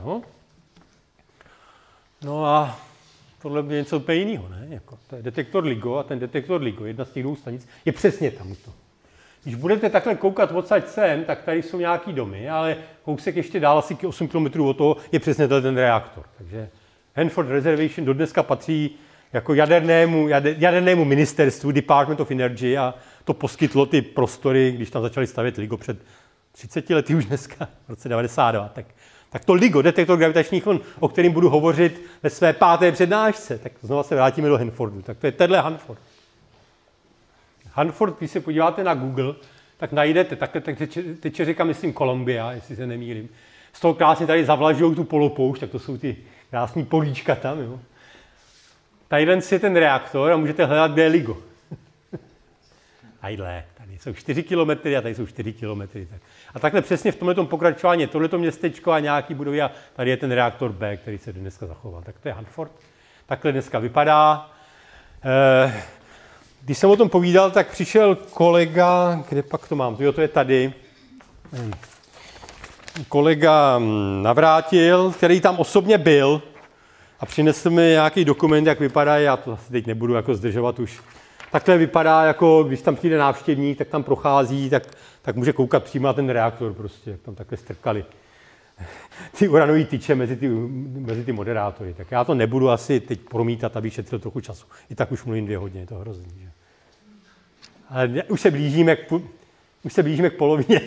No a tohle je něco úplně jiného, ne? Jako, to je detektor LIGO a ten detektor LIGO, jedna z těch 2 stanic, je přesně tamto. Když budete takhle koukat odsaď sem, tak tady jsou nějaký domy, ale kousek ještě dál, asi 8 km od toho, je přesně ten reaktor. Takže Hanford Reservation dodneska patří jako jadernému ministerstvu Department of Energy a to poskytlo ty prostory, když tam začali stavět LIGO před 30 lety už dneska, v roce 92. Tak to LIGO, detektor gravitačních vln, o kterém budu hovořit ve své 5. přednášce, tak znova se vrátíme do Hanfordu. Tak to je tenhle Hanford. Hanford, když se podíváte na Google, tak najdete, takhle teče řeka, myslím, Columbia, jestli se nemýlím. Z toho krásně tady zavlažují tu polopoušť, tak to jsou ty krásný políčka tam. Jo. Tadyhle je ten reaktor a můžete hledat, kde je LIGO. Tady jsou 4 kilometry a tady jsou 4 kilometry. A takhle přesně v tomhletom pokračování je tohleto městečko a nějaký budovy a tady je ten reaktor B, který se dneska zachoval. Tak to je Hanford. Takhle dneska vypadá. Když jsem o tom povídal, tak přišel kolega, kde pak to mám? Jo, to je tady. Kolega Navrátil, který tam osobně byl a přinesl mi nějaký dokument, jak vypadá, já to asi teď nebudu jako zdržovat už. Takhle vypadá, jako když tam přijde návštěvník, tak tam prochází, tak může koukat přímo na ten reaktor prostě, jak tam takhle strkali ty uranové tyče mezi ty moderátory. Tak já to nebudu asi teď promítat, abych šetřil trochu času. I tak už mluvím 2 hodiny, je to hrozný. Že? Ale už se blížíme k polovině.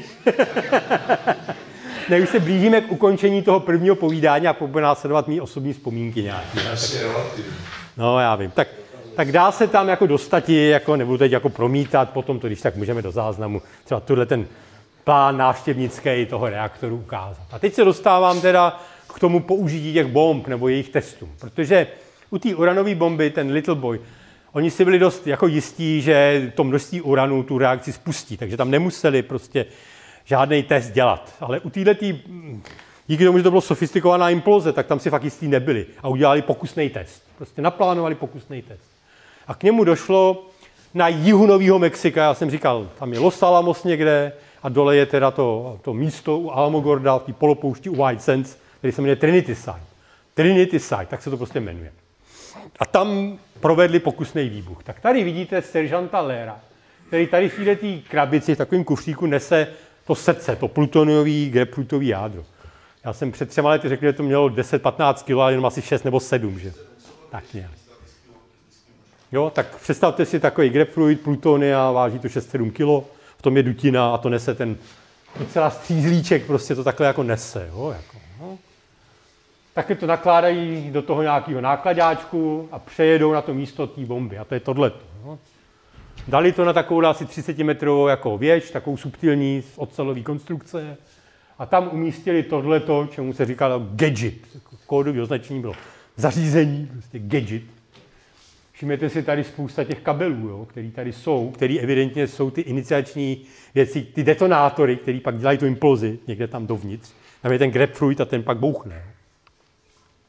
Ne, už se blížíme k ukončení toho prvního povídání a bude následovat mý osobní vzpomínky nějaký. No, já vím. Tak dá se tam jako dostati, jako nebudu teď jako promítat, potom to, když tak můžeme do záznamu třeba tuhle ten plán návštěvnický toho reaktoru ukázat. A teď se dostávám teda k tomu použití těch bomb nebo jejich testů, protože u té uranové bomby, ten Little Boy, oni si byli dost jako jistí, že to množství uranu tu reakci spustí, takže tam nemuseli prostě žádný test dělat. Ale u této, díky tomu, že to bylo sofistikovaná imploze, tak tam si fakt jistí nebyli a udělali pokusný test. Prostě naplánovali pokusný test. A k němu došlo na jihu Nového Mexika, já jsem říkal, tam je Los Alamos někde a dole je teda to místo u Alamogorda v té polopoušti u White Sands, který se jmenuje Trinity Site. Trinity Site, tak se to prostě jmenuje. A tam provedli pokusný výbuch. Tak tady vidíte seržanta Lera, který tady v této krabici v takovém kufříku nese to srdce, to plutoniový, grapefruitový jádro. Já jsem před 3 lety řekl, že to mělo 10-15 kg, ale jenom asi 6 nebo 7, že? Tak nějak. Jo, tak představte si takový grapefruit, plutonia, váží to 6-7 kg, v tom je dutina a to nese ten docela střízlíček, prostě to takhle jako nese. Jo, jako, no. Taky to nakládají do toho nějakého nákladáčku a přejedou na to místo té bomby. A to je tohleto. No. Dali to na takovou asi 30 metrovou jako věž, takovou subtilní ocelové konstrukce a tam umístili tohleto, čemu se říkalo gadget. Kódové označení bylo zařízení, prostě gadget. Všimněte si tady spousta těch kabelů, jo, které tady jsou, které evidentně jsou ty iniciační věci, ty detonátory, které pak dělají tu implozi někde tam dovnitř. Tam je ten grapefruit a ten pak bouchne.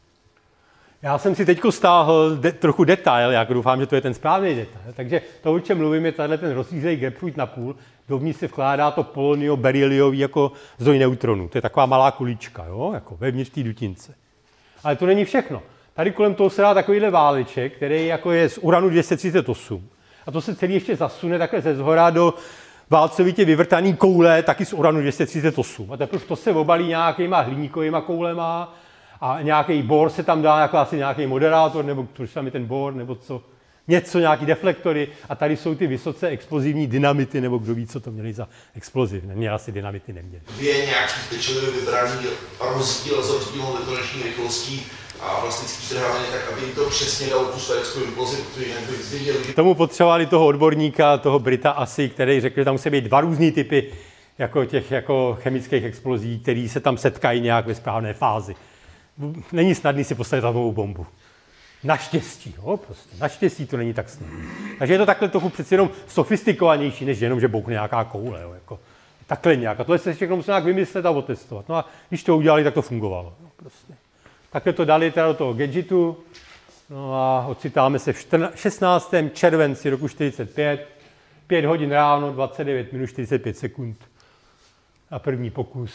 Já jsem si teďko stáhl trochu detail, já doufám, že to je ten správný detail. Takže to, o čem mluvím, je tady ten rozřízený grapefruit na půl. Dovnitř se vkládá to polonio beryliový jako zdroj neutronů. To je taková malá kulička, jo? Jako vevnitř té dutince. Ale to není všechno. Tady kolem toho se dá takovýhle váleček, který jako je z uranu 238. A to se celý ještě zasune takhle ze zhora do válcovitě vyvrtaný koule, taky z uranu 238. A teprve to se obalí nějakýma hliníkovýma koulema a nějaký bor se tam dá, jako asi nějaký moderátor, nebo proč tam je ten bor, nebo co. Něco, nějaký deflektory a tady jsou ty vysoce explozivní dynamity, nebo kdo ví, co to měli za exploziv. Mě asi dynamity neměli. Je nějaký pečlivě vybraný rozdíl s rozdílnou detonační rychlostí a plastický trhání, tak aby to přesně dalo tu sférickou implozi, protože jinak bych zvěděl. K tomu potřebovali toho odborníka, toho Brita asi, který řekl, že tam musí být dva různý typy jako těch jako chemických explozí, které se tam setkají nějak ve správné fázi. Není snadný si postavit atomovou bombu. Naštěstí, jo, prostě. Naštěstí to není tak snadné. Takže je to takhle trochu přeci jenom sofistikovanější, než jenom, že bouchne nějaká koule, jo, jako takhle nějak. A tohle se všechno musí nějak vymyslet a otestovat. No a když to udělali, tak to fungovalo. Jo, prostě. Takhle to dali teda do toho gadgetu. No a ocitáme se v 16. červenci roku 45, 5 hodin ráno, 29 minut 45 sekund. A první pokus.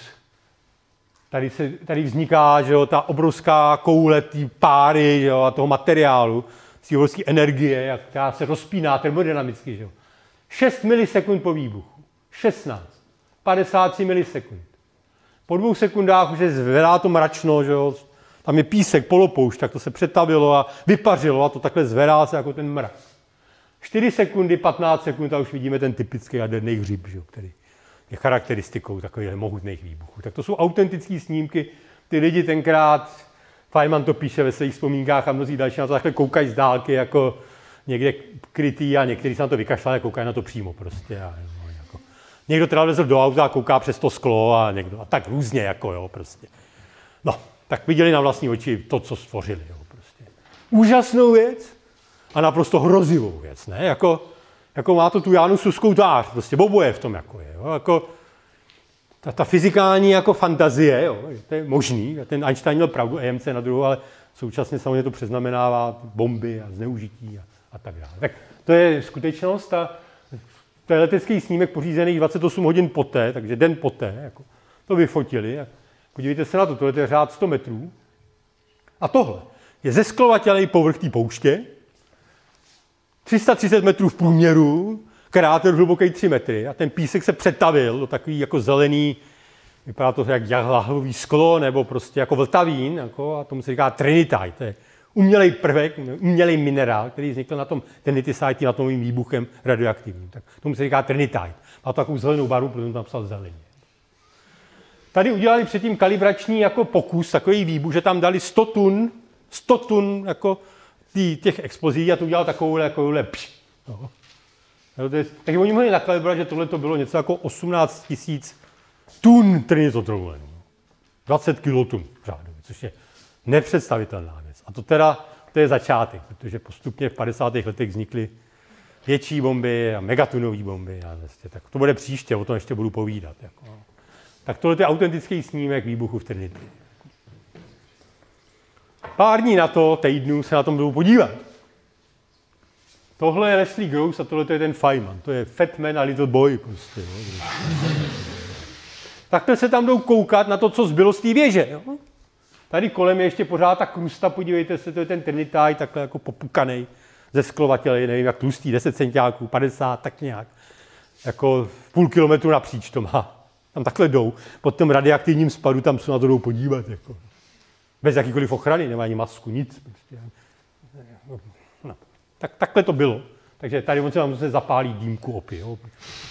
Tady vzniká, že jo, ta obrovská koule té páry, že jo, a toho materiálu, z té obrovské energie, která se rozpíná termodynamicky. Že jo. 6 milisekund po výbuchu. 16. 53 milisekund. Po 2 sekundách už se zvedá to mračno, že jo. Tam je písek, polopoušť, tak to se přetavilo a vypařilo a to takhle zvedá se jako ten mrak. 4 sekundy, 15 sekund a už vidíme ten typický jaderný hřib, že jo, který je charakteristikou takových mohutných výbuchů. Tak to jsou autentické snímky. Ty lidi tenkrát, Feynman to píše ve svých vzpomínkách a mnozí další na to takhle koukají z dálky jako někde krytý a někteří se na to vykašlali a koukají na to přímo prostě. A, jako. Někdo teda vezl do auta a kouká přes to sklo a někdo a tak různě jako jo prostě. No, tak viděli na vlastní oči to, co stvořili. Jo, prostě. Úžasnou věc a naprosto hrozivou věc, ne? Jako má to tu Janusovskou tvář, prostě oboje v tom jako je. Jo? Jako ta fyzikální jako fantazie, jo? To je možný, ten Einstein měl pravdu, EMC na druhou, ale současně samozřejmě to přeznamenává bomby a zneužití a tak dále. Tak to je skutečnost a to je letecký snímek pořízený 28 hodin poté, takže den poté, jako to vyfotili. A podívejte se na to, tohle je řád 100 metrů. A tohle je zesklovatělý povrch té pouště, 330 metrů v průměru, kráter hluboký 3 metry a ten písek se přetavil do takový jako zelený, vypadá to jak lahvový sklo nebo prostě jako vltavín, jako, a tomu se říká trinitite. To je umělej prvek, umělej minerál, který vznikl na tom trinitite nad novým výbuchem radioaktivním. Tak tomu se říká trinitite. Má to takovou zelenou barvu, protože tam psal zeleně. Tady udělali předtím kalibrační jako pokus, takový výbuch, že tam dali 100 tun jako těch explozí a to udělal takovouhle pš. No. Takže oni mohli nakalibrovat, že tohle to bylo něco jako 18 000 tun trinitotronu. 20 kilotun řádově, což je nepředstavitelná věc. A to je začátek, protože postupně v 50. letech vznikly větší bomby a megatunové bomby. A vlastně, tak to bude příště, o tom ještě budu povídat. Jako. Tak tohle je autentický snímek výbuchu v Trinity. Pár dní na to, týdnů, se na tom budou podívat. Tohle je Leslie Gross a tohle je ten Feynman. To je Fat Man a Little Boy. Prostě, jo. Takhle se tam jdou koukat na to, co zbylo z té věže. Jo. Tady kolem je ještě pořád ta krusta, podívejte se, to je ten Trinitite, takhle jako popukanej, zesklovatělej, nevím jak tlustý, 10 centiáků, 50, tak nějak. Jako půl kilometru napříč to má. Tam takhle jdou, pod tom radioaktivním spadu, tam se na to jdou podívat. Jako. Bez jakýkoliv ochrany, nemá ani masku, nic. Prostě. No. Takhle to bylo. Takže tady on se vám zase zapálí dýmku opy. Jo.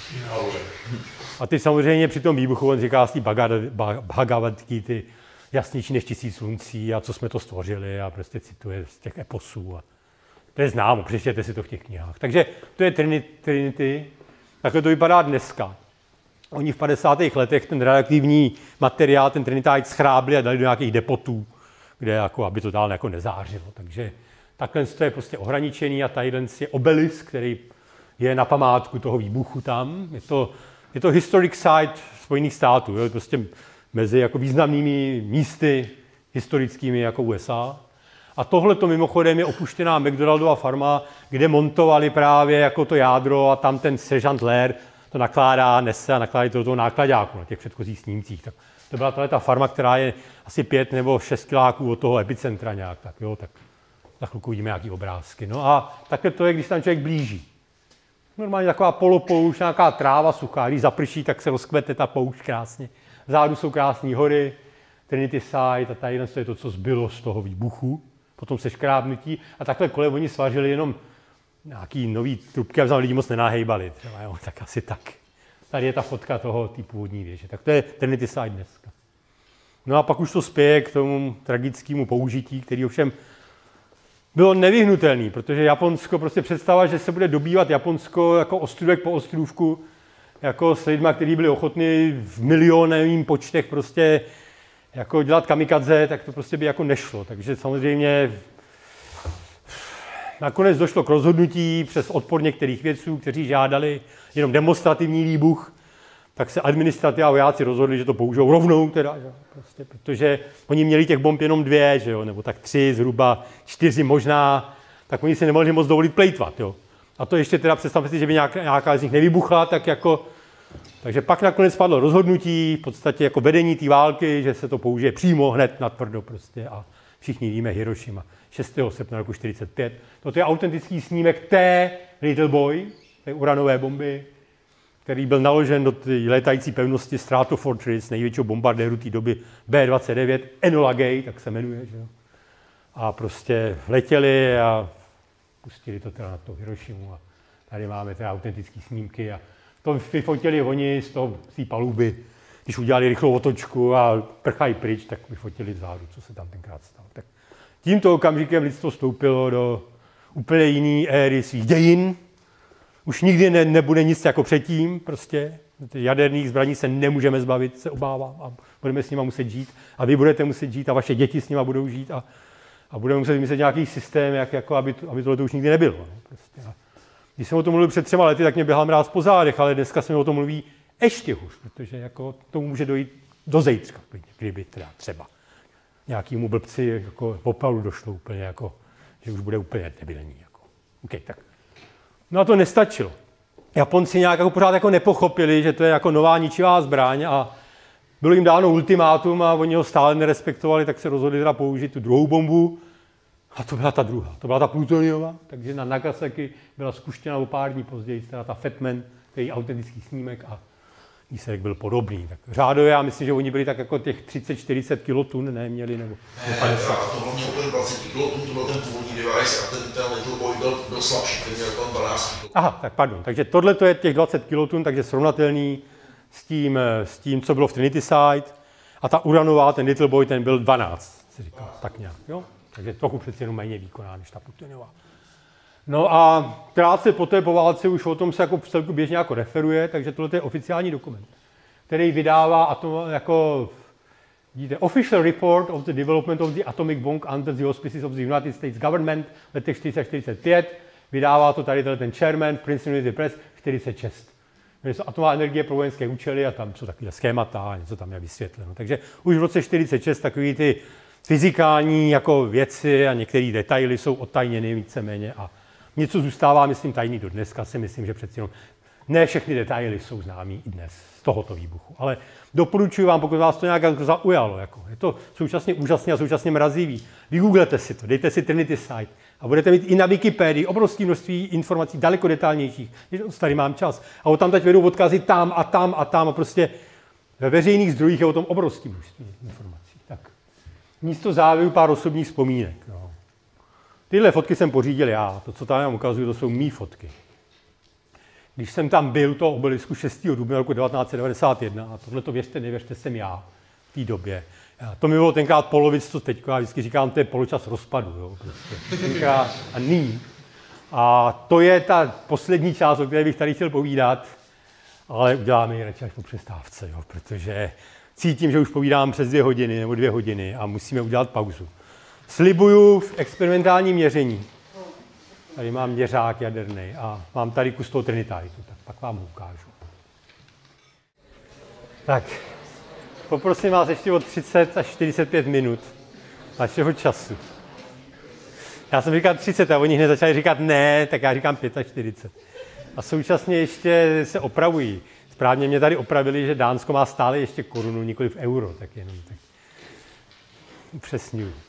A ty samozřejmě při tom výbuchu, on říká z té Bhagavadgity, ty jasnější než 1000 sluncí a co jsme to stvořili a prostě cituje z těch eposů. A to je známo, přečtěte si to v těch knihách. Takže to je Trinity. Takhle to vypadá dneska. Oni v 50. letech ten radioaktivní materiál, ten Trinitite, schrábli a dali do nějakých depotů, kde jako, aby to dál jako nezářilo. Takže takhle to je prostě ohraničený a tadyhle je obelisk, který je na památku toho výbuchu tam. Je to historic site Spojených států, jo? Prostě mezi jako významnými místy historickými jako USA. A tohle to mimochodem je opuštěná McDonaldova farma, kde montovali právě jako to jádro a tam ten seržant Lair to nakládá, nese a nakládá to do toho nákladáku na těch předchozích snímcích. Tak to byla ta farma, která je asi 5 nebo 6 kiláků od toho epicentra nějak. Tak jo, tak za chvilku vidíme nějaký obrázky. No a takhle to je, když tam člověk blíží. Normálně taková polopoušť, nějaká tráva suchá, když zaprší, tak se rozkvete ta poušť krásně. Vzadu jsou krásné hory, Trinity Site a tady je to, co zbylo z toho výbuchu. Potom se škrábnutí a takhle kolem oni svařili jenom nějaký nový trubky, aby lidi moc nenahejbali. Třeba, jo, tak asi tak. Tady je ta fotka toho té původní věže. Tak to je Trinity Site dneska. No a pak už to spěje k tomu tragickému použití, který ovšem bylo nevyhnutelný, protože Japonsko, prostě představa, že se bude dobývat Japonsko jako ostrůvek po ostrůvku, jako s lidma, kteří byli ochotní v milionovým počtech prostě jako dělat kamikadze, tak to prostě by jako nešlo. Takže samozřejmě nakonec došlo k rozhodnutí přes odpor některých vědců, kteří žádali jenom demonstrativní výbuch, tak se administrativa a vojáci rozhodli, že to použijou rovnou, teda, že? Prostě, protože oni měli těch bomb jenom 2, že jo? Nebo tak 3, zhruba 4 možná, tak oni si nemohli moc dovolit plejtvat. Jo? A to ještě teda představte si, že by nějaká z nich nevybuchla, tak jako. Takže pak nakonec padlo rozhodnutí, v podstatě jako vedení té války, že se to použije přímo hned natvrdo prostě a všichni víme Hirošima. 6. srpna roku 1945. Toto je autentický snímek té Little Boy, té uranové bomby, který byl naložen do té létající pevnosti Stratofortress, největšího bombardéru té doby B-29, Enola Gay, tak se jmenuje. Že jo? A prostě letěli a pustili to teda na to Hirošimu. A tady máme teda autentické snímky. A to vyfotili oni z té paluby, když udělali rychlou otočku a prchají pryč, tak vyfotili vzadu, co se tam tenkrát stalo. Tak tímto okamžikem lidstvo vstoupilo do úplně jiné éry svých dějin. Už nikdy nebude nic jako předtím, prostě. Jaderných zbraní se nemůžeme zbavit, se obávám, a budeme s nima muset žít. A vy budete muset žít a vaše děti s nima budou žít a budeme muset vymyslet nějaký systém, jako aby tohle to už nikdy nebylo. Prostě. Když jsem o tom mluvil před 3 lety, tak mě běhal mráz po zádech, ale dneska se mi o tom mluví ještě hůř, protože jako tomu může dojít do zítřka, kdyby teda třeba nějakému blbci jako opravdu došlo úplně, jako, že už bude úplně debilní. Jako. Okay, tak. No a to nestačilo. Japonci nějak jako pořád jako nepochopili, že to je jako nová ničivá zbraň a bylo jim dáno ultimátum a oni ho stále nerespektovali, tak se rozhodli teda použít tu druhou bombu. A to byla ta druhá, to byla ta plutoniová, takže na Nagasaki byla spuštěna o pár dní později, teda ta Fatman, který autentický snímek a výsledek byl podobný. Tak řádově, já myslím, že oni byli tak jako těch 30-40 kilotun, ne, měli, nebo 50. To bylo ten 20 kilotun, to byl ten původní device a ten Little Boy byl slabší, ten měl tam 12 kilotun. Aha, tak pardon, takže tohle to je těch 20 kilotun, takže srovnatelný s tím, co bylo v Trinity Site a ta uranová, ten Little Boy, ten byl 12, si říká, tak nějak, jo? Takže trochu přeci jenom méně výkonná než ta plutoniová. No a krátce poté po válce už o tom se jako vcelku běžně jako referuje, takže tohle je oficiální dokument, který vydává Official Report of the Development of the Atomic Bomb under the Auspices of the United States Government v letech 1945. Vydává to tady ten chairman Princeton University Press 46. Atomová energie pro vojenské účely a tam jsou takové schémata a něco tam je vysvětleno. Takže už v roce 46 takový ty fyzikální jako věci a některé detaily jsou odtajněny víceméně a něco zůstává, myslím, tajný do dneska, si myslím, že přeci jenom ne všechny detaily jsou známý i dnes z tohoto výbuchu. Ale doporučuji vám, pokud vás to nějak zaujalo. Jako. Je to současně úžasně a současně mrazivý. Vygooglete si to, dejte si Trinity Site a budete mít i na Wikipedii obrovské množství informací daleko detailnějších. Tady mám čas. A tam teď vedou odkazy tam a tam a tam a prostě ve veřejných zdrojích je o tom obrovské množství informací. Tak. Místo závěru pár osobních vzpomínek. No. Tyhle fotky jsem pořídil já. To, co tam vám ukazuju, to jsou mý fotky. Když jsem tam byl, to obelisku 6. dubna roku 1991, a tohleto věřte, nevěřte, jsem já v té době. To mi bylo tenkrát polovic, co teďko, já vždycky říkám, to je poločas rozpadu. Jo, prostě. A nyní. A to je ta poslední část, o které bych tady chtěl povídat, ale uděláme ji radši až po přestávce, jo, protože cítím, že už povídám přes 2 hodiny nebo 2 hodiny a musíme udělat pauzu. Slibuju v experimentálním měření. Tady mám měřák jaderný a mám tady kus toho Trinitajtu, tak pak vám ho ukážu. Tak, poprosím vás ještě o 30 až 45 minut vašeho času. Já jsem říkal 30 a oni hned začali říkat ne, tak já říkám 45. A současně ještě se opravují. Správně mě tady opravili, že Dánsko má stále ještě korunu, nikoli v euro, tak jenom tak upřesňuji.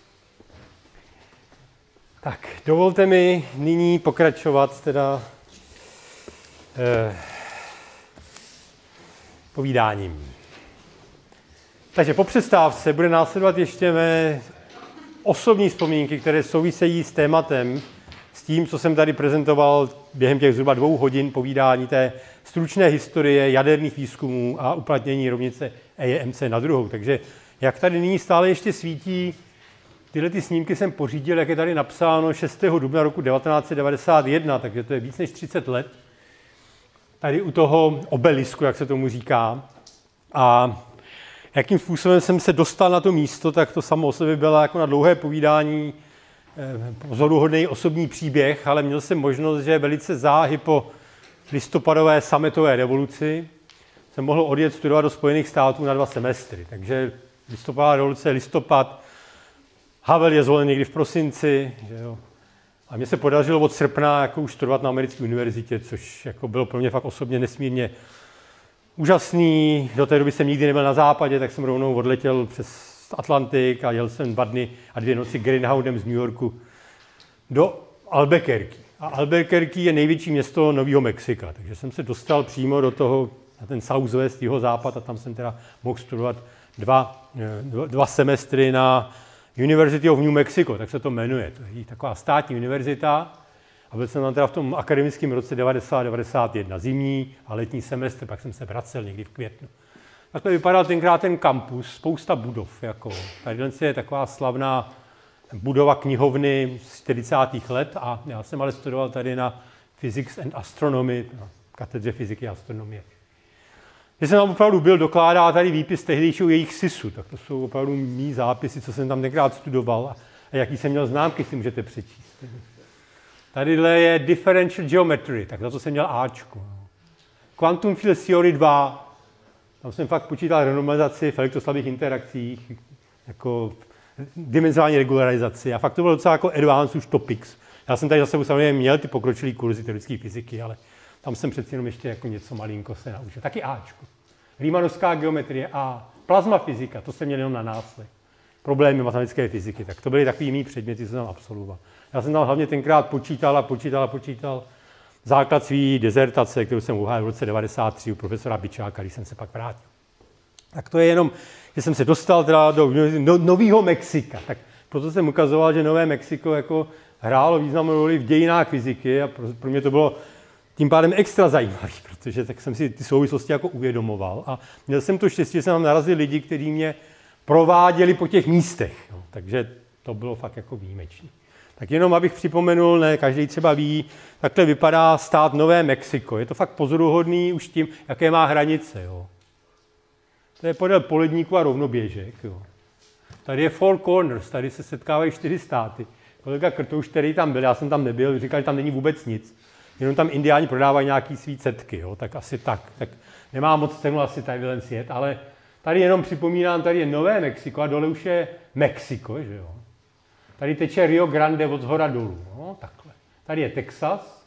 Tak, dovolte mi nyní pokračovat teda povídáním. Takže po přestávce bude následovat ještě mé osobní vzpomínky, které souvisejí s tématem, s tím, co jsem tady prezentoval během těch zhruba 2 hodin povídání té stručné historie jaderných výzkumů a uplatnění rovnice EMC na druhou. Takže jak tady nyní stále ještě svítí, tyhle ty snímky jsem pořídil, jak je tady napsáno 6. dubna roku 1991, takže to je víc než 30 let. Tady u toho obelisku, jak se tomu říká. A jakým způsobem jsem se dostal na to místo, tak to samo o sobě bylo jako na dlouhé povídání pozoruhodný osobní příběh, ale měl jsem možnost, že velice záhy po listopadové sametové revoluci jsem mohl odjet studovat do Spojených států na 2 semestry. Takže listopadová revoluce, listopad, Havel je zvolen někdy v prosinci, že jo. A mně se podařilo od srpna jako už studovat na americké univerzitě, což jako bylo pro mě fakt osobně nesmírně úžasný. Do té doby jsem nikdy nebyl na západě, tak jsem rovnou odletěl přes Atlantik a jel jsem 2 dny a 2 noci Greyhoundem z New Yorku do Albuquerque. A Albuquerque je největší město Nového Mexika, takže jsem se dostal přímo do toho, na ten southwest, jihozápad, a tam jsem teda mohl studovat 2 semestry na University of New Mexico, tak se to jmenuje. To je taková státní univerzita. A byl jsem tam teda v tom akademickém roce 90-91, zimní a letní semestr, pak jsem se vracel někdy v květnu. Takhle vypadal tenkrát ten kampus, spousta budov. Jako. Tady je taková slavná budova knihovny z 40. let a já jsem ale studoval tady na Physics and Astronomy, na katedře fyziky a astronomie. Když jsem tam opravdu byl, dokládá tady výpis tehdejšího jejich SISu, tak to jsou opravdu mý zápisy, co jsem tam tenkrát studoval a jaký jsem měl známky, si můžete přečíst. Tadyhle je Differential Geometry, tak za to jsem měl Ačko. Quantum Field Theory 2, tam jsem fakt počítal renormalizaci v elektroslabých interakcích, jako dimenzionální regularizaci a fakt to bylo docela jako advanced už topics. Já jsem tady zase samozřejmě měl ty pokročilý kurzy teoretické fyziky, ale tam jsem přeci jenom ještě jako něco malinko se naučil. Taky Ačko. Riemannovská geometrie A, plazma fyzika, to jsem měl jenom na násled. Problémy matematické fyziky, tak to byly takový mý předměty, co jsem tam absolvoval. Já jsem tam hlavně tenkrát počítal základ své dizertace, kterou jsem uhájil v roce 1993 u profesora Bičáka, když jsem se pak vrátil. Tak to je jenom, že jsem se dostal teda do Nového Mexika. Tak proto jsem ukazoval, že Nové Mexiko jako hrálo významnou roli v dějinách fyziky a pro mě to bylo tím pádem extra zajímavý, protože tak jsem si ty souvislosti jako uvědomoval a měl jsem to štěstí, že jsem tam narazil lidi, kteří mě prováděli po těch místech. No, takže to bylo fakt jako výjimečné. Tak jenom abych připomenul, ne každý třeba ví, takhle vypadá stát Nové Mexiko. Je to fakt pozoruhodný už tím, jaké má hranice. Jo. To je podél poledníku a rovnoběžek. Jo. Tady je Four Corners, tady se setkávají 4 státy. Kolega Krtouš, který tam byl, já jsem tam nebyl, říkal, že tam není vůbec nic. Jenom tam Indiáni prodávají nějaký svý cetky, jo. Tak asi tak. Tak nemá moc cenu asi tadyhle sjet, ale tady jenom připomínám, tady je Nové Mexiko a dole už je Mexiko, že jo. Tady teče Rio Grande od shora dolů, no, takhle. Tady je Texas,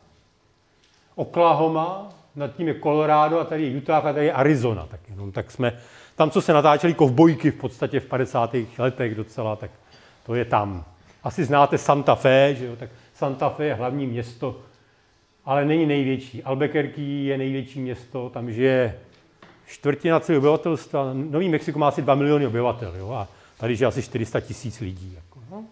Oklahoma, nad tím je Colorado a tady je Utah a tady je Arizona. Tak jenom tak jsme, tam, co se natáčeli kovbojky v podstatě v 50. letech docela, tak to je tam. Asi znáte Santa Fe, že jo, tak Santa Fe je hlavní město, ale není největší. Albuquerque je největší město, tam žije 1/4 celého obyvatelstva. Nový Mexiko má asi 2 miliony obyvatel, jo, a tady žije asi 400 000 lidí. Jako, no.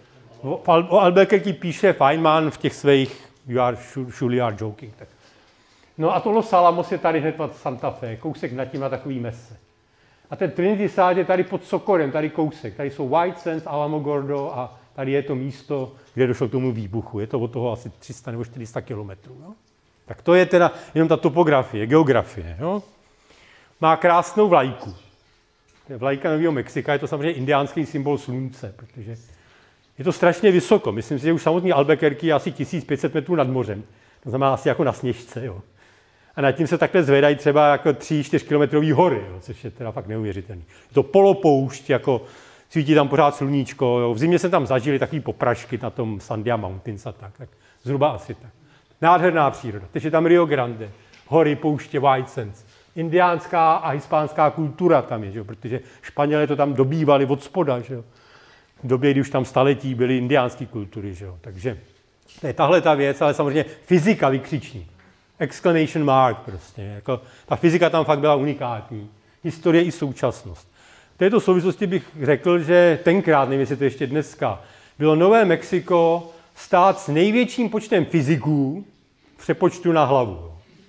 O Albuquerque píše Feynman v těch svých surely you are joking. Tak. No a to Los Alamos je tady hned od Santa Fe, kousek nad tím na takový mese. A ten Trinity Site je tady pod Socorem, tady kousek. Tady jsou White Sands, Alamogordo a tady je to místo, kde došlo k tomu výbuchu. Je to od toho asi 300 nebo 400 kilometrů. No? Tak to je teda jenom ta topografie, geografie. No? Má krásnou vlajku. Vlajka Nového Mexika, je to samozřejmě indiánský symbol slunce, protože je to strašně vysoko. Myslím si, že už samotný Albuquerque je asi 1500 metrů nad mořem. To znamená asi jako na Sněžce. Jo. A nad tím se takhle zvedají třeba jako 3-4 kilometrový hory, jo, což je teda fakt neuvěřitelný. Je to polopoušť, jako svítí tam pořád sluníčko, jo. V zimě se tam zažili takový poprašky na tom Sandia Mountains a tak zhruba asi tak. Nádherná příroda, takže tam Rio Grande, hory, pouště, White Sands. Indiánská a hispánská kultura tam je, že? Protože Španělé to tam dobývali od spoda. Že? V době, kdy už tam staletí byly indiánské kultury. Že? Takže to je tahle ta věc, ale samozřejmě fyzika vykřiční. Exclamation mark prostě. Jako, ta fyzika tam fakt byla unikátní. Historie i současnost. V této souvislosti bych řekl, že tenkrát, nevím, jestli to ještě dneska, bylo Nové Mexiko stát s největším počtem fyziků v přepočtu na hlavu.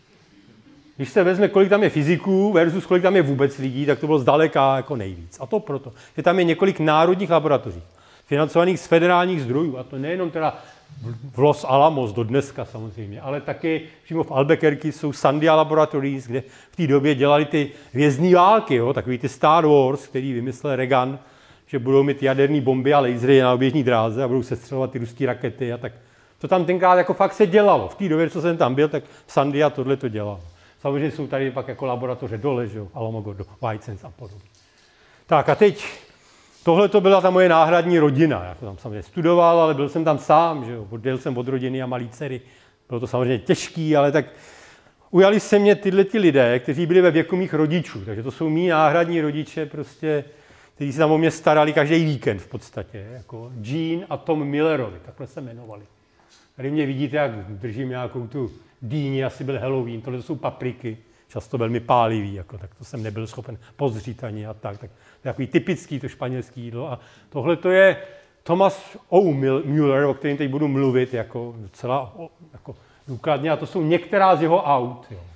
Když se vezme, kolik tam je fyziků versus kolik tam je vůbec lidí, tak to bylo zdaleka jako nejvíc. A to proto, že tam je několik národních laboratoří, financovaných z federálních zdrojů. A to nejenom teda v Los Alamos do dneska samozřejmě, ale taky přímo v Albuquerque jsou Sandia Laboratories, kde v té době dělali ty hvězdní války, jo, takový ty Star Wars, který vymyslel Reagan, že budou mít jaderné bomby a lasery na oběžní dráze a budou sestřelovat ty ruské rakety a tak. To tam tenkrát jako fakt se dělalo. V té době, co jsem tam byl, tak Sandia tohle to dělalo. Samozřejmě jsou tady pak jako laboratoře dole, že jo, Alamogordo, White Sands a podobně. Tak a teď, tohle to byla ta moje náhradní rodina. Já to tam samozřejmě studoval, ale byl jsem tam sám, že jo, odjel jsem od rodiny a malý dcery. Bylo to samozřejmě těžký, ale tak ujali se mě tyhle ti lidé, kteří byli ve věku mých rodičů. Takže to jsou mý náhradní rodiče, prostě, kteří se tam o mě starali každý víkend v podstatě. Jako Jean a Tom Millerovi, takhle se jmenovali. Tady mě vidíte, jak držím nějakou tu dýni, asi byl Halloween, tohle jsou papriky, často velmi pálivý, jako, tak to jsem nebyl schopen pozřít ani a tak. To je takový typický to španělský jídlo. A tohle to je Thomas O. Müller, o kterém teď budu mluvit jako docela jako důkladně, a to jsou některá z jeho aut. Jo.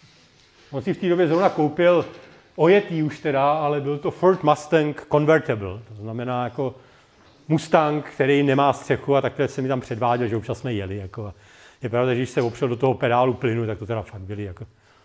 On si v té době zrovna koupil ojetý už teda, ale byl to Ford Mustang Convertible, to znamená jako Mustang, který nemá střechu, a takhle se mi tam předváděl, že občas jsme jeli. Jako. Je pravda, že když se opřel do toho pedálu plynu, tak to teda fakt byli. Jako.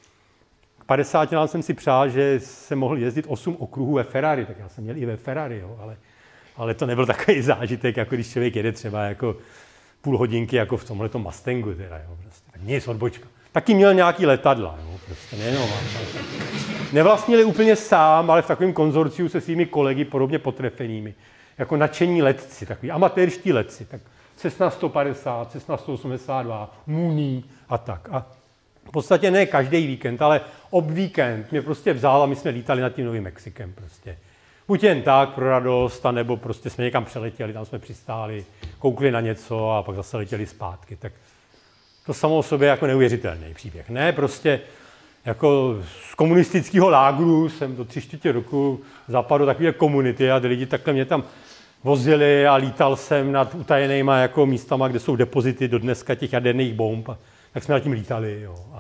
K 50 nám jsem si přál, že jsem mohl jezdit 8 okruhů ve Ferrari, tak já jsem měl i ve Ferrari, jo, ale to nebyl takový zážitek, jako když člověk jede třeba jako půl hodinky jako v tomhletom Mustangu. Teda, jo, prostě. Tak nic, odbočka. Taky měl nějaký letadla, jo, prostě nejenom. Nevlastnili úplně sám, ale v takovém konzorciu se svými kolegy podobně potrefenými. Jako nadšení letci, takový amatérští letci. Tak Cessna 150, Cessna 182, Mooney a tak. A v podstatě ne každý víkend, ale víkend mě prostě vzal a my jsme lítali nad tím Novým Mexikem prostě. Buď jen tak pro radost, nebo prostě jsme někam přeletěli, tam jsme přistáli, koukli na něco a pak zase letěli zpátky. Tak to samo o sobě jako neuvěřitelný příběh. Ne, prostě jako z komunistického lágru jsem do 3/4 roku zapadl do takové komunity a ty lidi takhle mě tam vozili a lítal jsem nad utajenýma jako místama, kde jsou depozity do dneska těch jaderných bomb. A tak jsme nad tím lítali. Jo. A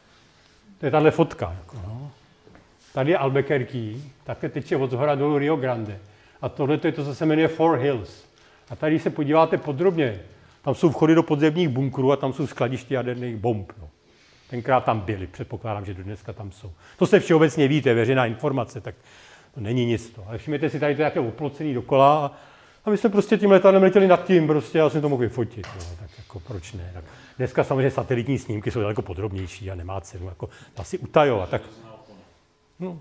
to je tahle fotka. Jako, no. Tady je Albuquerque, takhle teče od zhora dolů Rio Grande. A tohle je to, co se jmenuje Four Hills. A tady, když se podíváte podrobně, tam jsou vchody do podzemních bunkrů a tam jsou skladiště jaderných bomb. No. Tenkrát tam byly, předpokládám, že do dneska tam jsou. To se všeobecně víte, veřejná informace, tak to není nic to. Ale všimněte si, tady to je nějaké oplocený dokola a my jsme prostě tím letadlem letěli nad tím prostě, já jsem to mohl vyfotit. No. Tak jako proč ne? Tak dneska samozřejmě satelitní snímky jsou daleko podrobnější a nemá cenu jako asi utajovat. Tak, no,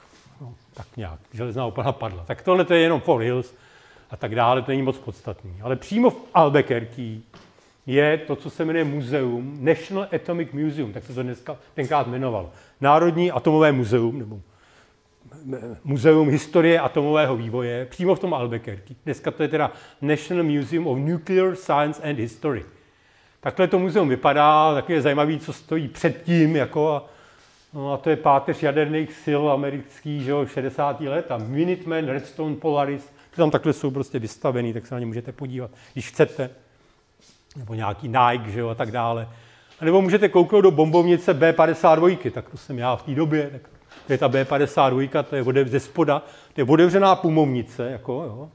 tak nějak, železná opona padla. Tak tohle to je jenom Four Hills a tak dále, to není moc podstatný. Ale přímo v Albuquerque je to, co se jmenuje muzeum, National Atomic Museum, tak se to dneska tenkrát jmenovalo. Národní atomové muzeum, nebo Muzeum historie atomového vývoje, přímo v tom Albuquerque. Dneska to je teda National Museum of Nuclear Science and History. Takhle to muzeum vypadá, taky je zajímavý, co stojí předtím, jako a to je páteř jaderných sil amerických, že 60. let, a Minuteman, Redstone, Polaris, tam takhle jsou prostě vystavený, tak se na ně můžete podívat, když chcete, nebo nějaký Nike, že jo, a tak dále. A nebo můžete kouknout do bombovnice B-52, tak to jsem já v té době, tak to je ta B-52, to je ze spoda, to je otevřená pumovnice, jako, jo.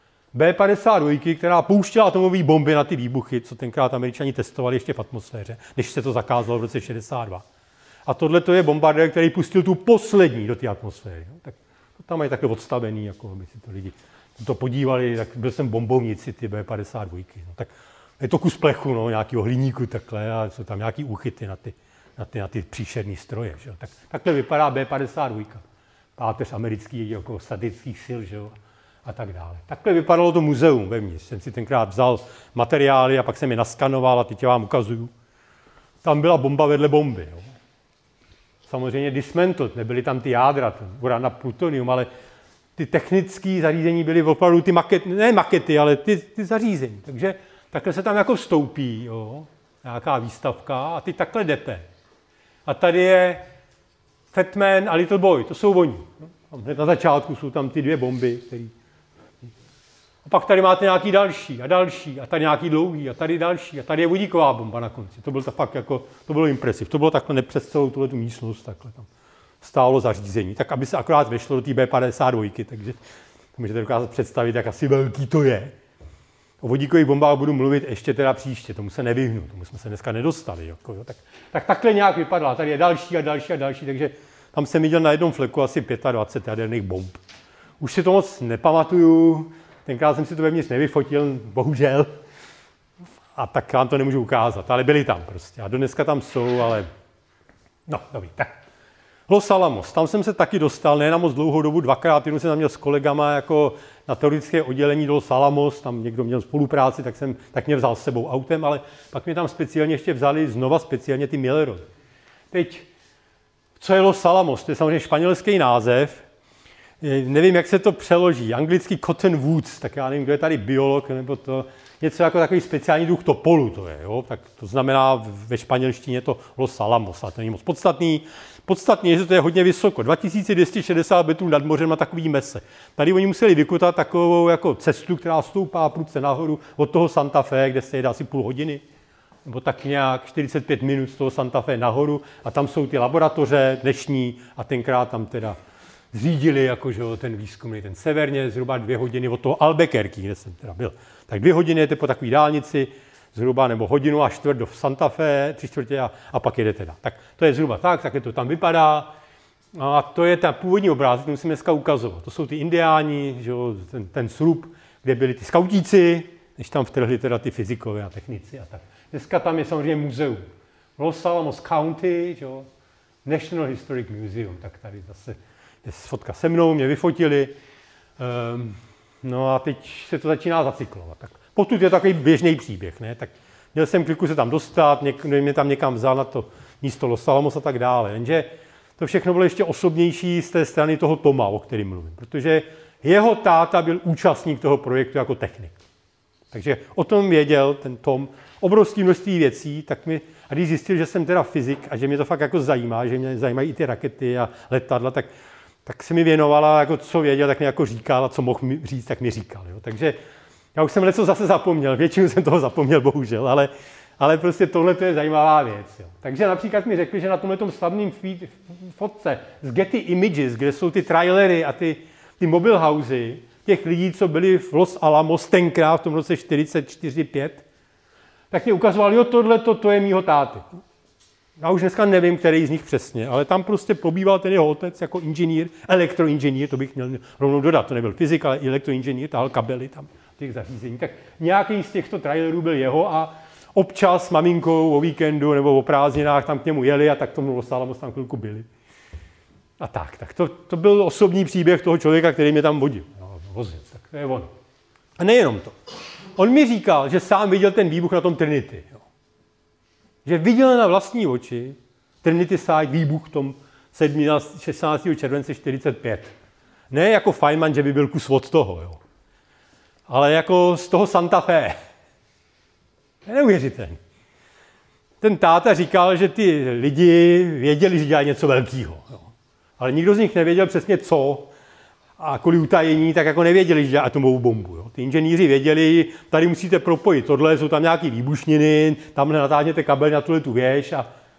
B-52, která pouštěla atomové bomby na ty výbuchy, co tenkrát Američani testovali ještě v atmosféře, než se to zakázalo v roce 62. A tohle to je bombardér, který pustil tu poslední do té atmosféry. Jo. Tak to tam mají takhle odstavený, jako aby si to lidi to podívali, tak byl jsem v bombovnici, ty B-52. No. Tak je to kus plechu, no, nějakého hliníku takhle, a jsou tam nějaký úchyty na ty příšerný stroje. Že? Takhle vypadá B-52. Páteř amerických jako statických sil. Že? a tak dále. Takhle vypadalo to muzeum vevnitř. Jsem si tenkrát vzal materiály a pak jsem je naskanoval a teď vám ukazuju. Tam byla bomba vedle bomby. Jo. Samozřejmě dismantled, nebyly tam ty jádra, urana, plutonium, ale ty technické zařízení byly opravdu ty makety, ne makety, ale ty zařízení. Takže takhle se tam jako vstoupí, jo, nějaká výstavka a ty takhle jdete. A tady je Fat Man a Little Boy, to jsou oni. Hned na začátku jsou tam ty dvě bomby, který... A pak tady máte nějaký další a další a tady nějaký dlouhý a tady další a tady je vodíková bomba na konci. To bylo to fakt jako, to bylo impresiv. To bylo takhle nepřes celou tu místnost, takhle tam stálo zařízení, tak aby se akorát vešlo do té B-52, takže to můžete dokázat představit, jak asi velký to je. O vodíkových bombách budu mluvit ještě teda příště, tomu se nevyhnu, tomu jsme se dneska nedostali. Jako, jo. Tak takhle nějak vypadala, tady je další a další a další, takže tam jsem viděl na jednom fleku asi 25 jaderných bomb. Už si to moc nepamatuju, tenkrát jsem si to vevnitř nevyfotil, bohužel, a tak vám to nemůžu ukázat, ale byli tam prostě a dneska tam jsou, ale no, dobrý, tak. Los Alamos, tam jsem se taky dostal, ne na moc dlouhou dobu, dvakrát, jednou jsem tam měl s kolegama jako na teoretické oddělení do Los Alamos, tam někdo měl spolupráci, tak mě vzal s sebou autem, ale pak mě tam speciálně ještě vzali znova speciálně ty Millerody. Teď, co je Los Alamos? To je samozřejmě španělský název, nevím, jak se to přeloží, anglicky Cotton Woods, tak já nevím, kdo je tady biolog, nebo to něco jako takový speciální druh topolu to je, jo? Tak to znamená ve španělštině to Los Alamos, a to není moc podstatný. Podstatně je, že to je hodně vysoko, 2260 metrů nad mořem na takový mese. Tady oni museli vykutat takovou jako cestu, která stoupá prudce nahoru od toho Santa Fe, kde se jede asi půl hodiny, nebo tak nějak 45 minut z toho Santa Fe nahoru a tam jsou ty laboratoře dnešní a tenkrát tam teda zřídili jakože ten výzkumný, ten severně, zhruba 2 hodiny od toho Albuquerque, kde jsem teda byl. Tak 2 hodiny jedete po takové dálnici, zhruba nebo hodinu a čtvrt do Santa Fe, 3/4 a pak jedete teda. Tak to je zhruba tak to tam vypadá. A to je ten původní obrázek, který musím dneska ukazovat. To jsou ty indiáni, že jo, ten srub, kde byli ty skautíci, než tam vtrhli teda ty fyzikové a technici a tak. Dneska tam je samozřejmě muzeum. Los Alamos County, že jo, National Historic Museum, tak tady zase je fotka se mnou, mě vyfotili. No a teď se to začíná zacyklovat. Tak potud je takový běžný příběh, ne? Tak měl jsem kliku se tam dostat, někdo mě tam někam vzal na to místo Los Alamos a tak dále. Jenže to všechno bylo ještě osobnější z té strany toho Toma, o kterém mluvím, protože jeho táta byl účastník toho projektu jako technik. Takže o tom věděl ten Tom obrovské množství věcí, a když zjistil, že jsem teda fyzik a že mě to fakt jako zajímá, že mě zajímají i ty rakety a letadla, tak se mi věnovala, jako co věděl, tak mi jako říkal a co mohl mi říct, tak mi říkal. Jo. Takže já už jsem něco zase zapomněl, většinu jsem toho zapomněl, bohužel, ale prostě tohle to je zajímavá věc. Jo. Takže například mi řekli, že na tomhle slavném fotce z Getty Images, kde jsou ty trailery a ty mobile housey, těch lidí, co byli v Los Alamos tenkrát v tom roce 44-5, tak mě ukazoval, jo, to je mýho táty. Já už dneska nevím, který z nich přesně, ale tam prostě pobýval ten jeho otec jako inženýr, elektroinženýr, to bych měl rovnou dodat, to nebyl fyzik, ale i elektroinženýr, tahal kabely tam těch zařízení. Tak nějaký z těchto trailerů byl jeho a občas s maminkou o víkendu nebo o prázdninách tam k němu jeli a tak tomu Los Alamos tam chvilku byli. A tak to byl osobní příběh toho člověka, který mě tam vozil. Tak to je on. A nejenom to. On mi říkal, že sám viděl ten výbuch na tom Trinity. Jo. Že viděl na vlastní oči Trinity Site výbuch v tom 16. července 45. Ne jako Feynman, že by byl kus od toho, jo. Ale jako z toho Santa Fe. Neuvěřitelný. Ten táta říkal, že ty lidi věděli, že dělají něco velkého. Ale nikdo z nich nevěděl přesně co. A kvůli utajení, tak jako nevěděli, že dělají atomovou bombu. Jo. Ty inženýři věděli, tady musíte propojit tohle, jsou tam nějaké výbušniny, tamhle natáhněte kabel na tuhle tu věž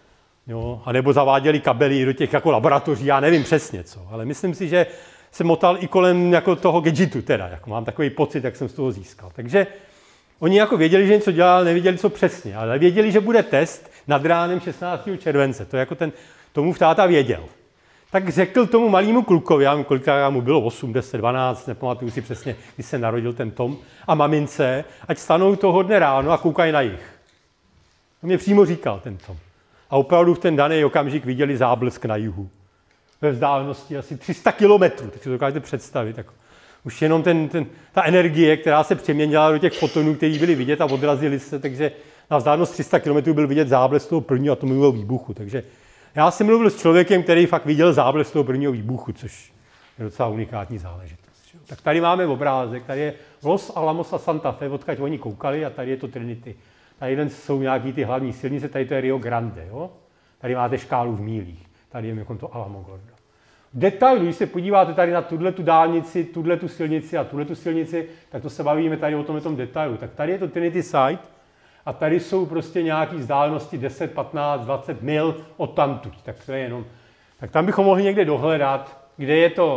a nebo zaváděli kabely do těch jako laboratoří, já nevím přesně co. Ale myslím si, že se motal i kolem jako toho gadgetu teda, jako mám takový pocit, jak jsem z toho získal. Takže oni jako věděli, že něco dělal, nevěděli co přesně, ale věděli, že bude test nad ránem 16. července. To jako tomu táta věděl. Tak řekl tomu malému klukovi, já kolikrát mu bylo 8, 10, 12, nepamatuju si přesně, když se narodil ten Tom, a mamince, ať stanou toho dne ráno a koukají na jich. To mě přímo říkal ten Tom. A opravdu v ten daný okamžik viděli záblesk na jihu. Ve vzdálenosti asi 300 kilometrů, tak si to dokážete představit. Jako Už jenom ta energie, která se přeměnila do těch fotonů, které byly vidět a odrazily se, takže na vzdálenost 300 km byl vidět záblesk toho prvního atomového výbuchu. Takže já jsem mluvil s člověkem, který fakt viděl záblesk toho prvního výbuchu, což je docela unikátní záležitost. Tak tady máme obrázek, tady je Los Alamos a Santa Fe, odkud oni koukali, a tady je to Trinity. Tady jsou nějaký ty hlavní silnice, tady to je Rio Grande, jo? Tady máte škálu v mílích, tady je jako to Alamogordo. Detailu, když se podíváte tady na tuto dálnici, tuto silnici a tuto silnici, tak to se bavíme tady o tom detailu. Tak tady je to Trinity Site a tady jsou prostě nějaké vzdálenosti 10, 15, 20 mil od tamtud. Tak to je jenom. Tak tam bychom mohli někde dohledat, kde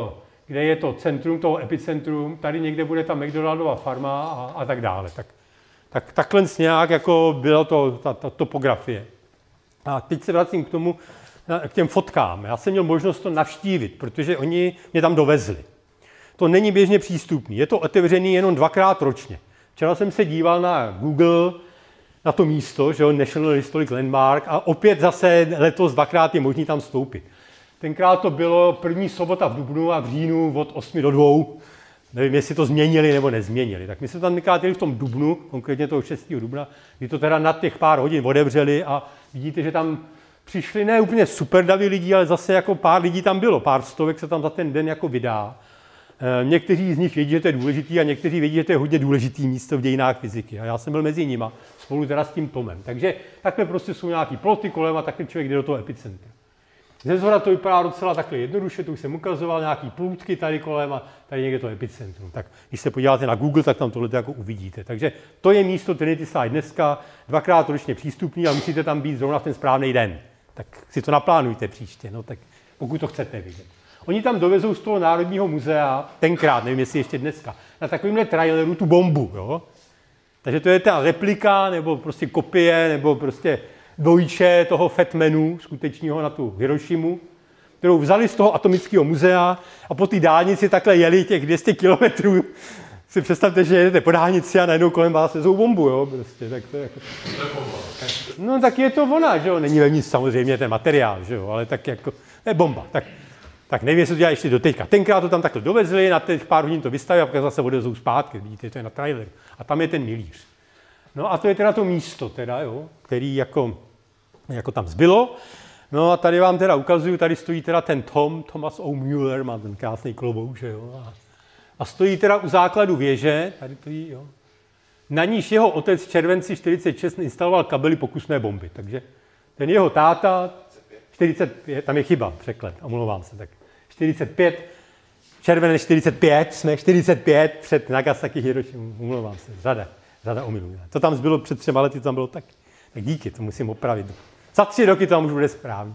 je to centrum, toho epicentrum, tady někde bude ta McDonaldova farma a tak dále. Tak takhle nějak jako byla ta topografie. A teď se vracím k těm fotkám. Já jsem měl možnost to navštívit, protože oni mě tam dovezli. To není běžně přístupný, je to otevřený jenom 2krát ročně. Včera jsem se díval na Google, na to místo, že National Historic Landmark, a opět zase letos 2krát je možný tam vstoupit. Tenkrát to bylo první sobota v dubnu a v říjnu od 8 do 2. Nevím, jestli to změnili nebo nezměnili. Tak my jsme tam tenkrát jeli v tom dubnu, konkrétně toho 6. dubna, kdy to teda na těch pár hodin otevřeli a vidíte, že tam přišli ne úplně super davy lidí, ale zase jako pár lidí tam bylo, pár stovek se tam za ten den jako vydá. Někteří z nich vědí, že to je důležitý, a někteří vědí, že to je hodně důležitý místo v dějinách fyziky. A já jsem byl mezi nima, spolu teda s tím Tomem. Takže takhle prostě jsou nějaký ploty kolem a takhle člověk jde do toho epicentra. Ze zhora to vypadá docela takhle jednoduše, to už jsem ukazoval, nějaký plůtky tady kolem a tady někde to epicentrum. Tak když se podíváte na Google, tak tam tohle jako uvidíte. Takže to je místo Trinity Site dneska, 2krát ročně přístupný a musíte tam být zrovna v ten správný den. Tak si to naplánujte příště, no tak pokud to chcete vidět. Oni tam dovezou z toho Národního muzea, tenkrát, nevím jestli ještě dneska, na takovýmhle traileru tu bombu, jo. Takže to je ta replika, nebo prostě kopie, nebo prostě dvojče toho Fatmanu, skutečního na tu Hirošimu, kterou vzali z toho atomického muzea a po té dálnici takhle jeli těch 200 kilometrů. Si představte, že jedete po dálnici a najednou kolem vás lezou bombu, jo, prostě, tak to je jako... No tak je to ona, že jo, není vevnitř samozřejmě ten materiál, že jo, ale tak jako, je bomba, tak nevím, jestli to dělá ještě do teďka. Tenkrát to tam takhle dovezli, na těch pár hodin to vystaví a pak zase odvezou zpátky, vidíte, to je na trailer. A tam je ten milíř. No a to je teda to místo, teda, jo, který jako tam zbylo. No a tady vám teda ukazuju, tady stojí teda ten Thomas O. Mueller, má ten krásný klobouk, že jo. A stojí teda u základu věže, tady to jí, jo. Na níž jeho otec v červenci 46 instaloval kabely pokusné bomby. Takže ten jeho táta, 45, tam je chyba, překlad, omlouvám se, tak 45, červenec 45, jsme 45 před Nagasaki Hirošima, omlouvám se, řada omylů. To tam zbylo před 3 lety, to tam bylo tak díky, to musím opravit. Za 3 roky to tam už bude správně.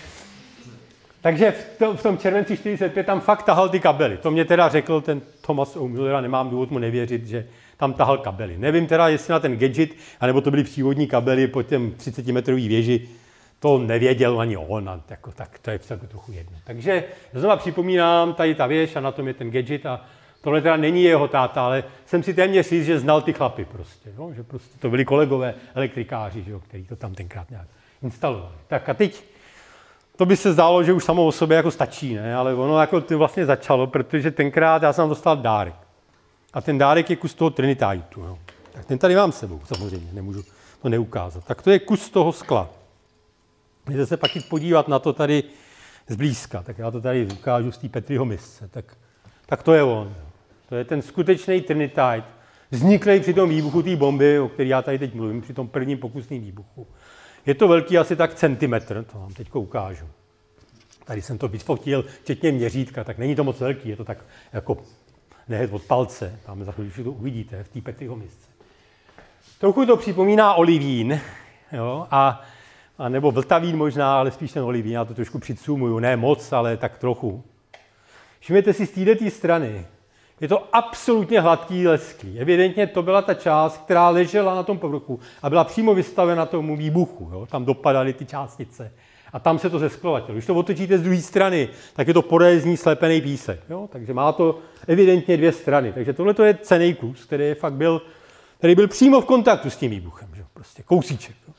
Takže v tom červenci 45 tam fakt tahal ty kabely. To mě teda řekl ten Thomas O. Mueller, a nemám důvod mu nevěřit, že tam tahal kabely. Nevím teda, jestli na ten gadget, anebo to byly přívodní kabely po těm 30-metrový věži, to nevěděl ani on, a jako, tak to je trochu jedno. Takže znovu připomínám, tady ta věž a na tom je ten gadget a tohle teda není jeho táta, ale jsem si téměř říct, že znal ty chlapy prostě, jo? Že prostě to byli kolegové elektrikáři, jo? Kteří to tam tenkrát nějak instalovali. Tak a teď to by se zdálo, že už samo o sobě jako stačí, ne? Ale ono jako to vlastně začalo, protože tenkrát já jsem dostal dárek. A ten dárek je kus toho Trinitytu. Jo? Tak ten tady mám s sebou, samozřejmě, nemůžu to neukázat. Tak to je kus toho skla. Můžete se pak jít podívat na to tady zblízka. Tak já to tady ukážu z té Petriho misce. Tak to je on. Jo? To je ten skutečný Trinitite, vzniklý při tom výbuchu té bomby, o které já tady teď mluvím, při tom prvním pokusném výbuchu. Je to velký asi tak centimetr, to vám teď ukážu. Tady jsem to vyfotil, včetně měřítka, tak není to moc velký, je to tak jako nehet od palce. Tam za chvíli to uvidíte v té Petriho misce. Trochu to připomíná olivín, jo, a nebo vltavín možná, ale spíš ten olivín, já to trošku přicumuju, ne moc, ale tak trochu. Všimněte si z této strany, je to absolutně hladký, leský. Evidentně to byla ta část, která ležela na tom povrchu a byla přímo vystavena tomu výbuchu. Jo? Tam dopadaly ty částice a tam se to zesklovatilo. Když to otočíte z druhé strany, tak je to porézní slepený písek. Jo? Takže má to evidentně 2 strany. Takže tohle je cenný kus, který byl přímo v kontaktu s tím výbuchem. Že? Prostě kousíček. Jo?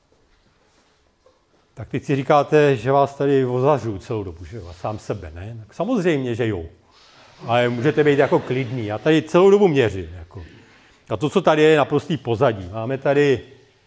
Tak teď si říkáte, že vás tady ozařuju celou dobu, že jo? A sám sebe, ne? Tak samozřejmě, že jo. Ale můžete být jako klidný. Já tady celou dobu měřím. Jako. A to, co tady je naprostý pozadí. Máme tady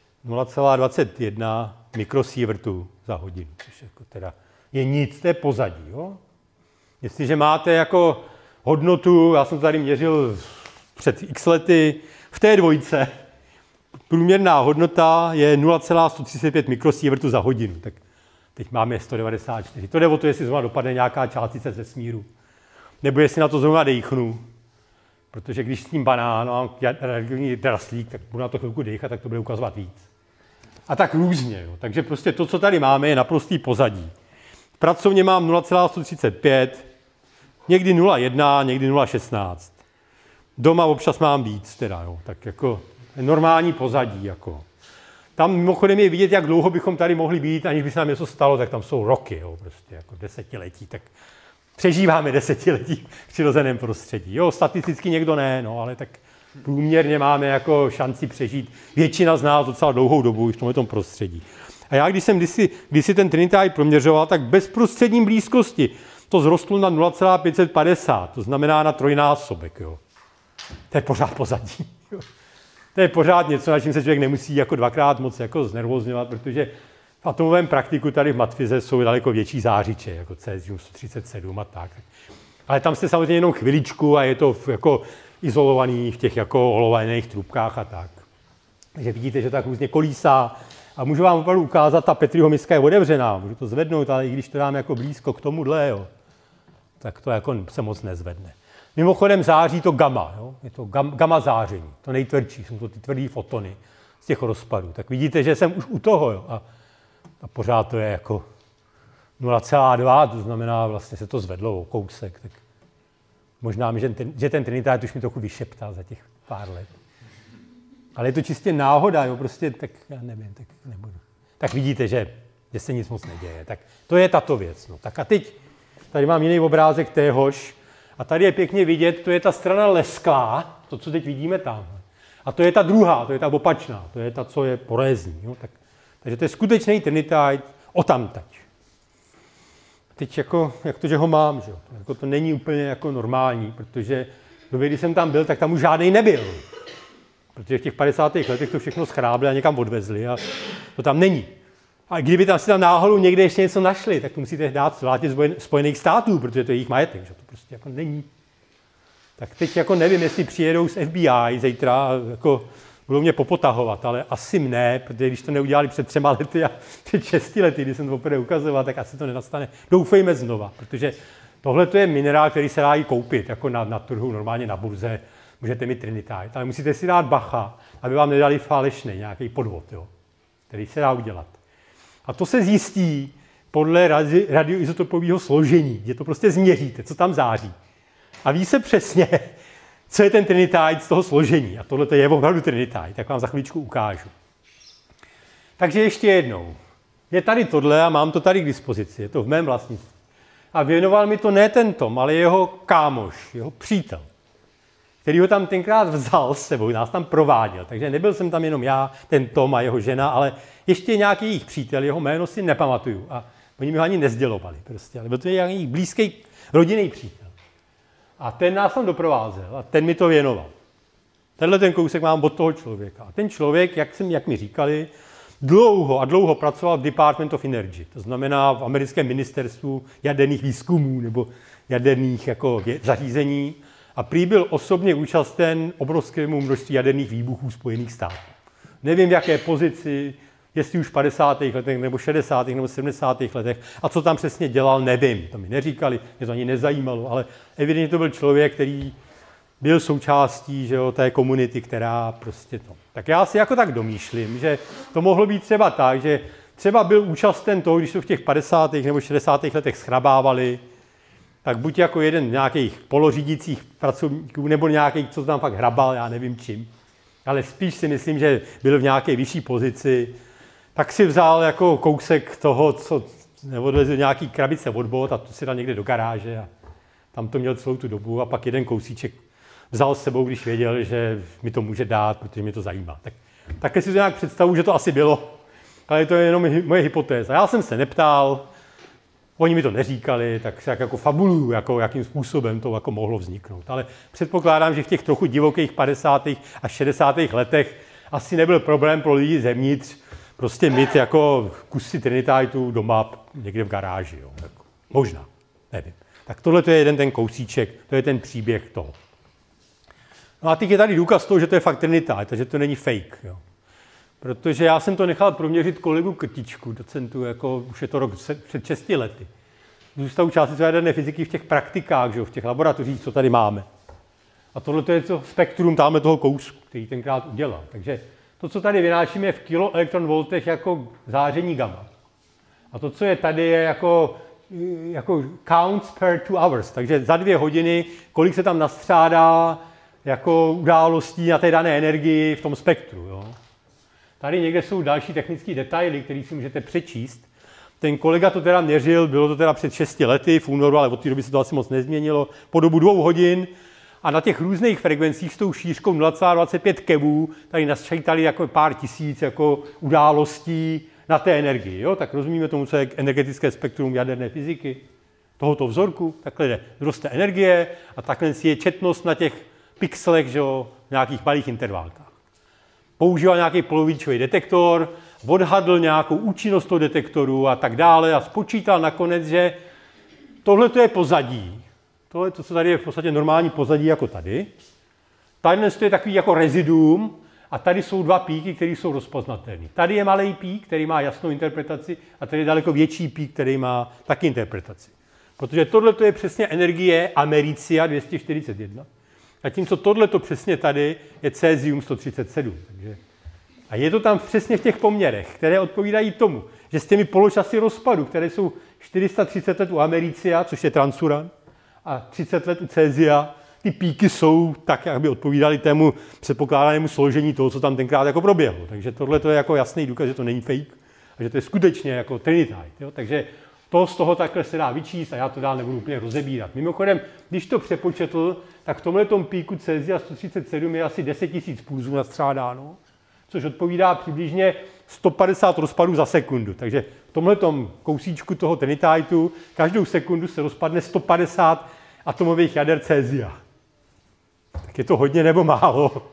0,21 mikrosievertů za hodinu, což jako teda je nic, to je pozadí. Jo? Jestliže máte jako hodnotu, já jsem to tady měřil před x lety, v té dvojce, průměrná hodnota je 0,135 mikrosievertů za hodinu. Tak teď máme 194. To jde o to, jestli zrovna dopadne nějaká částice ze smíru. Nebo jestli na to zrovna dejchnu. Protože když s tím banán mám radioaktivní draslík, tak budu na to chvilku dejchat, tak to bude ukazovat víc. A tak různě. Jo. Takže prostě to, co tady máme, je naprostý pozadí. V pracovně mám 0,135, někdy 0,1, někdy 0,16. Doma občas mám víc, teda, jo. Tak jako normální pozadí. Jako. Tam mimochodem je vidět, jak dlouho bychom tady mohli být, aniž by se nám něco stalo, tak tam jsou roky, jo, prostě jako desetiletí. Tak přežíváme desetiletí v přirozeném prostředí. Jo, statisticky někdo ne, no, ale tak průměrně máme jako šanci přežít většina z nás docela dlouhou dobu v tomto prostředí. A já, když jsem kdysi ten Trinitite proměřoval, tak v bezprostředním blízkosti to zrostlo na 0,550, to znamená na trojnásobek. Jo. To je pořád pozadí. Jo. To je pořád něco, na čím se člověk nemusí jako dvakrát moc jako znervozňovat, protože v atomovém praktiku tady v matfize jsou daleko větší zářiče, jako cesium 137 a tak. Ale tam jste samozřejmě jenom chviličku a je to jako izolovaný v těch jako olověných trubkách a tak. Takže vidíte, že tak různě kolísá. A můžu vám opravdu ukázat, ta Petriho miska je otevřená, můžu to zvednout, ale i když to dám jako blízko k tomuhle, jo, tak to jako se moc nezvedne. Mimochodem září to gamma, jo? Je to gamma záření, to nejtvrdší, jsou to ty tvrdý fotony z těch rozpadů. Tak vidíte, že jsem už u toho, jo? A pořád to je jako 0,2, to znamená, vlastně se to zvedlo o kousek. Tak možná, že ten Trinitite už mi trochu vyšeptal za těch pár let. Ale je to čistě náhoda, jo? Prostě, tak já nevím, tak nebudu. Tak vidíte, že se nic moc neděje. Tak to je tato věc. No. Tak a teď, tady mám jiný obrázek téhož, a tady je pěkně vidět, to je ta strana lesklá, to, co teď vidíme tam. A to je ta druhá, to je ta opačná, to je ta, co je porézní. Jo? Takže to je skutečný Trinitite odtamtať. Teď jako, jak to, že ho mám, že? Jako to není úplně jako normální, protože v době, kdy jsem tam byl, tak tam už žádnej nebyl. Protože v těch 50. letech to všechno schrábli a někam odvezli a to tam není. A kdyby tam si tam náhodou někde ještě něco našli, tak to musíte dát vládě Spojených států, protože to je jejich majetek, že to prostě jako není. Tak teď jako nevím, jestli přijedou z FBI zítra a jako budou mě popotahovat, ale asi ne, protože když to neudělali před 3 lety a před 6 lety, když jsem to poprvé ukazoval, tak asi to nenastane. Doufejme znova, protože tohle to je minerál, který se dá i koupit, jako na trhu, normálně na burze, můžete mít Trinitite, ale musíte si dát bacha, aby vám nedali falešný nějaký podvod, jo, který se dá udělat. A to se zjistí podle radioizotopového složení, že to prostě změříte, co tam září. A ví se přesně, co je ten Trinitite z toho složení. A tohle je opravdu Trinitite, tak vám za chvíličku ukážu. Takže ještě jednou. Je tady tohle a mám to tady k dispozici, je to v mém vlastnictví. A věnoval mi to ne ten Tom, ale jeho kámoš, jeho přítel, který ho tam tenkrát vzal s sebou, nás tam prováděl. Takže nebyl jsem tam jenom já, ten Tom a jeho žena, ale ještě nějaký jejich přítel, jeho jméno si nepamatuju. A oni mi ho ani nezdělovali prostě, ale byl to nějaký blízký rodinný přítel. A ten nás tam doprovázel a ten mi to věnoval. Tenhle ten kousek mám od toho člověka. A ten člověk, jak mi říkali, dlouho pracoval v Department of Energy. To znamená v americkém ministerstvu jaderných výzkumů nebo jaderných jako zařízení. A prý byl osobně účasten obrovskému množství jaderných výbuchů Spojených států. Nevím, v jaké pozici, jestli už v 50. letech, nebo 60. nebo 70. letech. A co tam přesně dělal, nevím. To mi neříkali, mě to ani nezajímalo, ale evidentně to byl člověk, který byl součástí, že jo, té komunity, která prostě to. Tak já si jako tak domýšlím, že to mohlo být třeba tak, že třeba byl účasten toho, když to v těch 50. nebo 60. letech schrabávali, tak buď jako jeden nějakých polořídících pracovníků, nebo nějaký, co tam fakt hrabal, já nevím čím, ale spíš si myslím, že byl v nějaké vyšší pozici, tak si vzal jako kousek toho, co odvezl nějaký krabice od bot a to si dal někde do garáže a tam to měl celou tu dobu a pak jeden kousíček vzal s sebou, když věděl, že mi to může dát, protože mě to zajímá. Také si to nějak představuji, že to asi bylo, ale to je jenom moje hypotéza. Já jsem se neptal, Oni mi to neříkali, tak se jako fabuluju, jako jakým způsobem to jako mohlo vzniknout. Ale předpokládám, že v těch trochu divokých 50. a 60. letech asi nebyl problém pro lidi zevnitř prostě mít jako kusy Trinititeu doma někde v garáži. Jo. Jako, možná, nevím. Tak tohle je jeden ten kousíček, to je ten příběh toho. No a teď je tady důkaz toho, že to je fakt Trinitite, takže to není fake. Jo. Protože já jsem to nechal proměřit kolegu Krtičku, docentu, jako už je to rok před 6 lety. Zůstavu částečně jaderné fyziky v těch praktikách, že jo, v těch laboratořích, co tady máme. A tohle je to spektrum tamhle toho kousku, který tenkrát udělal. Takže to, co tady vynášíme, je v kiloelektronvoltech jako záření gamma. A to, co je tady, je jako counts per 2 hours. Takže za 2 hodiny, kolik se tam nastřádá jako událostí na té dané energii v tom spektru. Jo. Tady někde jsou další technické detaily, které si můžete přečíst. Ten kolega to teda měřil, bylo to teda před 6 lety v únoru, ale od té doby se to asi moc nezměnilo, po dobu 2 hodin. A na těch různých frekvencích s tou šířkou 0,25 kevů tady nasčítali jako pár tisíc jako událostí na té energii. Jo? Tak rozumíme tomu, co je energetické spektrum jaderné fyziky, tohoto vzorku. Takhle roste energie a takhle je četnost na těch pixelech, že jo, v nějakých malých intervalkách. Používal nějaký polovičový detektor, odhadl nějakou účinnost toho detektoru a tak dále a spočítal nakonec, že tohle je pozadí. Tohle, co tady je v podstatě normální pozadí jako tady. Tady je takový jako reziduum a tady jsou 2 píky, které jsou rozpoznatelné. Tady je malý pík, který má jasnou interpretaci a tady je daleko větší pík, který má taky interpretaci. Protože tohle je přesně energie americia 241. Zatímco tohleto přesně tady je cesium 137. Takže. A je to tam přesně v těch poměrech, které odpovídají tomu, že s těmi poločasy rozpadu, které jsou 430 let u americia, což je transuran, a 30 let u cézia, ty píky jsou tak, jak by odpovídaly tému předpokládanému složení toho, co tam tenkrát jako proběhlo. Takže tohle je jako jasný důkaz, že to není fake a že to je skutečně jako Trinitite. Jo? Takže to z toho takhle se dá vyčíst a já to dál nebudu úplně rozebírat. Mimochodem, když to přepočetl, tak v tomhletom píku cézia 137 je asi 10 000 pulzů nastřádáno, což odpovídá přibližně 150 rozpadů za sekundu. Takže v tomhletom kousíčku toho Trinititeu každou sekundu se rozpadne 150 atomových jader cézia. Tak je to hodně nebo málo?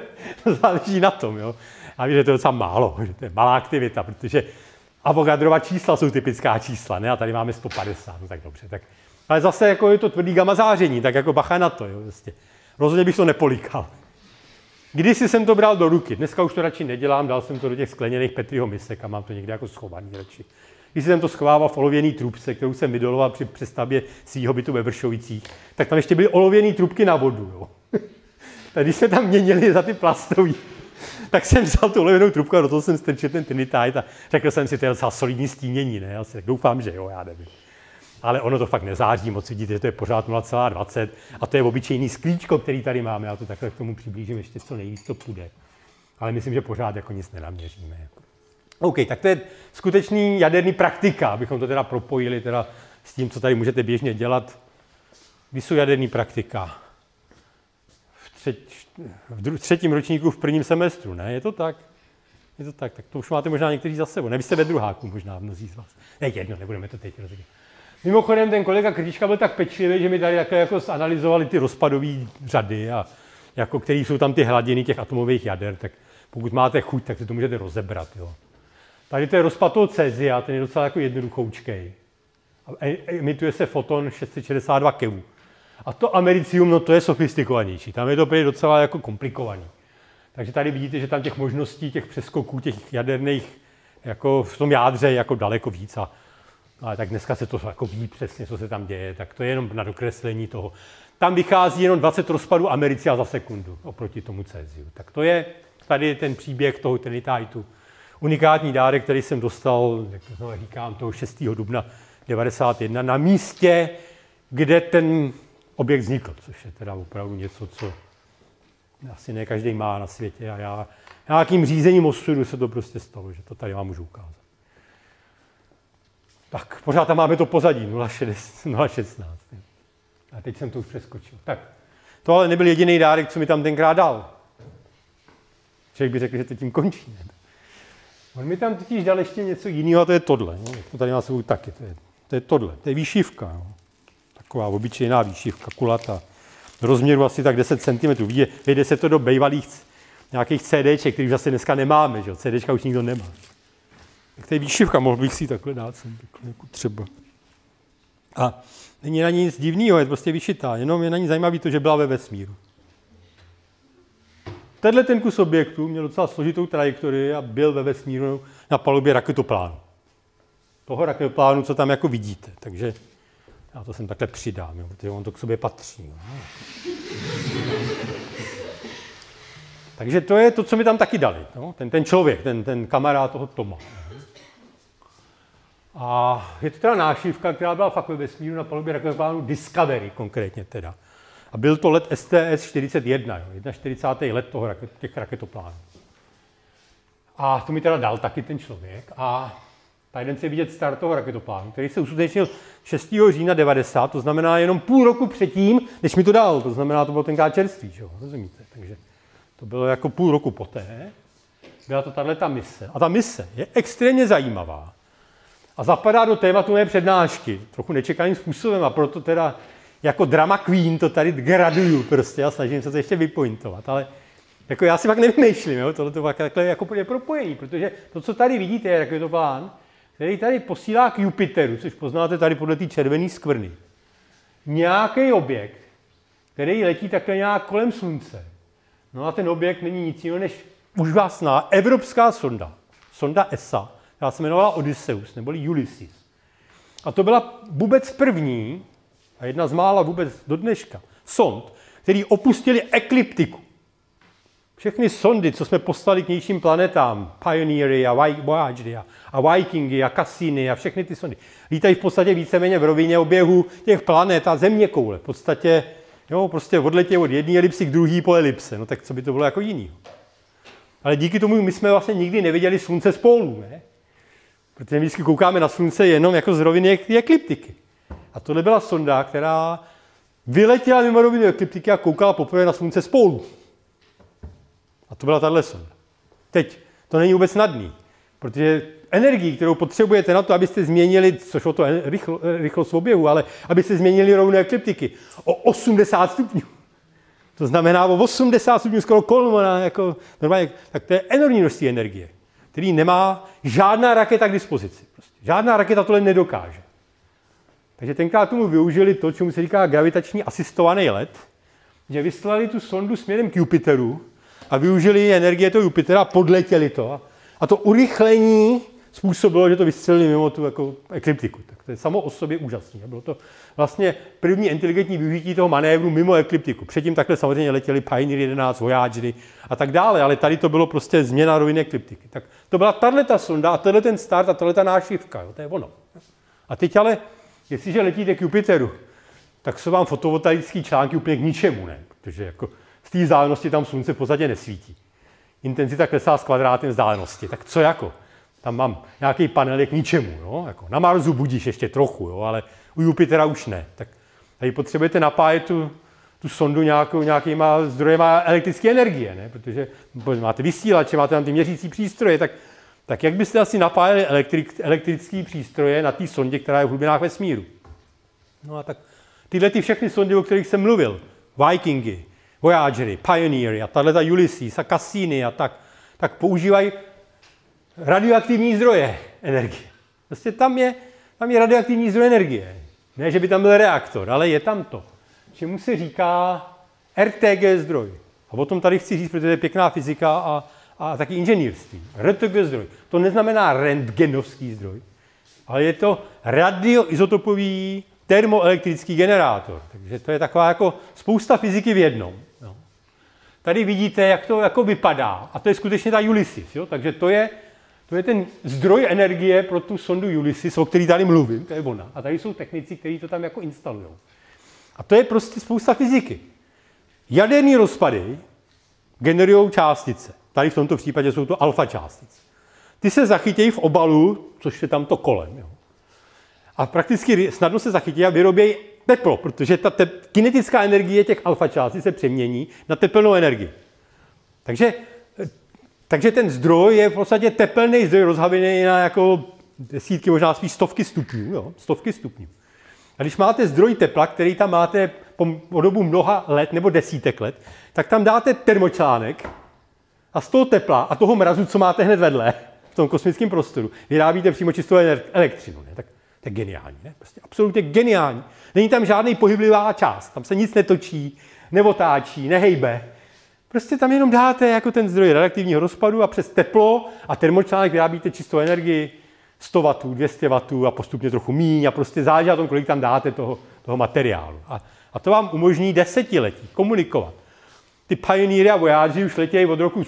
To záleží na tom, jo. Já vím, že to je docela málo, že to je malá aktivita, protože Avogadrova čísla jsou typická čísla, ne? A tady máme 150, no tak dobře. Tak. Ale zase jako je to tvrdý gamma záření, tak jako bacha na to, jo. Vlastně. Rozhodně bych to nepolíkal. Kdysi jsem to bral do ruky, dneska už to radši nedělám, dal jsem to do těch skleněných Petriho misek a mám to někde jako schovaný radši. Když jsem to schovával v olověný trubce, kterou jsem vydoloval při přestavbě svýho bytu ve Vršovicích, tak tam ještě byly olověné trubky na vodu. Jo. Tak když jsme tam měnili za ty plastový, tak jsem vzal tu olověnou trubku a do toho jsem strčil ten Trinitite a řekl jsem si, to je docela solidní stínění, ne? Asi tak doufám, že jo, já nevím. Ale ono to fakt nezáří moc, vidíte, že to je pořád 0,20 a to je obyčejný sklíčko, který tady máme, já to takhle k tomu přiblížím, ještě co nejvíc to půjde. Ale myslím, že pořád jako nic nenaměříme. OK, tak to je skutečný jaderný praktika, abychom to teda propojili teda s tím, co tady můžete běžně dělat. Kdy jsou jaderný praktika? V 3. ročníku v 1. semestru, ne? Je to tak? Je to tak, tak to už máte možná někteří za sebou. Ne, vy jste ve druháku možná mnozí z vás. Ne, jedno, nebudeme to teď rozhodnout. Mimochodem, ten kolega Krtička byl tak pečlivý, že mi tady takhle jako zanalyzovali ty rozpadové řady, a jako, které jsou tam ty hladiny těch atomových jader, tak pokud máte chuť, tak si to můžete rozebrat. Jo. Tady to je rozpad toho cézia, ten je docela jako jednoduchoučkej. Emituje se foton 662 kevů. A to americium, no to je sofistikovanější, tam je to docela jako komplikovaný. Takže tady vidíte, že tam těch možností, těch přeskoků, těch jaderných, jako v tom jádře je jako daleko víc. Ale tak dneska se to jako ví přesně, co se tam děje, tak to je jenom na dokreslení toho. Tam vychází jenom 20 rozpadů americia za sekundu oproti tomu céziu. Tak to je tady ten příběh toho Trinititeu. Unikátní dárek, který jsem dostal, jak to znovu říkám, toho 6. dubna 1991 na místě, kde ten objekt vznikl, což je teda opravdu něco, co asi ne každý má na světě. A já nějakým řízením osudu se to prostě stalo, že to tady vám můžu ukázat. Tak, pořád tam máme to pozadí, 0,16. A teď jsem to už přeskočil. Tak, to ale nebyl jediný dárek, co mi tam tenkrát dal. Člověk by řekl, že to tím končí. Ne? On mi tam totiž dal ještě něco jiného, a to je tohle. No? To tady má sebou taky. To to je tohle, to je výšivka. Jo. Taková obyčejná výšivka, kulatá. Rozměru asi tak 10 cm. Vejde se to do bývalých nějakých CDček, který už zase dneska nemáme, že jo. CDčka už nikdo nemá. Tak to je výšivka, mohl bych si takhle dát sem, takhle jako třeba. A není na ní nic divného, je prostě vyšitá, jenom je na ní zajímavý to, že byla ve vesmíru. Tenhle ten kus objektu měl docela složitou trajektorii a byl ve vesmíru na palubě raketoplánu. Toho raketoplánu, co tam jako vidíte. Takže já to sem takhle přidám, jo, protože on to k sobě patří. Jo. Takže to je to, co mi tam taky dali. Jo. Ten člověk, ten kamarád toho Toma. A je to teda nášivka, která byla fakt ve vesmíru na palubě raketoplánu Discovery konkrétně teda. A byl to let STS-41, 41. let těch raketoplánů. A to mi teda dal taky ten člověk. A tady se vidět start toho raketoplánu, který se uskutečnil 6. října 90, to znamená jenom půl roku předtím, než mi to dal. To znamená, to bylo tenkrát čerstvý, že jo, rozumíte? Takže to bylo jako půl roku poté. Byla to tato mise. A ta mise je extrémně zajímavá. A zapadá do tématu mé přednášky, trochu nečekaným způsobem, a proto teda jako drama queen to tady graduju prostě a snažím se to ještě vypointovat, ale jako já si fakt nevymýšlím, jo, tohle to takhle jako je propojení, protože to, co tady vidíte, je raketoplán, který tady posílá k Jupiteru, což poznáte tady podle té červené skvrny, nějaký objekt, který letí takhle nějak kolem Slunce. No a ten objekt není nic jiného než úžasná evropská sonda ESA, která se jmenovala Odysseus, neboli Ulysses. A to byla vůbec první, a jedna z mála vůbec do dneška, sond, který opustili ekliptiku. Všechny sondy, co jsme poslali k vnějším planetám, Pioneery a Voyagery a Vikingy a Cassini a všechny ty sondy, lítají v podstatě víceméně v rovině oběhu těch planet a zeměkoule. V podstatě jo, prostě odletějí od jedné elipsy k druhé po elipse. No tak co by to bylo jako jiný? Ale díky tomu my jsme vlastně nikdy neviděli slunce z pólů, ne? Protože my vždycky koukáme na slunce jenom jako z roviny ekliptiky. A tohle byla sonda, která vyletěla mimo rovinu ekliptiky a koukala poprvé na slunce z pólu. A to byla tahle sonda. Teď to není vůbec snadný, protože energii, kterou potřebujete na to, abyste změnili, což o to rychlost oběhu, ale abyste změnili rovinu ekliptiky o 80 stupňů. To znamená o 80 stupňů skoro kolmona, jako normálně, tak to je enormní množství energie, který nemá žádná raketa k dispozici. Prostě. Žádná raketa tohle nedokáže. Takže tenkrát tomu využili to, čemu se říká gravitační asistovaný let, že vyslali tu sondu směrem k Jupiteru a využili energie toho Jupitera a podletěli to. A to urychlení způsobilo, že to vystřelili mimo tu jako ekliptiku. Tak to je samo o sobě úžasné. Bylo to vlastně první inteligentní využití toho manévru mimo ekliptiku. Předtím takhle samozřejmě letěli Pioneer 11, Voyagery a tak dále, ale tady to bylo prostě změna roviny ekliptiky. Tak to byla tato sonda a tenhle ten start a tato nášivka. Jo, to je ono. A teď ale jestliže letíte k Jupiteru, tak jsou vám fotovoltaické články úplně k ničemu, ne? Protože jako z té vzdálenosti tam slunce v podstatě nesvítí. Intenzita klesá s kvadrátem vzdálenosti. Tak co jako? Tam mám nějaký panel k ničemu. Jo? Jako na Marsu budíš ještě trochu, jo? Ale u Jupitera už ne. Tak tady potřebujete napájet tu sondu nějakýma zdrojema elektrické energie, ne? Protože máte vysílače, máte tam ty měřící přístroje, tak jak byste asi napájeli elektrické přístroje na té sondě, která je v hlubinách vesmíru? No a tak tyhle ty všechny sondy, o kterých jsem mluvil, Vikingy, Voyagery, Pioneery a tato Ulysses a Cassini a tak používají radioaktivní zdroje energie. Prostě tam je radioaktivní zdroj energie. Ne, že by tam byl reaktor, ale je tam to. Čemu se říká RTG zdroj. A o tom tady chci říct, protože je pěkná fyzika a taky inženýrství. RTG zdroj. To neznamená rentgenovský zdroj, ale je to radioizotopový termoelektrický generátor. Takže to je taková jako spousta fyziky v jednom. No. Tady vidíte, jak to jako vypadá. A to je skutečně ta Ulysses. Jo? Takže to je ten zdroj energie pro tu sondu Ulysses, o který tady mluvím, to je ona. A tady jsou technici, kteří to tam jako instalují. A to je prostě spousta fyziky. Jaderní rozpady generují částice. Tady v tomto případě jsou to alfa částice. Ty se zachytějí v obalu, což je tam to kolem. Jo. A prakticky snadno se zachytí a vyrobějí teplo, protože ta kinetická energie těch alfa částic se přemění na tepelnou energii. Takže ten zdroj je v podstatě tepelný zdroj rozhavený na jako desítky, možná spíš stovky stupňů, jo? Stovky stupňů. A když máte zdroj tepla, který tam máte po dobu mnoha let nebo desítek let, tak tam dáte termočlánek a z toho tepla a toho mrazu, co máte hned vedle, v tom kosmickém prostoru, vyrábíte přímo čistou elektřinu. Ne? Tak to je geniální. Ne? Prostě absolutně geniální. Není tam žádný pohyblivá část. Tam se nic netočí, neotáčí, nehejbe. Prostě tam jenom dáte jako ten zdroj radioaktivního rozpadu a přes teplo a termočlánek vyrábíte čistou energii 100 W, 200 W a postupně trochu míň a prostě záleží na tom, kolik tam dáte toho materiálu. A to vám umožní desetiletí komunikovat. Ty pioneery a vojáři už letějí od roku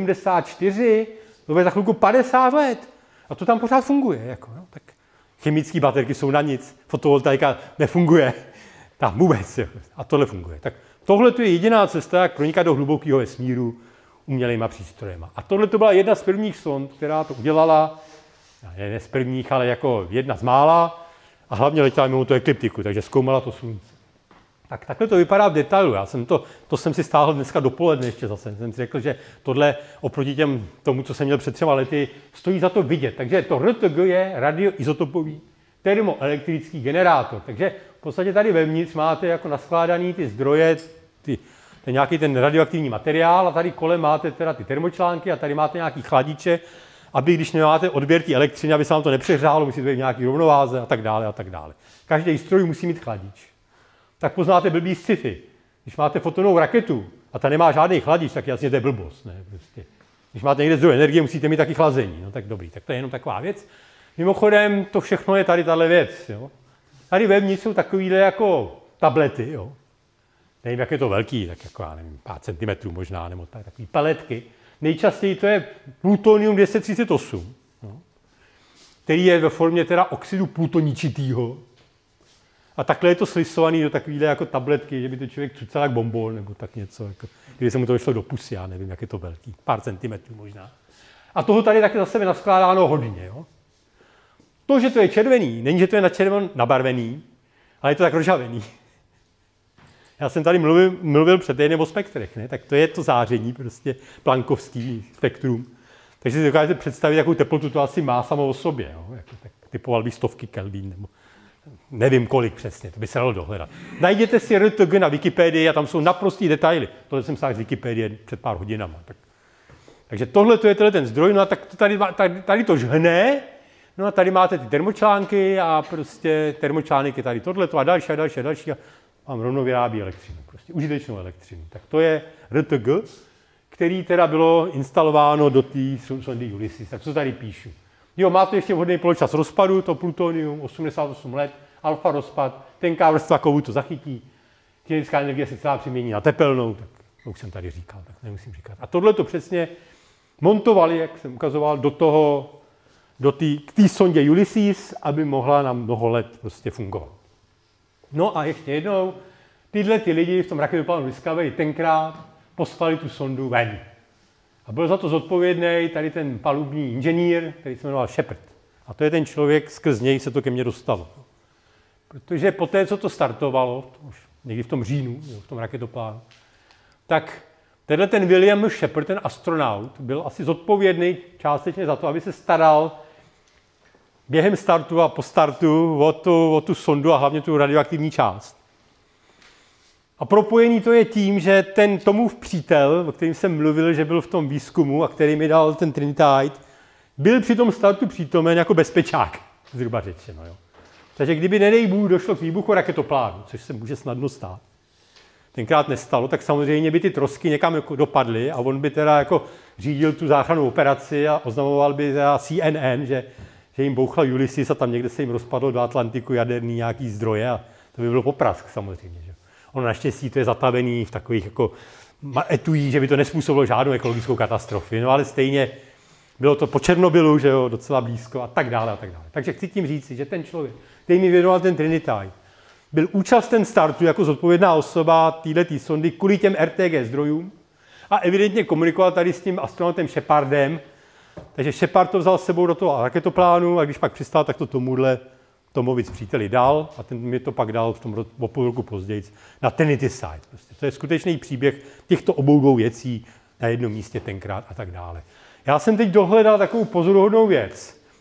74, to bude za chvilku 50 let. A to tam pořád funguje. Jako, no. Tak chemické baterky jsou na nic, fotovoltaika nefunguje. Tam vůbec. Jako. A tohle funguje. Tak tohle je jediná cesta, jak pronikat do hlubokého vesmíru umělejma přístrojema. A tohle to byla jedna z prvních sond, která to udělala. Ne z prvních, ale jako jedna z mála. A hlavně letěla mimo tu ekliptiku, takže zkoumala to slunce. Tak takhle to vypadá v detailu. Já jsem to jsem si stáhl dneska dopoledne ještě zase. Jsem si řekl, že tohle oproti tomu, co jsem měl před 3 lety, stojí za to vidět. Takže to RTG je radioizotopový termoelektrický generátor. Takže v podstatě tady vevnitř máte jako naskládaný ty zdroje, nějaký ten radioaktivní materiál a tady kolem máte teda ty termočlánky a tady máte nějaký chladiče, aby když nemáte odběr té elektřiny, aby se vám to nepřehřálo, musíte být v nějaký rovnováze a tak dále a tak dále. Každý stroj musí mít chladič. Tak poznáte blbý sci-fi. Když máte fotonovou raketu a ta nemá žádný chladič, tak jasně to je blbost. Ne? Prostě. Když máte někde zdroj energie, musíte mít taky chlazení. No tak dobrý, tak to je jenom taková věc. Mimochodem, to všechno je tady tahle věc. Jo? Tady vevnitř jsou takovýhle jako tablety. Jo? Nevím, jak je to velký, tak jako, já nevím, pár centimetrů možná, nebo takový paletky. Nejčastěji to je plutonium 238, jo? Který je ve formě teda oxidu plutoničitýho. A takhle je to slisovaný do takovýhle jako tabletky, že by to člověk cucal jak bonbon, nebo tak něco, jako, kdyby se mu to vyšlo do pusy, já nevím, jak je to velký, pár centimetrů možná. A toho tady taky za sebe naskládáno hodně. Jo? To, že to je červený, není, že to je na červen nabarvený, ale je to tak rozžavený. Já jsem tady mluvil před týdnem o spektrech, ne? Tak to je to záření, prostě plankovský spektrum. Takže si dokážete představit, jakou teplotu to asi má samo o sobě. Jo? Jako, tak typoval bych 100 Kelvin, nebo nevím kolik přesně, to by se dalo dohledat. Najděte si RTG na Wikipedii a tam jsou naprostý detaily. Tohle jsem sáhl z Wikipedie před pár hodinama. Takže tohle to je ten zdroj, no a tak tady to žhne, no a tady máte ty termočlánky a prostě termočlánek je tady tohleto a další a vám rovnou vyrábí elektřinu, prostě užitečnou elektřinu. Tak to je RTG, který teda bylo instalováno do té sondy Ulysses. Tak co tady píšu? Jo, má to ještě vhodný poločas rozpadu, to plutonium, 88 let, alfa rozpad, tenká vrstva kovu to zachytí, kinetická energie se celá přemění na tepelnou, tak to už jsem tady říkal, tak nemusím říkat. A tohle to přesně montovali, jak jsem ukazoval, k té sondě Ulysses, aby mohla na mnoho let prostě fungovat. No a ještě jednou, tyhle ty lidi v tom raketoplánu Discovery tenkrát poslali tu sondu ven. A byl za to zodpovědný tady ten palubní inženýr, který se jmenoval Shepard. A to je ten člověk, skrz něj se to ke mně dostalo. Protože poté, co to startovalo, už někdy v tom říjnu, v tom raketoplánu, tak tenhle ten William Shepard, ten astronaut, byl asi zodpovědný částečně za to, aby se staral během startu a po startu o tu sondu a hlavně tu radioaktivní část. A propojený to je tím, že ten Tomův přítel, o kterém jsem mluvil, že byl v tom výzkumu a který mi dal ten Trinitide, byl při tom startu přítomen jako bezpečák, zhruba řečeno. Jo. Takže kdyby, nedej Bůh, došlo k výbuchu raketoplánu, což se může snadno stát, tenkrát nestalo, tak samozřejmě by ty trosky někam jako dopadly a on by teda jako řídil tu záchrannou operaci a oznamoval by teda CNN, že jim bouchla Ulysses a tam někde se jim rozpadlo do Atlantiku jaderný nějaký zdroje a to by bylo poprask samozřejmě. Že? Ono naštěstí to je zatavený v takových jako etuích, že by to nespůsobilo žádnou ekologickou katastrofu. No ale stejně bylo to po Černobylu, že jo, docela blízko a tak dále a tak dále. Takže chci tím říci, že ten člověk, který mi věnoval ten Trinitide, byl účasten startu jako zodpovědná osoba této sondy kvůli těm RTG zdrojům a evidentně komunikoval tady s tím astronautem Shepardem. Takže Shepard to vzal s sebou do toho raketoplánu a když pak přistál, tak to Tomovi příteli dal a ten mi to pak dal v tom o půl roku později na Trinity Site. Prostě to je skutečný příběh těchto obou dvou věcí na jednom místě tenkrát a tak dále. Já jsem teď dohledal takovou pozoruhodnou věc.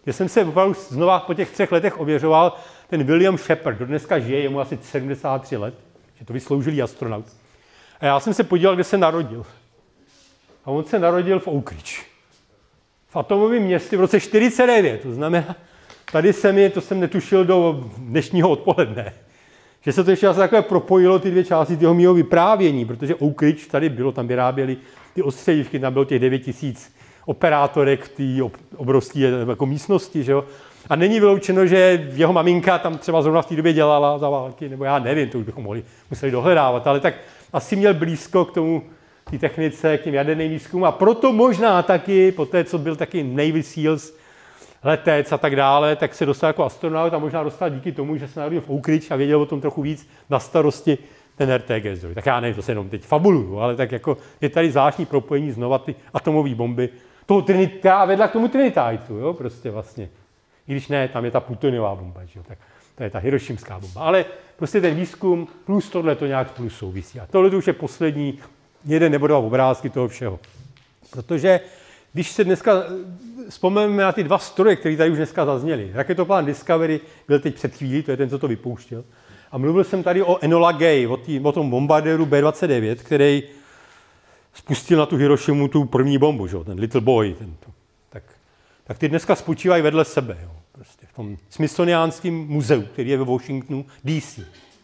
že jsem se opravdu znova po těch 3 letech ověřoval, ten William Shepard, do dneska žije, je mu asi 73 let, že to vysloužilý astronaut. A já jsem se podíval, kde se narodil. A on se narodil v Oak Ridge. V atomovém městě v roce 49, to znamená, tady to jsem netušil do dnešního odpoledne, že se to ještě asi takové propojilo ty 2 části toho mého vyprávění, protože Oak Ridge tady bylo, tam vyráběli ty ostřelívky, tam bylo těch 9000 operátorek v té obrovské jako místnosti, že jo. A není vyloučeno, že jeho maminka tam třeba zrovna v té době dělala za války, nebo já nevím, to už bychom museli dohledávat, ale tak asi měl blízko k tomu, té technice, k těm jaderným výzkumům a proto možná taky, po té, co byl taky Navy Seals, letec a tak dále, tak se dostal jako astronaut a možná dostal díky tomu, že se narodil v Oak Ridge a věděl o tom trochu víc na starosti ten RTG zdroj. Tak já nevím, to se jenom teď fabuluju, ale tak jako je tady zvláštní propojení znova ty atomové bomby, která vedla k tomu Trinititu, jo, prostě vlastně. I když ne, tam je ta plutoniová bomba, že jo, tak to je ta hirošimská bomba. Ale prostě ten výzkum plus tohle to nějak spolu souvisí. A tohle už je poslední 1 nebo 2 obrázky toho všeho. Protože když se dneska vzpomeneme na ty 2 stroje, které tady už dneska zazněly. Raketoplán Discovery byl teď před chvílí, to je ten, co to vypouštěl. A mluvil jsem tady o Enola Gay, o tom bombardéru B-29, který spustil na tu Hirošimu tu první bombu, že? Ten Little Boy. Tak ty dneska spočívají vedle sebe. Jo? Prostě v tom Smithsoniánském muzeu, který je ve Washingtonu DC.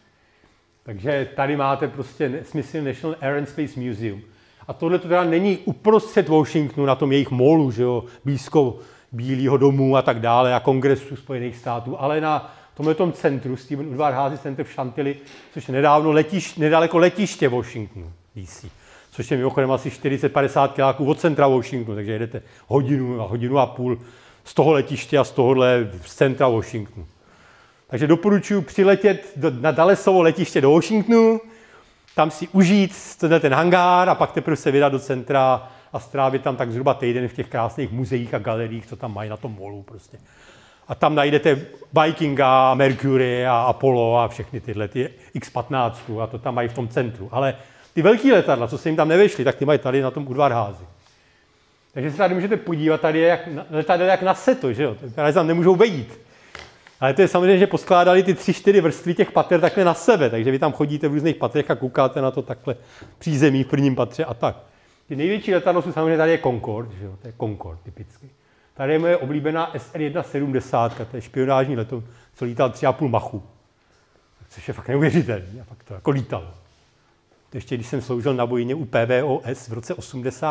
Takže tady máte prostě Smithsonian National Air and Space Museum. A tohle to teda není uprostřed Washingtonu, na tom jejich molu, že jo, blízko Bílého domu a tak dále a Kongresu Spojených států, ale na tomhletom centru, Stephen Udvar-Hazy Center v Chantilly, což je nedaleko letiště Washingtonu DC, což je mimochodem asi 40-50 kiláků od centra Washingtonu, takže jedete hodinu a půl z toho letiště a z tohohle z centra Washingtonu. Takže doporučuji přiletět na Dallesovo letiště do Washingtonu, tam si užít ten hangár a pak teprve se vydat do centra a strávit tam tak zhruba týden v těch krásných muzeích a galeriích, co tam mají na tom molu prostě. A tam najdete Vikinga, Mercury a Apollo a všechny tyhle, ty X-15 a to tam mají v tom centru. Ale ty velký letadla, co se jim tam nevešly, tak ty mají tady na tom Udvar-Hazy. Takže se tady můžete podívat, tady je letadlo jak na seto, že jo? Tady tam nemůžou vejít. Ale to je samozřejmě, že poskládali ty 3-4 vrstvy těch pater takhle na sebe, takže vy tam chodíte v různých patrech a koukáte na to takhle přízemí v prvním patře a tak. Ty největší letadlo jsou samozřejmě, tady je Concorde, že jo? To je Concorde typicky. Tady je moje oblíbená SR-170, to je špionážní letoun, co lítal 3,5 Machu. Což je fakt neuvěřitelný, a fakt to jako lítalo. To ještě když jsem sloužil na bojině u PVOS v roce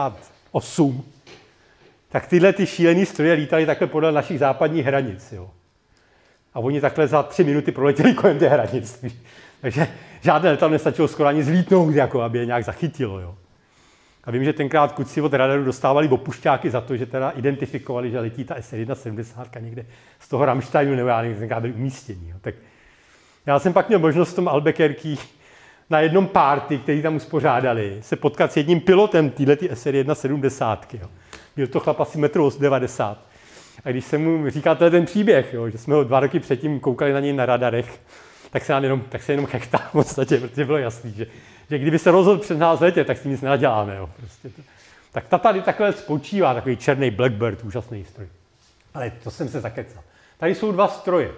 88, tak tyhle ty šílený stroje lítaly takhle podle našich západních hranic, jo. A oni takhle za 3 minuty proletěli kolem té hranic. Takže žádné letadlo nestačilo skoro ani zlítnout, jako aby je nějak zachytilo. Jo. A vím, že tenkrát kluci od radaru dostávali opušťáky za to, že teda identifikovali, že letí ta SR-170 někde z toho Rammsteinu, nebo já nevím, tenkrát byli umístění. Jo. Tak já jsem pak měl možnost v tom Albuquerque na jednom party, který tam uspořádali, se potkat s jedním pilotem této SR-170. Jo. Byl to chlap asi 1,90 m. A když jsem mu říkal ten příběh, jo, že jsme ho 2 roky předtím koukali na něj na radarech, tak se jenom chechtal v podstatě, protože bylo jasný, že kdyby se rozhodl před nás letět, tak s tím nic nenaděláme. Jo, prostě to. Tak ta tady takhle spočívá, takový černý Blackbird, úžasný stroj. Ale to jsem se zakecal. Tady jsou 2 stroje.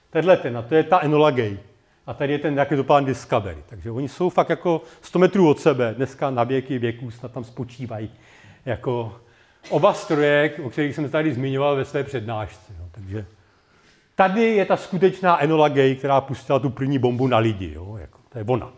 A to je ta Enola Gay. A tady je ten raketoplán Discovery. Takže oni jsou fakt jako 100 metrů od sebe. Dneska na věky věků snad tam spočívají jako oba stroje, o kterých jsem tady zmiňoval ve své přednášce. No, takže tady je ta skutečná Enola Gay, která pustila tu první bombu na lidi. Jo, jako, to je ona.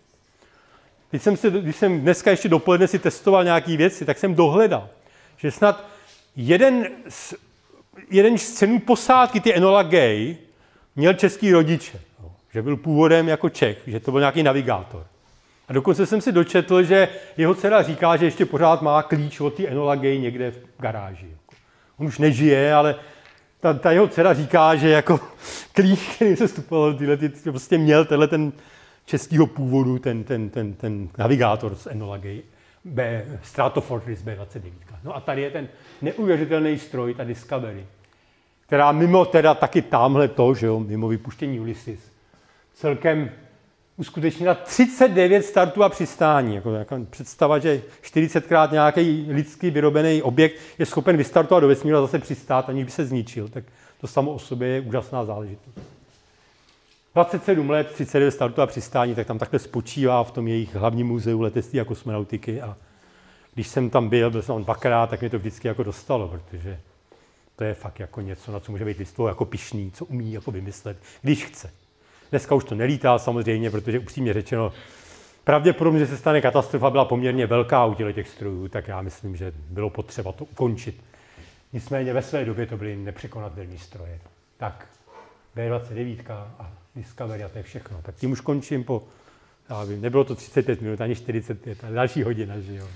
Když jsem dneska ještě dopoledne si testoval nějaké věci, tak jsem dohledal, že snad jeden z členů posádky ty Enola Gay měl český rodiče. Jo, že byl původem jako Čech, že to byl nějaký navigátor. A dokonce jsem si dočetl, že jeho dcera říká, že ještě pořád má klíč od té Enola Gay někde v garáži. On už nežije, ale ta jeho dcera říká, že jako klíč, který se vstupoval prostě měl ten českého původu, ten navigátor z Enola Gay, Stratofortress B-29. No a tady je ten neuvěřitelný stroj, ta Discovery, která mimo teda taky tamhle to, že jo, mimo vypuštění Ulysses, celkem uskutečnila 39 startů a přistání. Jako představa, že 40krát nějaký lidsky vyrobený objekt je schopen vystartovat do vesmíru a zase přistát, aniž by se zničil, tak to samo o sobě je úžasná záležitost. 27 let, 39 startů a přistání, tak tam takhle spočívá v tom jejich hlavním muzeu letectví a kosmonautiky. A když jsem tam byl jsem tam dvakrát, tak mě to vždycky jako dostalo, protože to je fakt jako něco, na co může být lidstvo jako pyšný, co umí jako vymyslet, když chce. Dneska už to nelítá samozřejmě, protože upřímně řečeno, pravděpodobně, že se stane katastrofa, byla poměrně velká u těch strojů, tak já myslím, že bylo potřeba to ukončit. Nicméně ve své době to byly nepřekonatelné stroje. Tak B-29 a Discovery a to je všechno. Tak tím už končím po, já vím, nebylo to 35 minut, ani 45, ale další hodina, že jo.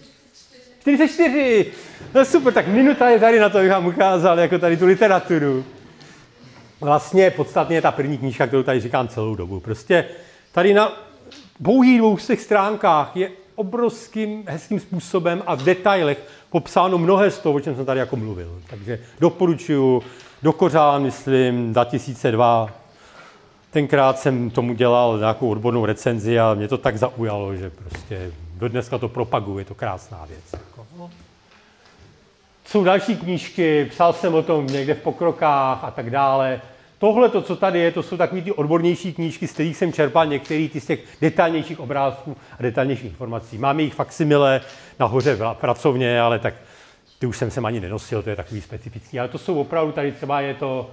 44! No super, tak minuta je tady na to, abych vám ukázal jako tady tu literaturu. Vlastně podstatně je ta první knížka, kterou tady říkám celou dobu. Prostě tady na pouhých 200 stránkách je obrovským hezkým způsobem a v detailech popsáno mnohé z toho, o čem jsem tady jako mluvil. Takže doporučuji do Kořán, myslím, 2002. Tenkrát jsem tomu dělal nějakou odbornou recenzi a mě to tak zaujalo, že prostě do dneska to propaguji, je to krásná věc. Jako, no. Jsou další knížky, psal jsem o tom někde v pokrokách a tak dále. Tohle, to, co tady je, to jsou takové ty odbornější knížky, z kterých jsem čerpal některý z těch detailnějších obrázků a detailnějších informací. Máme jich faksimile nahoře v pracovně, ale tak ty už jsem sem ani nenosil, to je takový specifický. Ale to jsou opravdu, tady třeba je to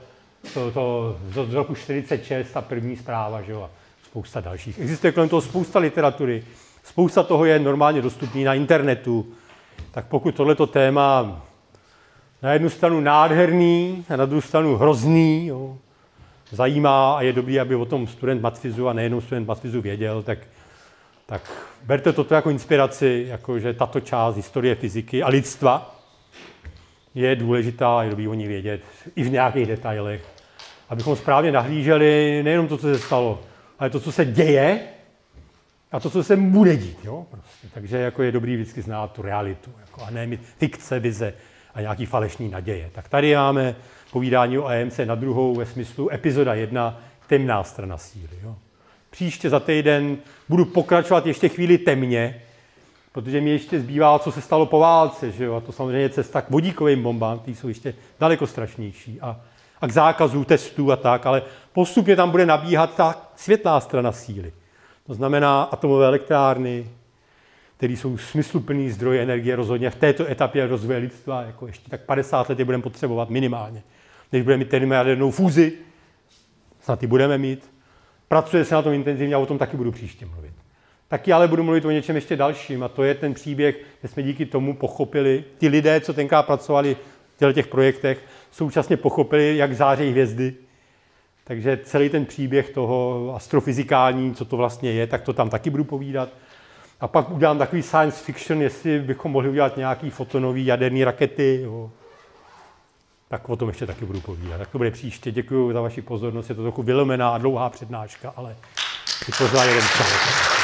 z roku 46, ta první zpráva, že jo, a spousta dalších. Existuje kolem toho spousta literatury, spousta toho je normálně dostupný na internetu. Tak pokud tohleto téma na jednu stranu nádherný a na druhou stranu hrozný, jo, zajímá a je dobrý, aby o tom student matfizu a nejenom student matfizu věděl, tak berte toto jako inspiraci, jako že tato část historie fyziky a lidstva je důležitá a je dobrý o ní vědět i v nějakých detailech, abychom správně nahlíželi nejenom to, co se stalo, ale to, co se děje a to, co se bude dít. Jo? Prostě. Takže jako je dobrý vždycky znát tu realitu jako, a ne mít fikce, vize a nějaký falešný naděje. Tak tady máme povídání o AMC na druhou ve smyslu epizoda 1, temná strana síly. Jo? Příště za týden budu pokračovat ještě chvíli temně, protože mi ještě zbývá, co se stalo po válce. Že jo? A to samozřejmě je cesta k vodíkovým bombám, které jsou ještě daleko strašnější. A k zákazu testů a tak, ale postupně tam bude nabíhat ta světlá strana síly. To znamená atomové elektrárny, které jsou smysluplný zdroje energie rozhodně v této etapě rozvoje lidstva, jako ještě tak 50 let je budeme potřebovat minimálně. Než budeme mít termojadernou fúzi, snad ji budeme mít. Pracuje se na tom intenzivně a o tom taky budu příště mluvit. Taky ale budu mluvit o něčem ještě dalším a to je ten příběh, kde jsme díky tomu pochopili, ti lidé, co tenkrát pracovali v těch projektech, současně pochopili, jak září hvězdy. Takže celý ten příběh toho astrofyzikální, co to vlastně je, tak to tam taky budu povídat. A pak udělám takový science fiction, jestli bychom mohli udělat nějaký fotonový jaderný rakety. Jo. Tak o tom ještě taky budu povídat. Tak to bude příště. Děkuji za vaši pozornost. Je to trochu vylomená a dlouhá přednáška, ale vytvořila jeden celek.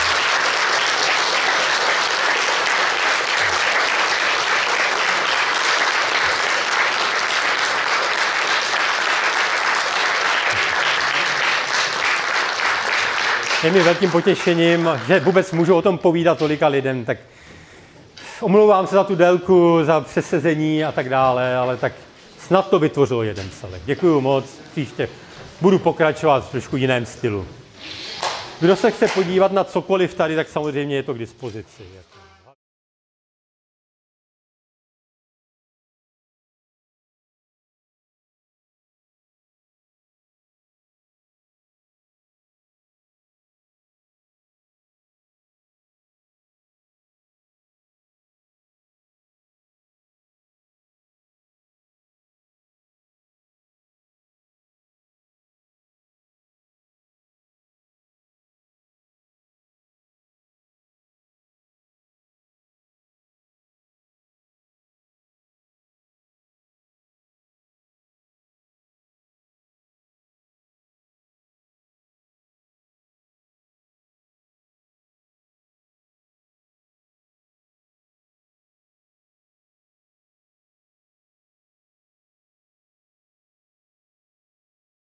Je mi velkým potěšením, že vůbec můžu o tom povídat tolika lidem, tak omlouvám se za tu délku, za přesezení a tak dále, ale tak snad to vytvořilo jeden celek. Děkuju moc, příště budu pokračovat v trošku jiném stylu. Kdo se chce podívat na cokoliv tady, tak samozřejmě je to k dispozici.